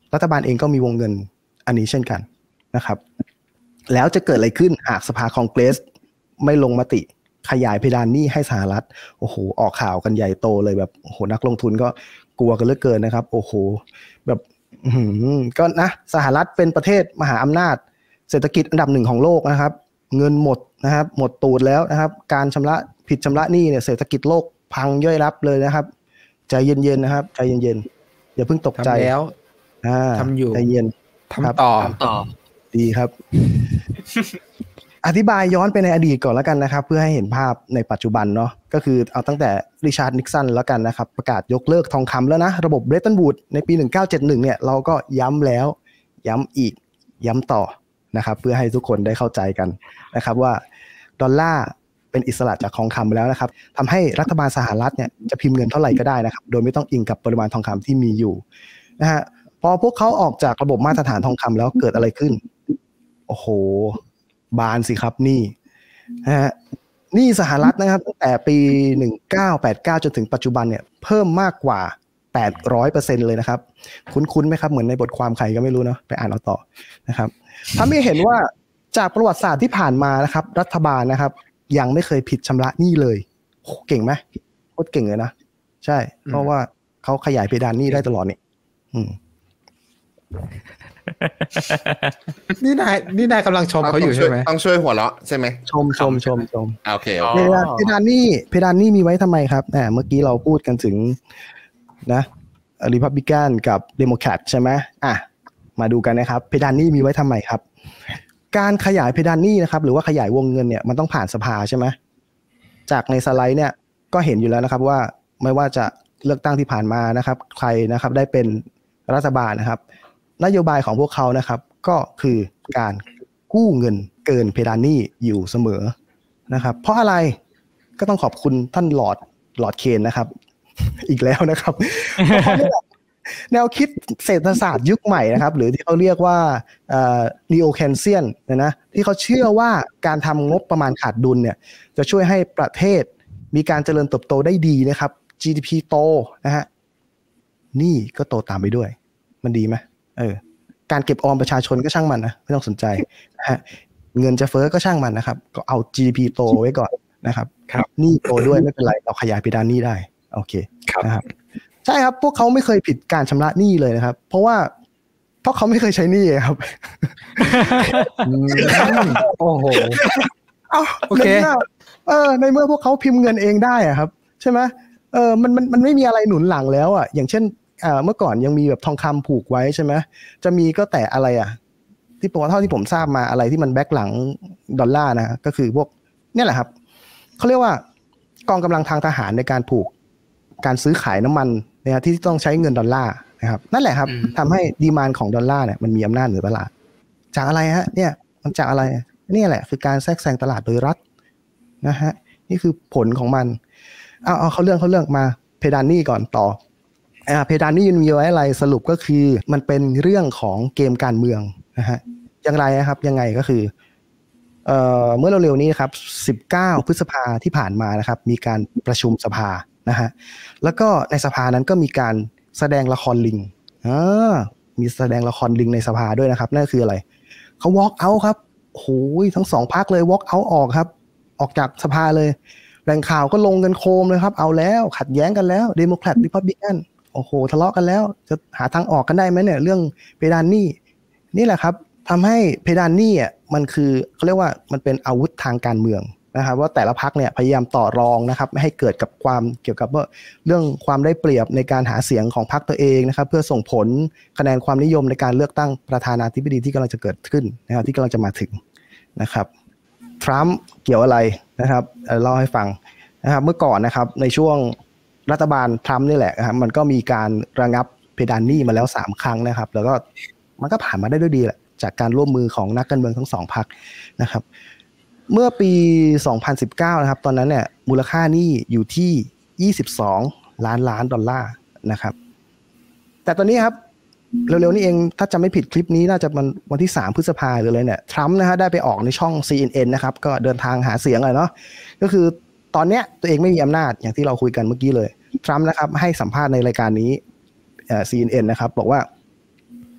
รัฐบาลเองก็มีวงเงินอันนี้เช่นกันนะครับแล้วจะเกิดอะไรขึ้นหากสภาคองเกรสไม่ลงมติขยายเพดานหนี้ให้สหรัฐโอ้โหออกข่าวกันใหญ่โตเลยแบบโอ้โหนักลงทุนก็กลัวกันเหลือเกินนะครับโอ้โหแบบก็นะสหรัฐเป็นประเทศมหาอำนาจเศรษฐกิจอันดับหนึ่งของโลกนะครับเงินหมดนะครับหมดตูดแล้วนะครับการชำระผิดชำระหนี้เนี่ยเศรษฐกิจโลกพังย่อยยับเลยนะครับใจเย็นๆนะครับใจเย็นๆอย่าเพิ่งตกใจทำแล้วทำอยู่ใจเย็นทำต่อต่อดีครับอธิบายย้อนไปในอดีตก่อนแล้วกันนะครับเพื่อให้เห็นภาพในปัจจุบันเนาะก็คือเอาตั้งแต่ริชาร์ดนิกสันแล้วกันนะครับประกาศยกเลิกทองคำแล้วนะระบบเบรตันวูดส์ในปีหนึ่งเก้าเจ็ดหนึ่งเนี่ยเราก็ย้ำแล้วย้ำอีกย้ำต่อนะครับเพื่อให้ทุกคนได้เข้าใจกันนะครับว่าดอลลาร์เป็นอิสระจากทองคำแล้วนะครับทำให้รัฐบาลสหรัฐเนี่ยจะพิมพ์เงินเท่าไหร่ก็ได้นะครับโดยไม่ต้องอิงกับปริมาณทองคำที่มีอยู่นะฮะพอพวกเขาออกจากระบบมาตรฐานทองคำแล้วเกิดอะไรขึ้นโอ้โหบานสิครับนี่นะฮะนี่สหรัฐนะครับตั้งแต่ปีหนึ่งเก้าแปดเก้าจนถึงปัจจุบันเนี่ยเพิ่มมากกว่า แปดร้อยเปอร์เซ็นต์ เลยนะครับคุ้นๆไหมครับเหมือนในบทความใครก็ไม่รู้เนาะไปอ่านเอาต่อนะครับทำให้เห็นว่าจากประวัติศาสตร์ที่ผ่านมานะครับรัฐบาลนะครับยังไม่เคยผิดชำระหนี้เลยเก่งไหมโคตรเก่งเลยนะใช่เพราะว่าเขาขยายเพดานหนี้ได้ตลอดเนี่ยอืมนี่นายนี่นายกำลังชมเขาอยู่ใช่ไหมต้องช่วยหัวเราะใช่ไหมชมชมชมชมโอเคเพดานเพดานหนี้เพดานหนี้มีไว้ทำไมครับเมื่อกี้เราพูดกันถึงนะรีพับลิกันกับเดโมแครตใช่ไหมอ่ะมาดูกันนะครับเพดานหนี้มีไว้ทำไมครับการขยายเพดานหนี้นะครับหรือว่าขยายวงเงินเนี่ยมันต้องผ่านสภาใช่ไหมจากในสไลด์เนี่ยก็เห็นอยู่แล้วนะครับว่าไม่ว่าจะเลือกตั้งที่ผ่านมานะครับใครนะครับได้เป็นรัฐบาลนะครับนโยบายของพวกเขานะครับก็คือการกู้เงินเกินเพดานหนี้อยู่เสมอนะครับเพราะอะไรก็ต้องขอบคุณท่านลอร์ดลอร์ดเคนนะครับอีกแล้วนะครับเพราะแนวคิดเศรษฐศาสตร์ยุคใหม่นะครับหรือที่เขาเรียกว่าเอ่อ Neo Keynesian นะนะที่เขาเชื่อว่าการทำงบประมาณขาดดุลเนี่ยจะช่วยให้ประเทศมีการเจริญเติบโตได้ดีนะครับ จี ดี พี โตนะฮะนี่ก็โตตามไปด้วยมันดีไหมเออการเก็บออมประชาชนก็ช่างมันนะไม่ต้องสนใจนะฮะเงินจะเฟ้อก็ช่างมันนะครับก็เอา จี ดี พี โตไว้ก่อนนะครับนี่โตด้วยไม่เป็นไรเราขยายเพดานหนี้ได้โอเคนะครับใช่ครับพวกเขาไม่เคยผิดการชำระหนี้เลยนะครับเพราะว่าเพราะเขาไม่เคยใช้หนี้ครับโอ้โหเอาโอเคเออในเมื่อพวกเขาพิมพ์เงินเองได้อะครับใช่ไหมเออมันมันมันไม่มีอะไรหนุนหลังแล้วอ่ะอย่างเช่นอ่าเมื่อก่อนยังมีแบบทองคำผูกไว้ใช่ไหมจะมีก็แต่อะไรอ่ะที่ผมเท่าที่ผมทราบมาอะไรที่มันแบ็คหลังดอลลาร์นะก็คือพวกเนี่ยแหละครับเขาเรียกว่ากองกำลังทางทหารในการผูกการซื้อขายน้ำมันนะครับที่ต้องใช้เงินดอลลาร์นะครับนั่นแหละครับทำให้ดีมานด์ของดอลลาร์เนี่ยมันมีอำนาจเหนือตลาดจากอะไรฮะเนี่ยมันจากอะไรนี่แหละคือการแทรกแซงตลาดโดยรัฐนะฮะนี่คือผลของมันเอาเอาเขาเรื่องเขาเรื่องมาเพดานหนี้ก่อนต่ออ่าเพดานหนี้มันมีไว้อะไรสรุปก็คือมันเป็นเรื่องของเกมการเมืองนะฮะอย่างไรนะครับยังไงก็คือเอ่อเมื่อเร็วๆนี้ครับสิบเก้าพฤษภาที่ผ่านมานะครับมีการประชุมสภานะฮะแล้วก็ในสภานั้นก็มีการแสดงละครลิงอ่ามีแสดงละครลิงในสภาด้วยนะครับนั่นคืออะไรเขา walk out ครับโอ้ยทั้งสองพรรคเลย walk out ออกครับออกจากสภาเลยแหล่งข่าวก็ลงกันโคมเลยครับเอาแล้วขัดแย้งกันแล้วเดโมแครตริพับลิกันโอ้โหทะเลาะกันแล้วจะหาทางออกกันได้ไหมเนี่ยเรื่องเพดานหนี้นี่แหละครับทำให้เพดานหนี้อ่ะมันคือเขาเรียกว่ามันเป็นอาวุธทางการเมืองนะครับว่าแต่ละพรรคเนี่ยพยายามต่อรองนะครับไม่ให้เกิดกับความเกี่ยวกับว่าเรื่องความได้เปรียบในการหาเสียงของพรรคตัวเองนะครับเพื่อส่งผลคะแนนความนิยมในการเลือกตั้งประธานาธิบดีที่กำลังจะเกิดขึ้นนะครับที่กำลังจะมาถึงนะครับทรัมป์เกี่ยวอะไรนะครับเล่าให้ฟังนะครับเมื่อก่อนนะครับในช่วงรัฐบาลทรัมป์นี่แหละนะครับมันก็มีการระงับเพดานหนี้มาแล้วสามครั้งนะครับแล้วก็มันก็ผ่านมาได้ด้วยดีแหละจากการร่วมมือของนักการเมืองทั้งสองพรรคนะครับเมื่อปีสองพันสิบเก้านะครับตอนนั้นเนี่ยมูลค่าหนี้อยู่ที่ยี่สิบสองล้านล้านดอลลาร์นะครับแต่ตอนนี้ครับเร็วๆนี้เองถ้าจำไม่ผิดคลิปนี้น่าจะมันวันที่สามพฤษภาคมหรืออะไรเนี่ยทรัมป์นะฮะได้ไปออกในช่อง ซี เอ็น เอ็น นะครับก็เดินทางหาเสียงเลยเนาะก็คือตอนเนี้ยตัวเองไม่มีอำนาจอย่างที่เราคุยกันเมื่อกี้เลยทรัมป์นะครับให้สัมภาษณ์ในรายการนี้เอ่อ ซี เอ็น เอ็น นะครับบอกว่า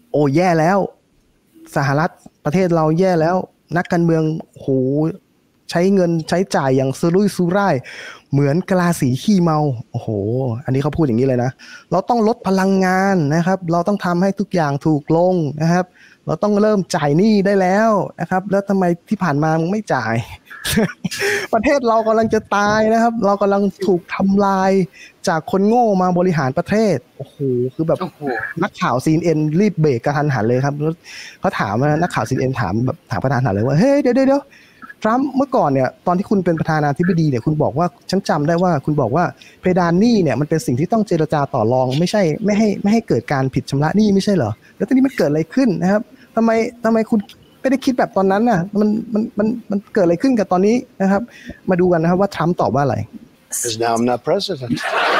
โอ้แย่แล้วสหรัฐประเทศเราแย่แล้วนักการเมืองโหใช้เงินใช้จ่ายอย่างสุรุ่ยสุร่ายเหมือนกะลาสีขี้เมาโอ้โหอันนี้เขาพูดอย่างนี้เลยนะเราต้องลดพลังงานนะครับเราต้องทำให้ทุกอย่างถูกลงนะครับเราต้องเริ่มจ่ายหนี้ได้แล้วนะครับแล้วทำไมที่ผ่านมามึงไม่จ่าย ประเทศเรากำลังจะตายนะครับเรากำลังถูกทำลายจากคนโง่มาบริหารประเทศโอ้โหคือแบบนักข่าว ซี เอ็น เอ็น รีบเบรกกระทันหันเลยครับเขาถามนะนักข่าว ซี เอ็น เอ็น ถามแบบถามประธานหันเลยว่าเฮ้ยเดี๋ยวเดี๋ยวทรัมป์เมื่อก่อนเนี่ยตอนที่คุณเป็นประธานาธิบดีเนี่ยคุณบอกว่าฉันจำได้ว่าคุณบอกว่าเพดานหนี้เนี่ยมันเป็นสิ่งที่ต้องเจรจาต่อรองไม่ใช่ไม่ให้ไม่ให้เกิดการผิดชำระหนี้ไม่ใช่เหรอแล้วตอนนี้มันเกิดอะไรขึ้นนะครับทำไมทำไมคุณไม่ได้คิดแบบตอนนั้นน่ะมันมันมันมันเกิดอะไรขึ้นกับตอนนี้นะครับมาดูกันนะครับว่าทรัมป์ตอบว่าอะไร Because now I'm not president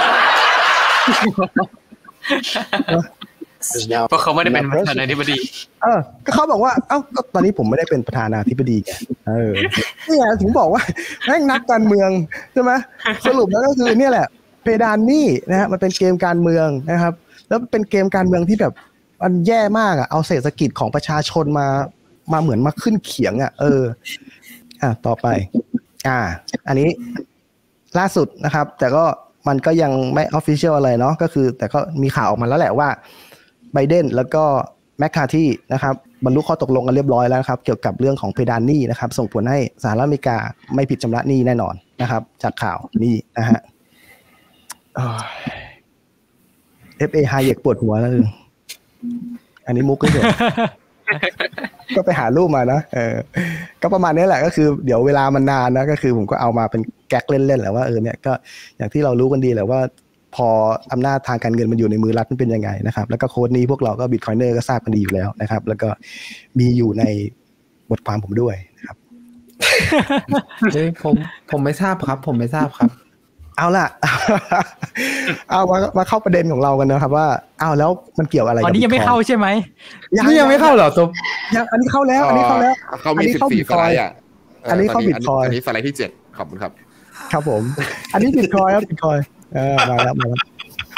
เพราะเขาไม่ได้เป็นประธานาธิบดีเออก็เขาบอกว่าเอ้าก็ตอนนี้ผมไม่ได้เป็นประธานาธิบดีไงเออนี่ไงถึงบอกว่าแม่งนักการเมืองใช่ไหมสรุปแล้วก็คือเนี่ยแหละเพดานหนี้นะฮะมันเป็นเกมการเมืองนะครับแล้วเป็นเกมการเมืองที่แบบมันแย่มากอ่ะเอาเศรษฐกิจของประชาชนมามาเหมือนมาขึ้นเขียงอ่ะเอออ่ะต่อไปอ่าอันนี้ล่าสุดนะครับแต่ก็มันก็ยังไม่ออฟฟิเชียลอะไรเนาะก็คือแต่ก็มีข่าวออกมาแล้วแหละว่าไบเดนแล้วก็แมคคาร์ธีนะครับบรรลุข้อตกลงกันเรียบร้อยแล้วครับเกี่ยวกับเรื่องของเพดานหนี้นะครับส่งผลให้สหรัฐอเมริกาไม่ผิดชำระหนี้แน่นอนนะครับจากข่าวนี้นะฮะ เอฟ เอ Hayek ปวดหัวแล้วอันนี้มุกก็เฉย ก็ไปหารูปมานะเออก็ประมาณนี้แหละก็คือเดี๋ยวเวลามันนานนะก็คือผมก็เอามาเป็นแก๊กเล่นๆแหละว่าเออเนี่ยก็อย่างที่เรารู้กันดีแหละว่าพออำนาจทางการเงินมันอยู่ในมือรัฐมันเป็นยังไงนะครับแล้วก็โค้ดนี้พวกเราก็บิตคอยเนอร์ก็ทราบกันดีอยู่แล้วนะครับแล้วก็มีอยู่ในบทความผมด้วยนะครับเฮ้ยผมผมไม่ทราบครับผมไม่ทราบครับเอาล่ะเอามามาเข้าประเด็นของเรากันนะครับว่าเอาแล้วมันเกี่ยวอะไรกับอันนี้ยังไม่เข้าใช่ไหมนี่ยังไม่เข้าเหรอตุ๊บยังอันนี้เข้าแล้วอันนี้เข้าแล้วเขามีสิบสี่สไลด์อ่ะอันนี้เข้าบิตคอยอันนี้สไลด์ที่เจ็ดขอบคุณครับครับผมอันนี้บิตคอยครับบิตคอยเออมาแล้วมาแล้ว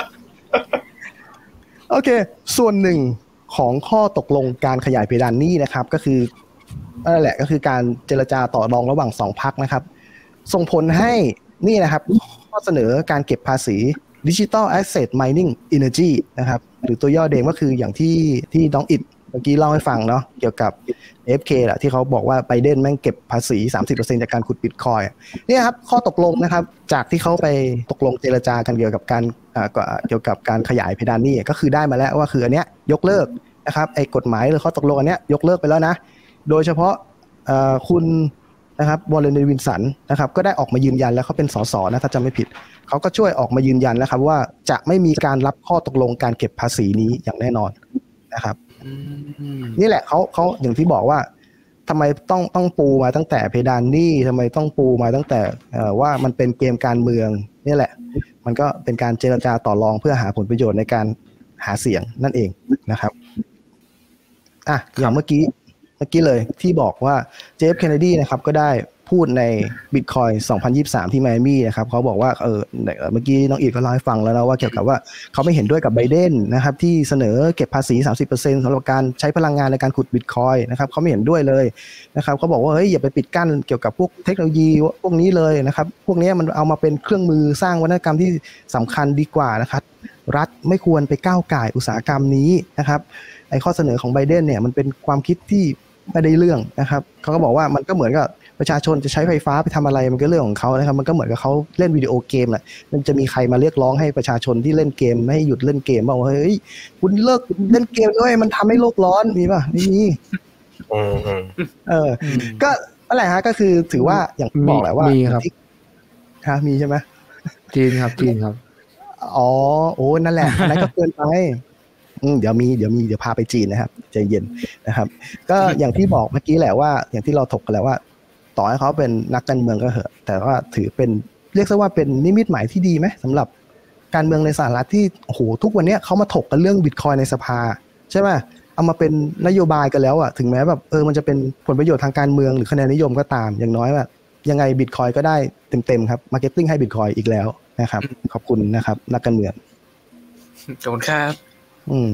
โอเคส่วนหนึ่งของข้อตกลงการขยายเพดานหนี้นะครับก็คือนั่นแหละก็คือการเจรจาต่อรองระหว่างสองพรรคนะครับส่งผลให้นี่นะครับข้อเสนอการเก็บภาษี Digital Asset Mining Energy นะครับหรือตัวย่อเดิมก็คืออย่างที่ที่น้องอิดเมื่อกี้เล่าให้ฟังเนาะเกี่ยวกับ เอ เอฟ เค แหละที่เขาบอกว่าไบเดนแม่งเก็บภาษี สามสิบเปอร์เซ็นต์ จากการขุด Bitcoin นี่ครับข้อตกลงนะครับจากที่เขาไปตกลงเจรจากันเกี่ยวกับการเกี่ยวกับการขยายเพดานหนี้ก็คือได้มาแล้วว่าคืออันเนี้ยยกเลิกนะครับไอ้กฎหมายหรือข้อตกลงอันเนี้ยยกเลิกไปแล้วนะโดยเฉพาะคุณนะครับวอร์เรน เดวินสันนะครับก็ได้ออกมายืนยันแล้วเขาเป็นสสนะถ้าจำไม่ผิดเขาก็ช่วยออกมายืนยันแล้วครับว่าจะไม่มีการรับข้อตกลงการเก็บภาษีนี้อย่างแน่นอนนะครับนี่แหละเขาเขาอย่างที่บอกว่าทำไมต้องต้องปูมาตั้งแต่เพดานหนี้ทำไมต้องปูมาตั้งแต่ว่ามันเป็นเกมการเมืองนี่แหละมันก็เป็นการเจรจาต่อรองเพื่อหาผลประโยชน์ในการหาเสียงนั่นเองนะครับอ่ะอย่างเมื่อกี้เมื่อกี้เลยที่บอกว่าเจฟ เคนเนดีนะครับก็ได้พูดใน Bitcoin สองพันยี่สิบสามที่ไมอามี่นะครับเขาบอกว่าเออเมื่อกี้น้องอีกก็เล่าให้ฟังแล้วนะว่าเกี่ยวกับว่าเขาไม่เห็นด้วยกับไบเดนนะครับที่เสนอเก็บภาษี สามสิบเปอร์เซ็นต์ สำหรับการใช้พลังงานในการขุด Bitcoin นะครับเขาไม่เห็นด้วยเลยนะครับเขาบอกว่าเฮ้ยอย่าไปปิดกั้นเกี่ยวกับพวกเทคโนโลยีพวกนี้เลยนะครับพวกนี้มันเอามาเป็นเครื่องมือสร้างวัฒนธรรมที่สำคัญดีกว่านะครับรัฐไม่ควรไปก้าวก่ายอุตสาหกรรมนี้นะครับไอ้ข้อเสนอของไบเดนเนี่ยมันเป็นความคิดที่ไม่ได้เรื่องนะครับเขาก็บอกว่ามันก็เหมือนกับประชาชนจะใช้ไฟฟ้าไปทำอะไรมันก็เรื่องของเขานะครับมันก็เหมือนกับเขาเล่นวิดีโอเกมแหละมันจะมีใครมาเรียกร้องให้ประชาชนที่เล่นเกมไม่ให้หยุดเล่นเกมบอกว่าเฮ้ยคุณเลิกเล่นเกมด้วยมันทำให้โลกร้อนมีป่ะไม่มีเออก็อะไรฮะก็คือถือว่าอย่างที่บอกแหละว่ามีครับฮะมีใช่ไหมจีนครับจีนครับอ๋อโอ้นั่นแหละอันนั้นก็เกินไปเดี๋ยวมีเดี๋ยวมีเดี๋ยวพาไปจีนนะครับใจเย็นนะครับก็อย่างที่บอกเมื่อกี้แหละว่าอย่างที่เราถกกันแล้วว่าต่อให้เขาเป็นนักการเมืองก็เหอะแต่ว่าถือเป็นเรียกซะว่าเป็นนิมิตหมายที่ดีไหมสำหรับการเมืองในสหรัฐที่โอ้โหทุกวันนี้เขามาถกกันเรื่องบิตคอยในสภาใช่ไหมเอามาเป็นนโยบายกันแล้วอ่ะถึงแม้แบบเออมันจะเป็นผลประโยชน์ทางการเมืองหรือคะแนนนิยมก็ตามอย่างน้อยแบบยังไงบิตคอยก็ได้เต็มๆครับมาร์เก็ตติ้งให้บิตคอยอีกแล้วนะครับขอบคุณนะครับนักการเมืองขอบคุณครับอืม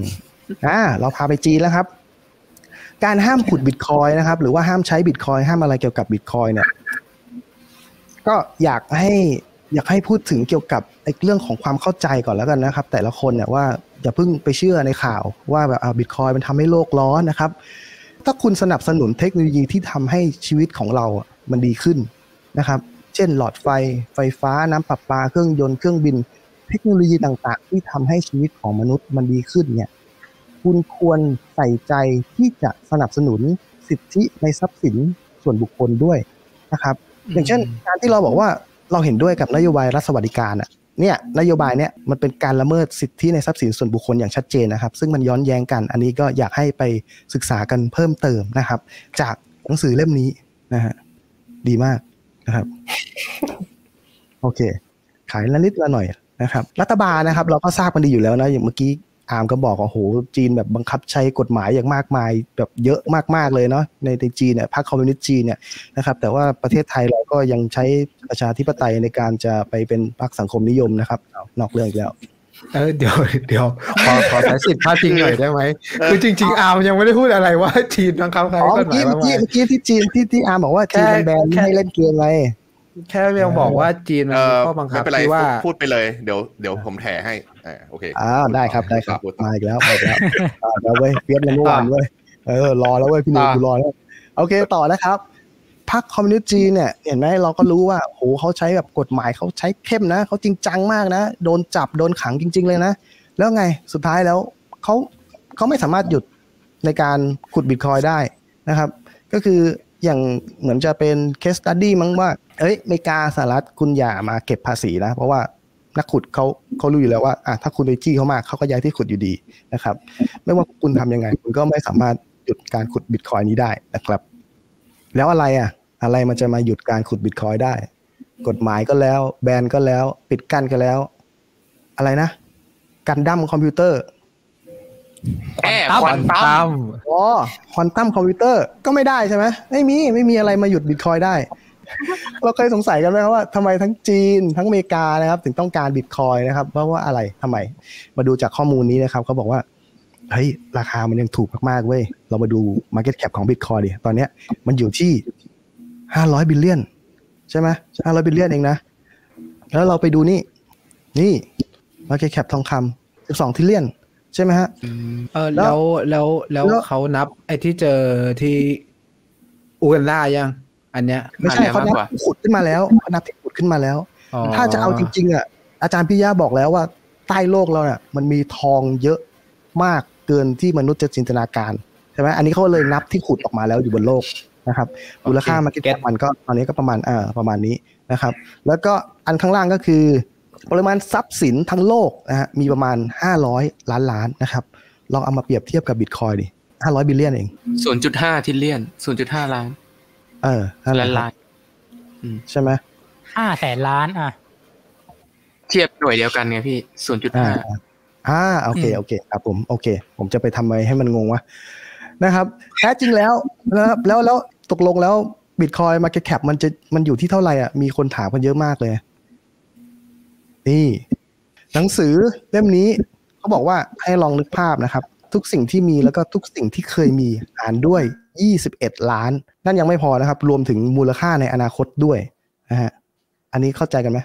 อ่าเราพาไปจีนแล้วครับการห้ามขุดบิตคอยนะครับหรือว่าห้ามใช้บิตคอยห้ามอะไรเกี่ยวกับบิตคอยเนี่ยก็อยากให้อยากให้พูดถึงเกี่ยวกับไอ้เรื่องของความเข้าใจก่อนแล้วกันนะครับแต่ละคนเนี่ยว่าอย่าเพิ่งไปเชื่อในข่าวว่าแบบอ่าบิตคอยมันทำให้โลกร้อนนะครับถ้าคุณสนับสนุนเทคโนโลยีที่ทำให้ชีวิตของเราอ่ะมันดีขึ้นนะครับเช่นหลอดไฟไฟฟ้าน้ำประปาเครื่องยนต์เครื่องบินเทคโนโลยีต่างๆที่ทำให้ชีวิตของมนุษย์มันดีขึ้นเนี่ยคุณควรใส่ใจที่จะสนับสนุนสิทธิในทรัพย์สินส่วนบุคคลด้วยนะครับอย่างเช่นการที่เราบอกว่าเราเห็นด้วยกับนโยบายรัฐสวัสดิการอ่ะเนี่ยนโยบายเนี่ยมันเป็นการละเมิดสิทธิในทรัพย์สินส่วนบุคคลอย่างชัดเจนนะครับซึ่งมันย้อนแย้งกันอันนี้ก็อยากให้ไปศึกษากันเพิ่มเติมนะครับจากหนังสือเล่มนี้นะฮะดีมากนะครับโอเคขายละนิดละหน่อยนะครับรัฐบาลนะครับเราก็ทราบกันดีอยู่แล้วนะอย่างเมื่อกี้อาร์มก็บอกว่าโหจีนแบบบังคับใช้กฎหมายอย่างมากมายแบบเยอะมากๆเลยเนาะในจีนเนี่ยพรรคคอมมิวนิสต์จีนเนี่ยนะครับแต่ว่าประเทศไทยเราก็ยังใช้ประชาธิปไตยในการจะไปเป็นพรรคสังคมนิยมนะครับนอกเรื่องอีกแล้วเออเดี๋ยวเดี๋ยวขอขอใช้สิทธิ์พาดพิงหน่อยได้ไหมคือจริงๆอาร์มยังไม่ได้พูดอะไรว่าจีนบังคับใครก็หมายว่าเมื่อกี้เมื่อกี้ที่จีนที่ที่อาร์มบอกว่าจีนแบนไม่ให้เล่นเกมไงแค่ยังบอกว่าจีนมันข้อบังคับที่ว่าพูดไปเลยเดี๋ยวเดี๋ยวผมแถให้อ่าโอเคอ่าได้ครับได้ครับมาอีกแล้วมาอีกแล้วอ่าแล้วเว้ยเปลี่ยนเมื่อวานเว้ยเออรอแล้วเว้ยพี่หนุ่มกูรอแล้วโอเคต่อนะครับพรรคคอมมิวนิสต์จีนเนี่ยเห็นไหมเราก็รู้ว่าโหเขาใช้แบบกฎหมายเขาใช้เข้มนะเขาจริงจังมากนะโดนจับโดนขังจริงๆเลยนะแล้วไงสุดท้ายแล้วเขาเขาไม่สามารถหยุดในการขุดบิตคอยได้นะครับก็คืออย่างเหมือนจะเป็น case study มั้งว่าเอ้ยอเมริกาสหรัฐคุณอย่ามาเก็บภาษีนะเพราะว่านักขุดเขาเขารู้อยู่แล้วว่าอ่ะถ้าคุณไปจี้เขามากเขาก็ย้ายที่ขุดอยู่ดีนะครับไม่ว่าคุณทำยังไงคุณก็ไม่สามารถหยุดการขุดบิตคอยนี้ได้นะครับแล้วอะไรอ่ะอะไรมันจะมาหยุดการขุดบิตคอยได้กฎหมายก็แล้วแบนก็แล้วปิดกั้นก็แล้วอะไรนะกันดั้มคอมพิวเตอร์แอบควอนตัมอ๋อควอนตัมคอมพิวเตอร์ก็ไม่ได้ใช่ไหมไม่มีไม่มีอะไรมาหยุดบิตคอยได้เราเคยสงสัยกันไหมครับว่าทำไมทั้งจีนทั้งอเมริกานะครับถึงต้องการบิตคอยนะครับเพราะว่าอะไรทำไมมาดูจากข้อมูลนี้นะครับเขาบอกว่าเฮ้ยราคามันยังถูกมากๆเว้ยเรามาดู market cap ของบิตคอยดิตอนเนี้ยมันอยู่ที่ห้าร้อยบิลเลียนใช่ไหมห้าร้อยบิลเลียนเองนะแล้วเราไปดูนี่นี่ market cap ทองคำสิบสองทิลเลียนใช่ไหมฮะเออแล้วแล้วแล้วเขานับไอ้ที่เจอที่อูกันดายังอันเนี้ยไม่ใช่เขานับขุดขึ้นมาแล้วเขานับที่ขุดขึ้นมาแล้วถ้าจะเอาจริงๆอ่ะอาจารย์พิยะบอกแล้วว่าใต้โลกเราเนี่ยมันมีทองเยอะมากเกินที่มนุษย์จะจินตนาการใช่ไหมอันนี้เขาเลยนับที่ขุดออกมาแล้วอยู่บนโลกนะครับมูลค่า market cap มันก็ตอนนี้ก็ประมาณอ่าประมาณนี้นะครับแล้วก็อันข้างล่างก็คือปริมาณทรัพย์สินทั้งโลกนะฮะมีประมาณห้าร้อยล้านล้านนะครับลองเอามาเปรียบเทียบกับบิตคอยดิห้าร้อยบิลเลียนเองศูนย์จุดห้า ทิลเลียน ศูนย์จุดห้า ล้านเออล้านล้านใช่ไหมห้าแสนล้านอ่ะเทียบหน่วยเดียวกันไงพี่ ศูนย์จุดห้าอ่าโอเคโอเคครับผมโอเคผมจะไปทำอะไรให้มันงงวะนะครับแท้จริงแล้วนะครับแล้วแล้วตกลงแล้วบิตคอยมาร์เก็ตแคปมันจะมันอยู่ที่เท่าไหร่อ่ะมีคนถามกันเยอะมากเลยนี่หนังสือเล่มนี้เขาบอกว่าให้ลองนึกภาพนะครับทุกสิ่งที่มีแล้วก็ทุกสิ่งที่เคยมีหารด้วยยี่สิบเอ็ดล้านนั่นยังไม่พอนะครับรวมถึงมูลค่าในอนาคตด้วยนะฮะอันนี้เข้าใจกันไหม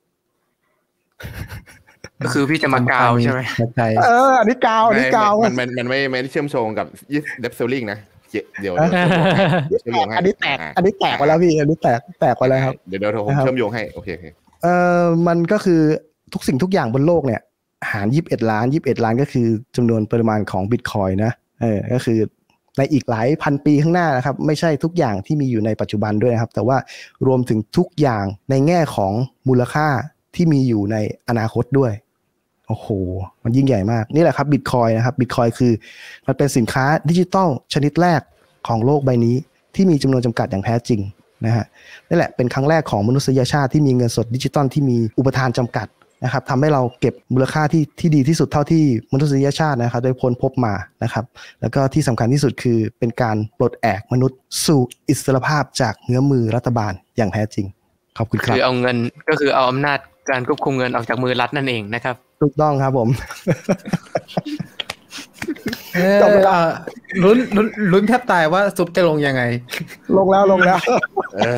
ก็คือพี่จะมากาวใช่ไหมเอออันนี้กาวอันนี้กาวมันมันมันไม่ไม่ได้เชื่อมโยงกับเดฟเซลลิงนะเดี๋ยวเชื่อมโยงให้อันนี้แตกอันนี้แตกไปแล้วพี่อันนี้แตกแตกไปแล้วครับเดี๋ยวเดี๋ยวผมเชื่อมโยงให้โอเคโอเคเออมันก็คือทุกสิ่งทุกอย่างบนโลกเนี่ยหารยี่สิบเอ็ดล้านยี่สิบเอ็ดล้านก็คือจำนวนปริมาณของบิตคอยน์นะเออก็คือในอีกหลายพันปีข้างหน้านะครับไม่ใช่ทุกอย่างที่มีอยู่ในปัจจุบันด้วยนะครับแต่ว่ารวมถึงทุกอย่างในแง่ของมูลค่าที่มีอยู่ในอนาคตด้วยโอ้โหมันยิ่งใหญ่มากนี่แหละครับบิตคอยน์นะครับบิตคอยน์คือมันเป็นสินค้าดิจิทัลชนิดแรกของโลกใบนี้ที่มีจำนวนจำกัดอย่างแท้จริงนะฮะนี่แหละเป็นครั้งแรกของมนุษยชาติที่มีเงินสดดิจิตอลที่มีอุปทานจำกัดนะครับทำให้เราเก็บมูลค่าที่ที่ดีที่สุดเท่าที่มนุษยชาตินะครับได้พ้นพบมานะครับแล้วก็ที่สำคัญที่สุดคือเป็นการปลดแอกมนุษย์สู่อิสรภาพจากเงื้อมือรัฐบาลอย่างแท้จริงขอบคุณครับคือเอาเงินก็คือเอาอำนาจการควบคุมเงินออกจากมือรัฐนั่นเองนะครับถูกต้องครับผมจบไปแล้วลุ้นลุ้นลุ้นแทบตายว่าซุปจะลงยังไงลงแล้วลงแล้วเออ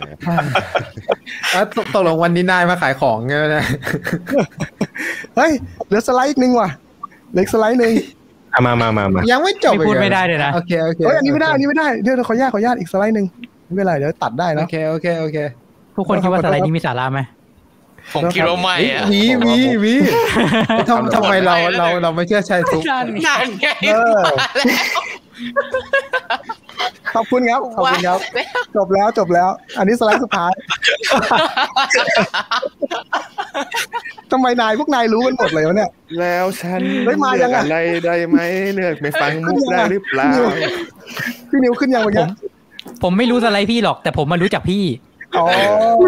แล้วตกลงวันนี้นายมาขายของไงนะเฮ้ยเหลือสไลด์อีกนึงว่ะเหลือสไลด์นึงมามามามายังไม่จบพูดไม่ได้เลยนะโอเคโอเคเฮ้ยอันนี้ไม่ได้อันนี้ไม่ได้เดี๋ยวขออนุญาตขออนุญาตอีกสไลด์นึงไม่เป็นไรเดี๋ยวตัดได้นะโอเคโอเคโอเคทุกคนคิดว่าสไลด์นี้มีสาระไหมผมคิดว่าไม่อ่ะมีมีมีทำทำไมเราเราเราไม่เชื่อชายซุปงานไงขอบคุณครับขอบคุณครับจบแล้วจบแล้วอันนี้สไลด์สุดท้ายทำไมนายพวกนายรู้กันหมดเลยวะเนี่ยแล้วฉันเลือกอะไรได้ไหมเลือกไม่ฟังมุกได้หรือเปล่าพี่นิวขึ้นยังเมื่อกี้ผมไม่รู้สไลด์พี่หรอกแต่ผมมารู้จักพี่อ๋อ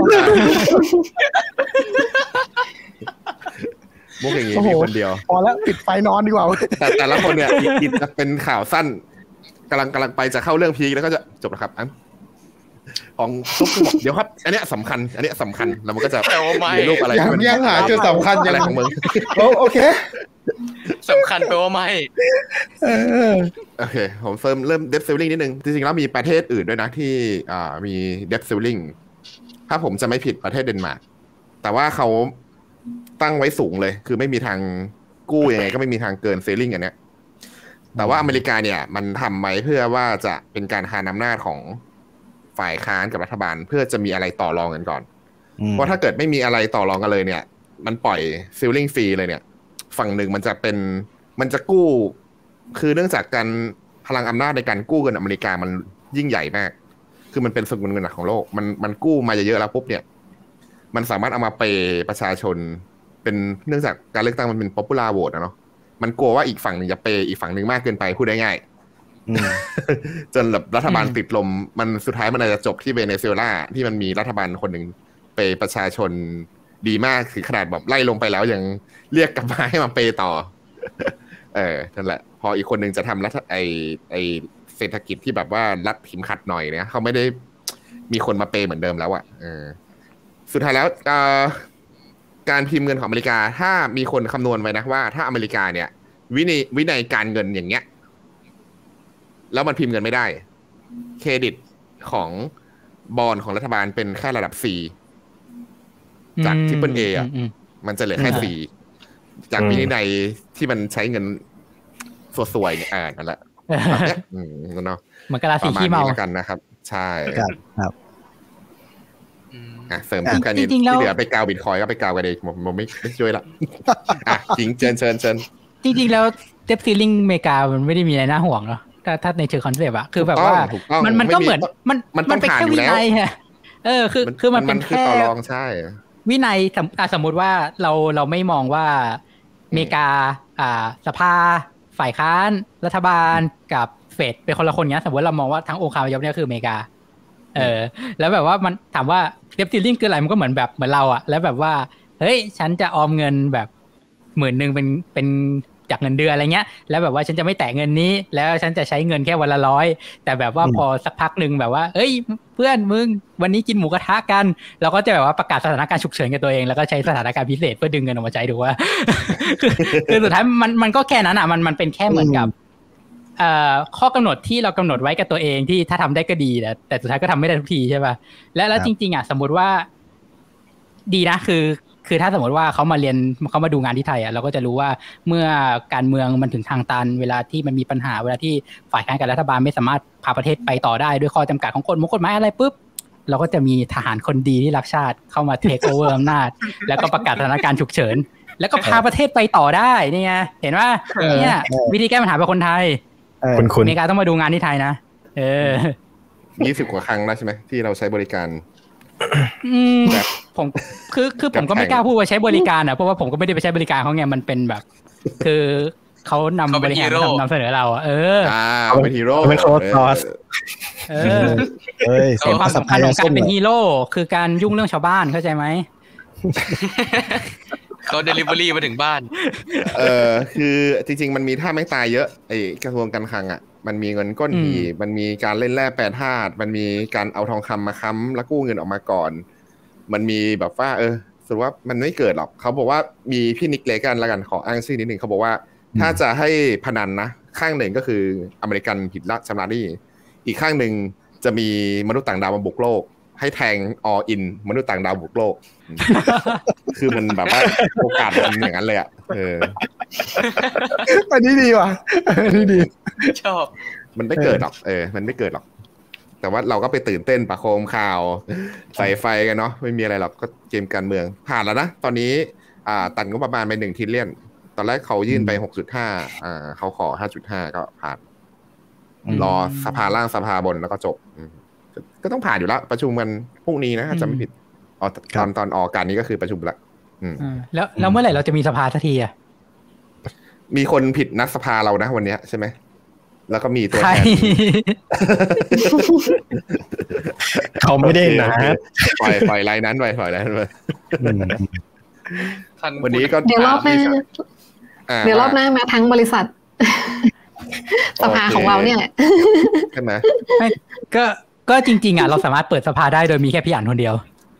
มุกอย่างนี้มีคนเดียวพอแล้วปิดไฟนอนดีกว่าแต่แต่ละคนเนี่ยอิดจะเป็นข่าวสั้นกำลังกำลังไปจะเข้าเรื่องพีคแล้วก็จะจบแล้วครับอันของซุปบอกเดี๋ยวครับอันนี้สำคัญอันนี้สำคัญแล้วมันก็จะมีรูปอะไรยังยังหาจุดสำคัญอะไรของมึงโอเคสำคัญแปลว่าไม่โอเคผมเริ่มเริ่มเดฟเซลลิงนิดนึงจริงๆแล้วมีประเทศอื่นด้วยนะที่อ่ามีเดฟเซลลิงถ้าผมจะไม่ผิดประเทศเดนมาร์กแต่ว่าเขาตั้งไว้สูงเลยคือไม่มีทางกู้ยังไงก็ไม่มีทางเกินเซลลิงอันเนี้ยแต่ว่าอเมริกาเนี่ยมันทำไว้เพื่อว่าจะเป็นการคานอำนาจของฝ่ายค้านกับรัฐบาลเพื่อจะมีอะไรต่อรองกันก่อนเพราะถ้าเกิดไม่มีอะไรต่อรองกันเลยเนี่ยมันปล่อยเซลลิงฟรีเลยเนี่ยฝั่งหนึ่งมันจะเป็นมันจะกู้คือเนื่องจากการพลังอำนาจในการกู้เงินอเมริกามันยิ่งใหญ่มากคือมันเป็นสกุลเงินหนักของโลกมันมันกู้มาเยอะๆแล้วปุ๊บเนี่ยมันสามารถเอามาเปย์ประชาชนเป็นเนื่องจากการเลือกตั้งมันเป็น popular vote นะเนาะมันกลัวว่าอีกฝั่งหนึ่งจะเปย์อีกฝั่งหนึ่งมากเกินไปพูดได้ง่ายจนแบบรัฐบาลติดลมมันสุดท้ายมันอาจจะจบที่เวเนซุเอลาที่มันมีรัฐบาลคนหนึ่งเปย์ประชาชนดีมากถึงขนาดแบบไล่ลงไปแล้วยังเรียกกลับมาให้มาเปย์ต่อเออนั่นแหละพออีกคนหนึ่งจะทำรัฐไอไอเศรษฐกิจที่แบบว่ารัดเข็มขัดหน่อยเนี่ยเขาไม่ได้มีคนมาเปย์เหมือนเดิมแล้วอ่ะเออสุดท้ายแล้วการพิมพ์เงินของอเมริกาถ้ามีคนคำนวณไว้นะว่าถ้าอเมริกาเนี่ยวินัยวินัยการเงินอย่างเงี้ยแล้วมันพิมพ์เงินไม่ได้เครดิตของบอนด์ของรัฐบาลเป็นแค่ระดับ C จาก Triple A อ่ะมันจะเหลือแค่ C จากวินัยที่มันใช้เงินสวยๆเนี่ยอ่านั่นแหละอืมเนาะมันก็ราศีขี้เมากันนะครับใช่ครับอ่ะเสริมกันนี้ที่เหลือไปกาวบิตคอยก็ไปกาวกันเองผมผมไม่ไม่ช่วยละอ่ะจริงเชิญเชิญเชิญจริงๆแล้วเดฟซีลิงอเมริกามันไม่ได้มีอะไรน่าห่วงเนาะถ้าถ้าในเชิงคอนเซปต์อะคือแบบว่ามันมันก็เหมือนมันมันเป็นแค่วินัยฮะเออคือคือมันเป็นแค่ต่อรองใช่วินัยสมมติว่าเราเราไม่มองว่าอเมริกาอ่าสภาฝ่ายค้านรัฐบาลกับเฟดเป็นคนละคนเงี้ยสมมติเรามองว่าทั้งองค์คาพยพเนี่ยคืออเมริกาเออแล้วแบบว่ามันถามว่าเดฟซีลิงคืออะไรมันก็เหมือนแบบเหมือนเราอะแล้วแบบว่าเฮ้ยฉันจะออมเงินแบบหมื่นนึงเป็นเป็นจากเงินเดือนอะไรเงี้ยแล้วแบบว่าฉันจะไม่แตะเงินนี้แล้วฉันจะใช้เงินแค่วันละร้อยแต่แบบว่าพอสักพักนึงแบบว่าเอ้ยเพื่อนมึงวันนี้กินหมูกระทะกันเราก็จะแบบว่าประกาศสถานการณ์ฉุกเฉินกับตัวเองแล้วก็ใช้สถานการณ์พิเศษเพื่อดึงเงินออกมาใช้ดูว่าคือสุดท้ายมันมันก็แค่นั้นอ่ะมันมันเป็นแค่เหมือนกับเอ่อข้อกำหนดที่เรากำหนดไว้กับตัวเองที่ถ้าทำได้ก็ดีแต่แต่สุดท้ายก็ทำไม่ได้ทุกทีใช่ป่ะและแล้วจริงๆอ่ะสมมติว่าดีนะคือคือถ้าสมมติว่าเขามาเรียนเขามาดูงานที่ไทยอ่ะเราก็จะรู้ว่าเมื่อการเมืองมันถึงทางตันเวลาที่มันมีปัญหาเวลาที่ฝ่ายค้านกับรัฐบาลไม่สามารถพาประเทศไปต่อได้ด้วยข้อจำกัดของกฎกฎหมายอะไรปุ๊บเราก็จะมีทหารคนดีที่รักชาติเข้ามาเทคโอเวอร์อำนาจแล้วก็ประกาศสถานการณ์ฉุกเฉินแล้วก็พาประเทศไปต่อได้นี่ไงเห็นว่าเนี่ยวิธีแก้ปัญหาเป็นคนไทยอเมริกาต้องมาดูงานที่ไทยนะเออยี่สิบกว่าครั้งแล้วใช่ไหมที่เราใช้บริการแบบผมคือคือผมก็ไม่กล้าพูดว่าใช้บริการอ่ะเพราะว่าผมก็ไม่ได้ไปใช้บริการเขาไงมันเป็นแบบคือเขานำบริการนำเสนอเราอ่ะเอออ่าเป็นฮีโร่เป็นโค้ดคอสเออเอ้ยความสำคัญของการเป็นฮีโร่คือการยุ่งเรื่องชาวบ้านเข้าใจไหมเขาเดลิเวอรี่มาถึงบ้านเออคือจริงๆมันมีท่าไม่ตายเยอะไอ้กระทรวงการคลังอ่ะมันมีเงินก้นหีบมันมีการเล่นแร่แปรธาตุมันมีการเอาทองคำมาค้ำแล้วกู้เงินออกมาก่อนมันมีแบบว่าเออสรุปว่ามันไม่เกิดหรอกเขาบอกว่ามีพี่นิกเลกันละกันขออ้างชื่อนิดนึงเขาบอกว่าถ้าจะให้พนันนะข้างหนึ่งก็คืออเมริกันผิดชำระหนี้อีกข้างหนึ่งจะมีมนุษย์ต่างดาวมาบุกโลกให้แทง all in มนุษย์ต่างดาวบุกโลก คือมันแบบว่าโอกาสมันอย่างนั้นเลยอ่ะเอออันนี้ดีว่ะอันนี้ดีชอบมันไม่เกิดหรอกเออมันไม่เกิดหรอกแต่ว่าเราก็ไปตื่นเต้นประโคมข่าวใส่ไฟกันเนาะไม่มีอะไรหรอกก็เกมการเมืองผ่านแล้วนะตอนนี้อ่าตัดงบประมาณไปหนึ่งทริลเลียนตอนแรกเขายื่นไป หกจุดห้า อ่าเขาขอ ห้าจุดห้า ก็ผ่านรอสภาล่างสภาบนแล้วก็จบก็ต้องผ่านอยู่แล้วประชุมกันพรุ่งนี้นะจะไม่ผิดอ๋อตอนตอนออกการนี้ก็คือประชุมแล้วแล้วแล้วเมื่อไหร่เราจะมีสภาสักทีอ่ะมีคนผิดนัดสภาเรานะวันนี้ใช่ไหมแล้วก็มีตัวแทนเขาไม่ได้นะปล่อยปล่อยไลน์นั้นไปปล่อยไลน์นั้นไปวันนี้ก็เดี๋ยวรอบหน้าเดี๋ยวรอบหน้ามาทั้งบริษัทสภาของเราเนี่ยแหละใช่ไหมก็ก็จริงๆอ่ะเราสามารถเปิดสภาได้โดยมีแค่พี่อ่านคนเดียว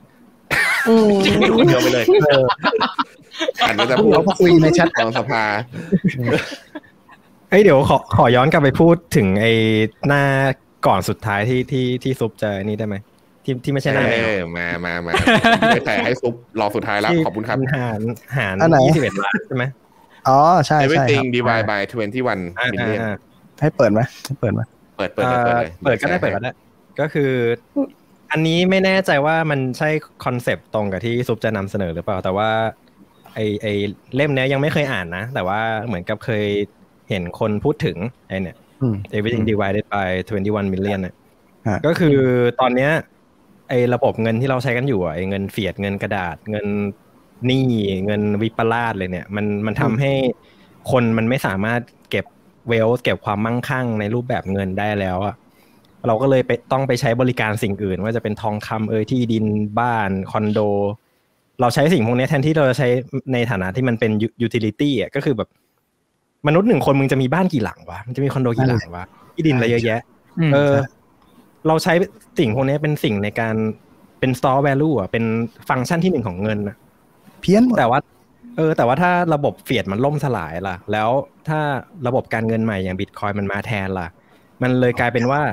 คนเดียวไปเลยอ่านแล้วจะพูดเราก็คุยในแชทของสภาเอ้ยเดี๋ยวขอขอย้อนกลับไปพูดถึงไอ้หน้าก่อนสุดท้ายที่ที่ที่ซุปเจอนี่ได้ไหมที่ที่ไม่ใช่หน้ามามามาไม่แต่ให้ซุปรอสุดท้ายแล้วขอบคุณครับหารหารยี่สิบเอ็ดล้านใช่ไหมอ๋อใช่ใช่ everything divide by ยี่สิบเอ็ด million ให้เปิดไหมให้เปิดไหมเปิดเปิดเปิดเลยเปิดก็ได้เปิดก็ได้ก็คืออันนี้ไม่แน่ใจว่ามันใช่คอนเซปต์ตรงกับที่ซุปจะนำเสนอหรือเปล่าแต่ว่าไอไอเล่มนี้ยังไม่เคยอ่านนะแต่ว่าเหมือนกับเคยเห็นคนพูดถึงไอเนี่ย everything divided by ยี่สิบเอ็ด million เนี่ยก็คือตอนเนี้ยไอระบบเงินที่เราใช้กันอยู่ไอเงินเฟียดเงินกระดาษเงินหนี้เงินวิปลาสเลยเนี่ยมันมันทำให้คนมันไม่สามารถเก็บเวลเก็บความมั่งคั่งในรูปแบบเงินได้แล้วอะเราก็เลยไปต้องไปใช้บริการสิ่งอื่นว่าจะเป็นทองคำเอ่ยที่ดินบ้านคอนโดเราใช้สิ่งพวกนี้แทนที่เราจะใช้ในฐานะที่มันเป็นยูทิลิตี้อ่ะก็คือแบบมนุษย์หนึ่งคนมึงจะมีบ้านกี่หลังวะมันจะมีคอนโดกี่หลังวะที่ดินอะไรเยอะแยะเออเราใช้สิ่งพวกนี้เป็นสิ่งในการเป็น store value อ่ะเป็นฟังก์ชันที่หนึ่งของเงินอ่ะเพี้ยนแต่ว่าเออแต่ว่าถ้าระบบเฟียดมันล่มสลายล่ะแล้วถ้าระบบการเงินใหม่อย่าง Bitcoin มันมาแทนล่ะมันเลยกลายเป็นว่า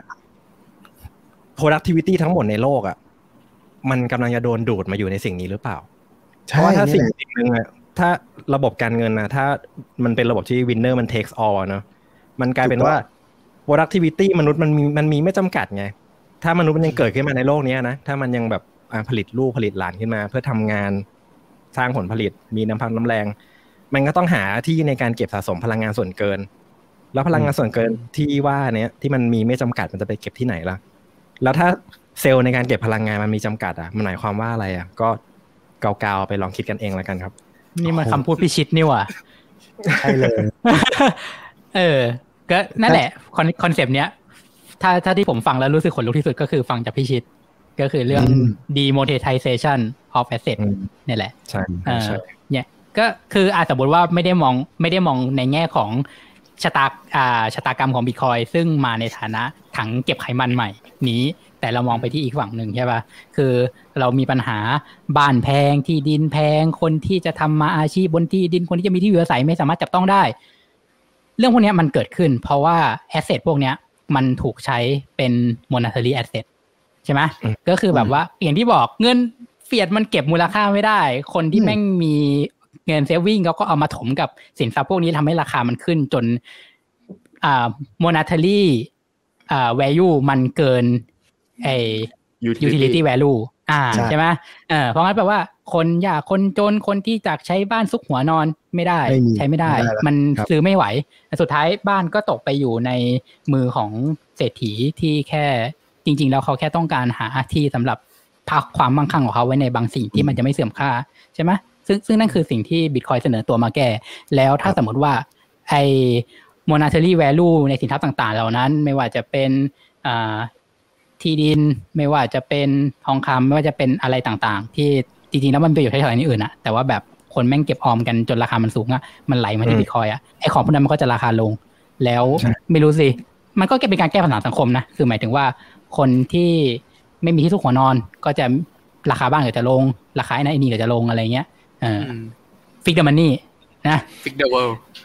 productivity ทั้งหมดในโลกอ่ะมันกำลังจะโดนดูดมาอยู่ในสิ่งนี้หรือเปล่าเพราะว่าถ้าสิ่งสิ่งนึงอ่ะถ้าระบบการเงินนะถ้ามันเป็นระบบที่ winner มัน takes all เนาะมันกลายเป็นว่า productivity มนุษย์มันมีมันมีไม่จำกัดไงถ้ามนุษย์มันยังเกิดขึ้นมาในโลกนี้นะถ้ามันยังแบบผลิตลูกผลิตหลานขึ้นมาเพื่อทำงานสร้างผลผลิตมีน้ำพักน้ำแรงมันก็ต้องหาที่ในการเก็บสะสมพลังงานส่วนเกินแล้วพลังงานส่วนเกินที่ว่าเนี้ยที่มันมีไม่จำกัดมันจะไปเก็บที่ไหนล่ะแล้วถ้าเซลล์ในการเก็บพลังงานมันมีจำกัดอ่ะมันหมายความว่าอะไรอ่ะก็เกาๆไปลองคิดกันเองแล้วกันครับนี่มันคำพูดพิชิตนี่ว่ะใช่เลยเออก็นั่นแหละคอนเซปต์เนี้ยถ้าถ้าที่ผมฟังแล้วรู้สึกขนลุกที่สุดก็คือฟังจากพิชิตก็คือเรื่อง demonetization of asset นี่แหละใช่ใช่เนี่ยก็คืออาจสมมติว่าไม่ได้มองไม่ได้มองในแง่ของชะตาอ่าชะตากรรมของ Bitcoin ซึ่งมาในฐานะถังเก็บไขมันใหม่นี้แต่เรามองไปที่อีกฝั่งหนึ่งใช่ป่ะคือเรามีปัญหาบ้านแพงที่ดินแพงคนที่จะทำมาอาชีพบนที่ดินคนที่จะมีที่อยู่อาศัยไม่สามารถจับต้องได้เรื่องพวกนี้มันเกิดขึ้นเพราะว่า asset พวกนี้มันถูกใช้เป็น monetary asset ใช่ไหมก็คือแบบว่าอย่างที่บอกเงินเฟียดมันเก็บมูลค่าไม่ได้คนที่แม่งมีเงินเซฟวิ่งเขาก็เอามาถมกับสินทรัพย์พวกนี้ทำให้ราคามันขึ้นจนอ่า monetary อ่า value มันเกินไอ้ utility value อ่าใช่ไหมเออเพราะงั้นแปลว่าคนยากคนจนคนที่จากใช้บ้านซุกหัวนอนไม่ได้ใช้ไม่ได้มันซื้อไม่ไหวสุดท้ายบ้านก็ตกไปอยู่ในมือของเศรษฐีที่แค่จริงๆแล้วเขาแค่ต้องการหาที่สำหรับพักความมั่งคั่งของเขาไว้ในบางสิ่งที่มันจะไม่เสื่อมค่าใช่ไหมซึ่งซึ่งนั่นคือสิ่งที่ Bitcoin เสนอตัวมาแก้แล้วถ้าสมมติว่าไอ้ monetary value ในสินทรัพย์ต่างๆเหล่านั้นไม่ว่าจะเป็นอ่าที่ดินไม่ว่าจะเป็นทองคำไม่ว่าจะเป็นอะไรต่างๆที่จริงๆแล้วมันไปอยู่ใช้สอยในอื่นอะแต่ว่าแบบคนแม่งเก็บออมกันจนราคามันสูงอะมันไหลมาที่ Bitcoin อะไอ้ของพวกนั้นมันก็จะราคาลงแล้วไม่รู้สิมันก็เป็นการแก้ปัญหาสังคมนะคือหมายถึงว่าคนที่ไม่มีที่ซุกหัวนอนก็จะราคาบ้านก็จะลงราคาไอ้นั่นไอ้นี่ก็จะลงอะไรเงี้ยเออฟิกเดอร์มันนี่นะฟิกเดอร์เวิลด์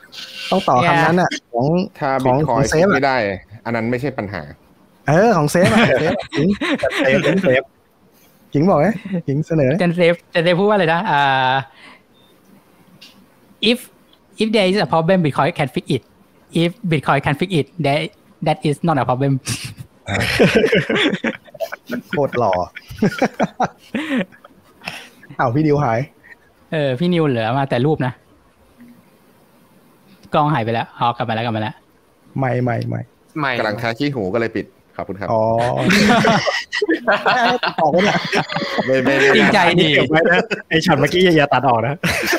ต้องต่อคำนั้นอ่ะของถ้าขบิองตคขออย งน์เซฟไม่ได้ อันนั้นไม่ใช่ปัญหาเออของเซฟอ่ะเซฟขิงเซฟเซฟขิงบอกไหมขิงเสนอเจนเซฟเจนเซฟพูดว่าอะไรนะอ่า if if there is a problem Bitcoin can fix it if Bitcoin can fix it that that is not a problem โคตรหล่ออ้าวพี่ดิวหายเออพี่นิวเหลือมาแต่รูปนะกล้องหายไปแล้วอ๋อกลับมาแล้วกลับมาแล้วไม่ไม่ไม่ไม่กำลังทาขี้หูก็เลยปิดขอบคุณครับอ๋อออกไปละไม่ไม่ไม่จริงใจดีเก็บไว้นะไอช็อตเมื่อกี้อย่าตัดออกนะ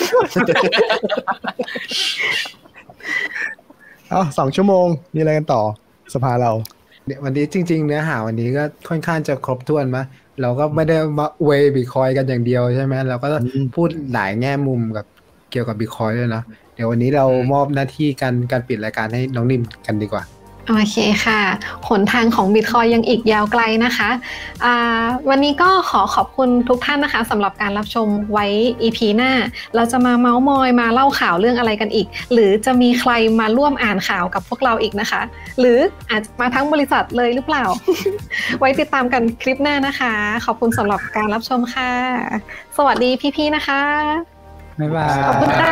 เอ้าสองชั่วโมงมีอะไรกันต่อสภาเราเนี่ยวันนี้จริงๆเนื้อหาวันนี้ก็ค่อนข้างจะครบถ้วนมั้ยเราก็ไม่ได้มาเวย์บิตคอยกันอย่างเดียวใช่ไหมเราก็พูดหลายแง่มุมกับเกี่ยวกับบิตคอยด้วยนะเดี๋ยววันนี้เรามอบหน้าที่การการปิดรายการให้น้องนิ่มกันดีกว่าโอเคค่ะหนทางของ Bitcoin ยังอีกยาวไกลนะคะอ่าวันนี้ก็ขอขอบคุณทุกท่านนะคะสำหรับการรับชมไว้ อี พี หน้าเราจะมาเม้ามอยมาเล่าข่าวเรื่องอะไรกันอีกหรือจะมีใครมาร่วมอ่านข่าวกับพวกเราอีกนะคะหรืออาจจะมาทั้งบริษัทเลยหรือเปล่า ไว้ติดตามกันคลิปหน้านะคะขอบคุณสำหรับการรับชมค่ะสวัสดีพี่ๆนะคะบ๊ายบายขอบคุณค่ะ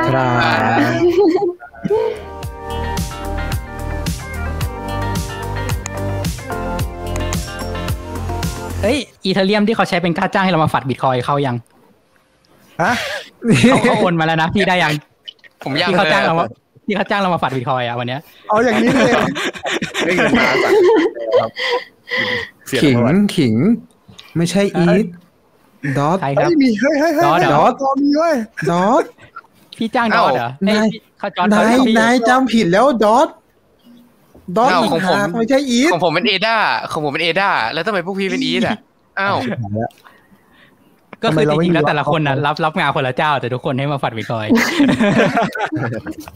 เอ้ยอีเธอเรียมที่เขาใช้เป็นค่าจ้างให้เรามาฝัดบิตคอยเข้ายังฮะเขาเขาโอนมาแล้วนะพี่ได้ยังผมยังที่เขาเลยจ้างเรามาที่เขาจ้างเรามาฝัดบิตคอยอ่ะวันเนี้ยเอาอย่างนี้เลยได้เงินมาจากเสียขิงประวัติขิงไม่ใช่อีทดอทใครครับเฮ้ยมีเฮ้ยเฮ้ยเฮ้ยดอทเหรอดอทมีเว้ยดอทพี่จ้างดอทเหรอเอ้ยพี่เขาจอดนายพี่นายจำผิดแล้วดอทดอทอ้าวอีกของผมหากไม่ใช่อีทของผมเป็นเอด้าของผมเป็นเอด้าแล้วทำไมพวกพี่เป็นอีทอ่ะอ้าวก็คือจริงๆแล้วแต่ละคนนะรับรับงานคนละเจ้าแต่ทุกคนให้มาฝัดบิตคอย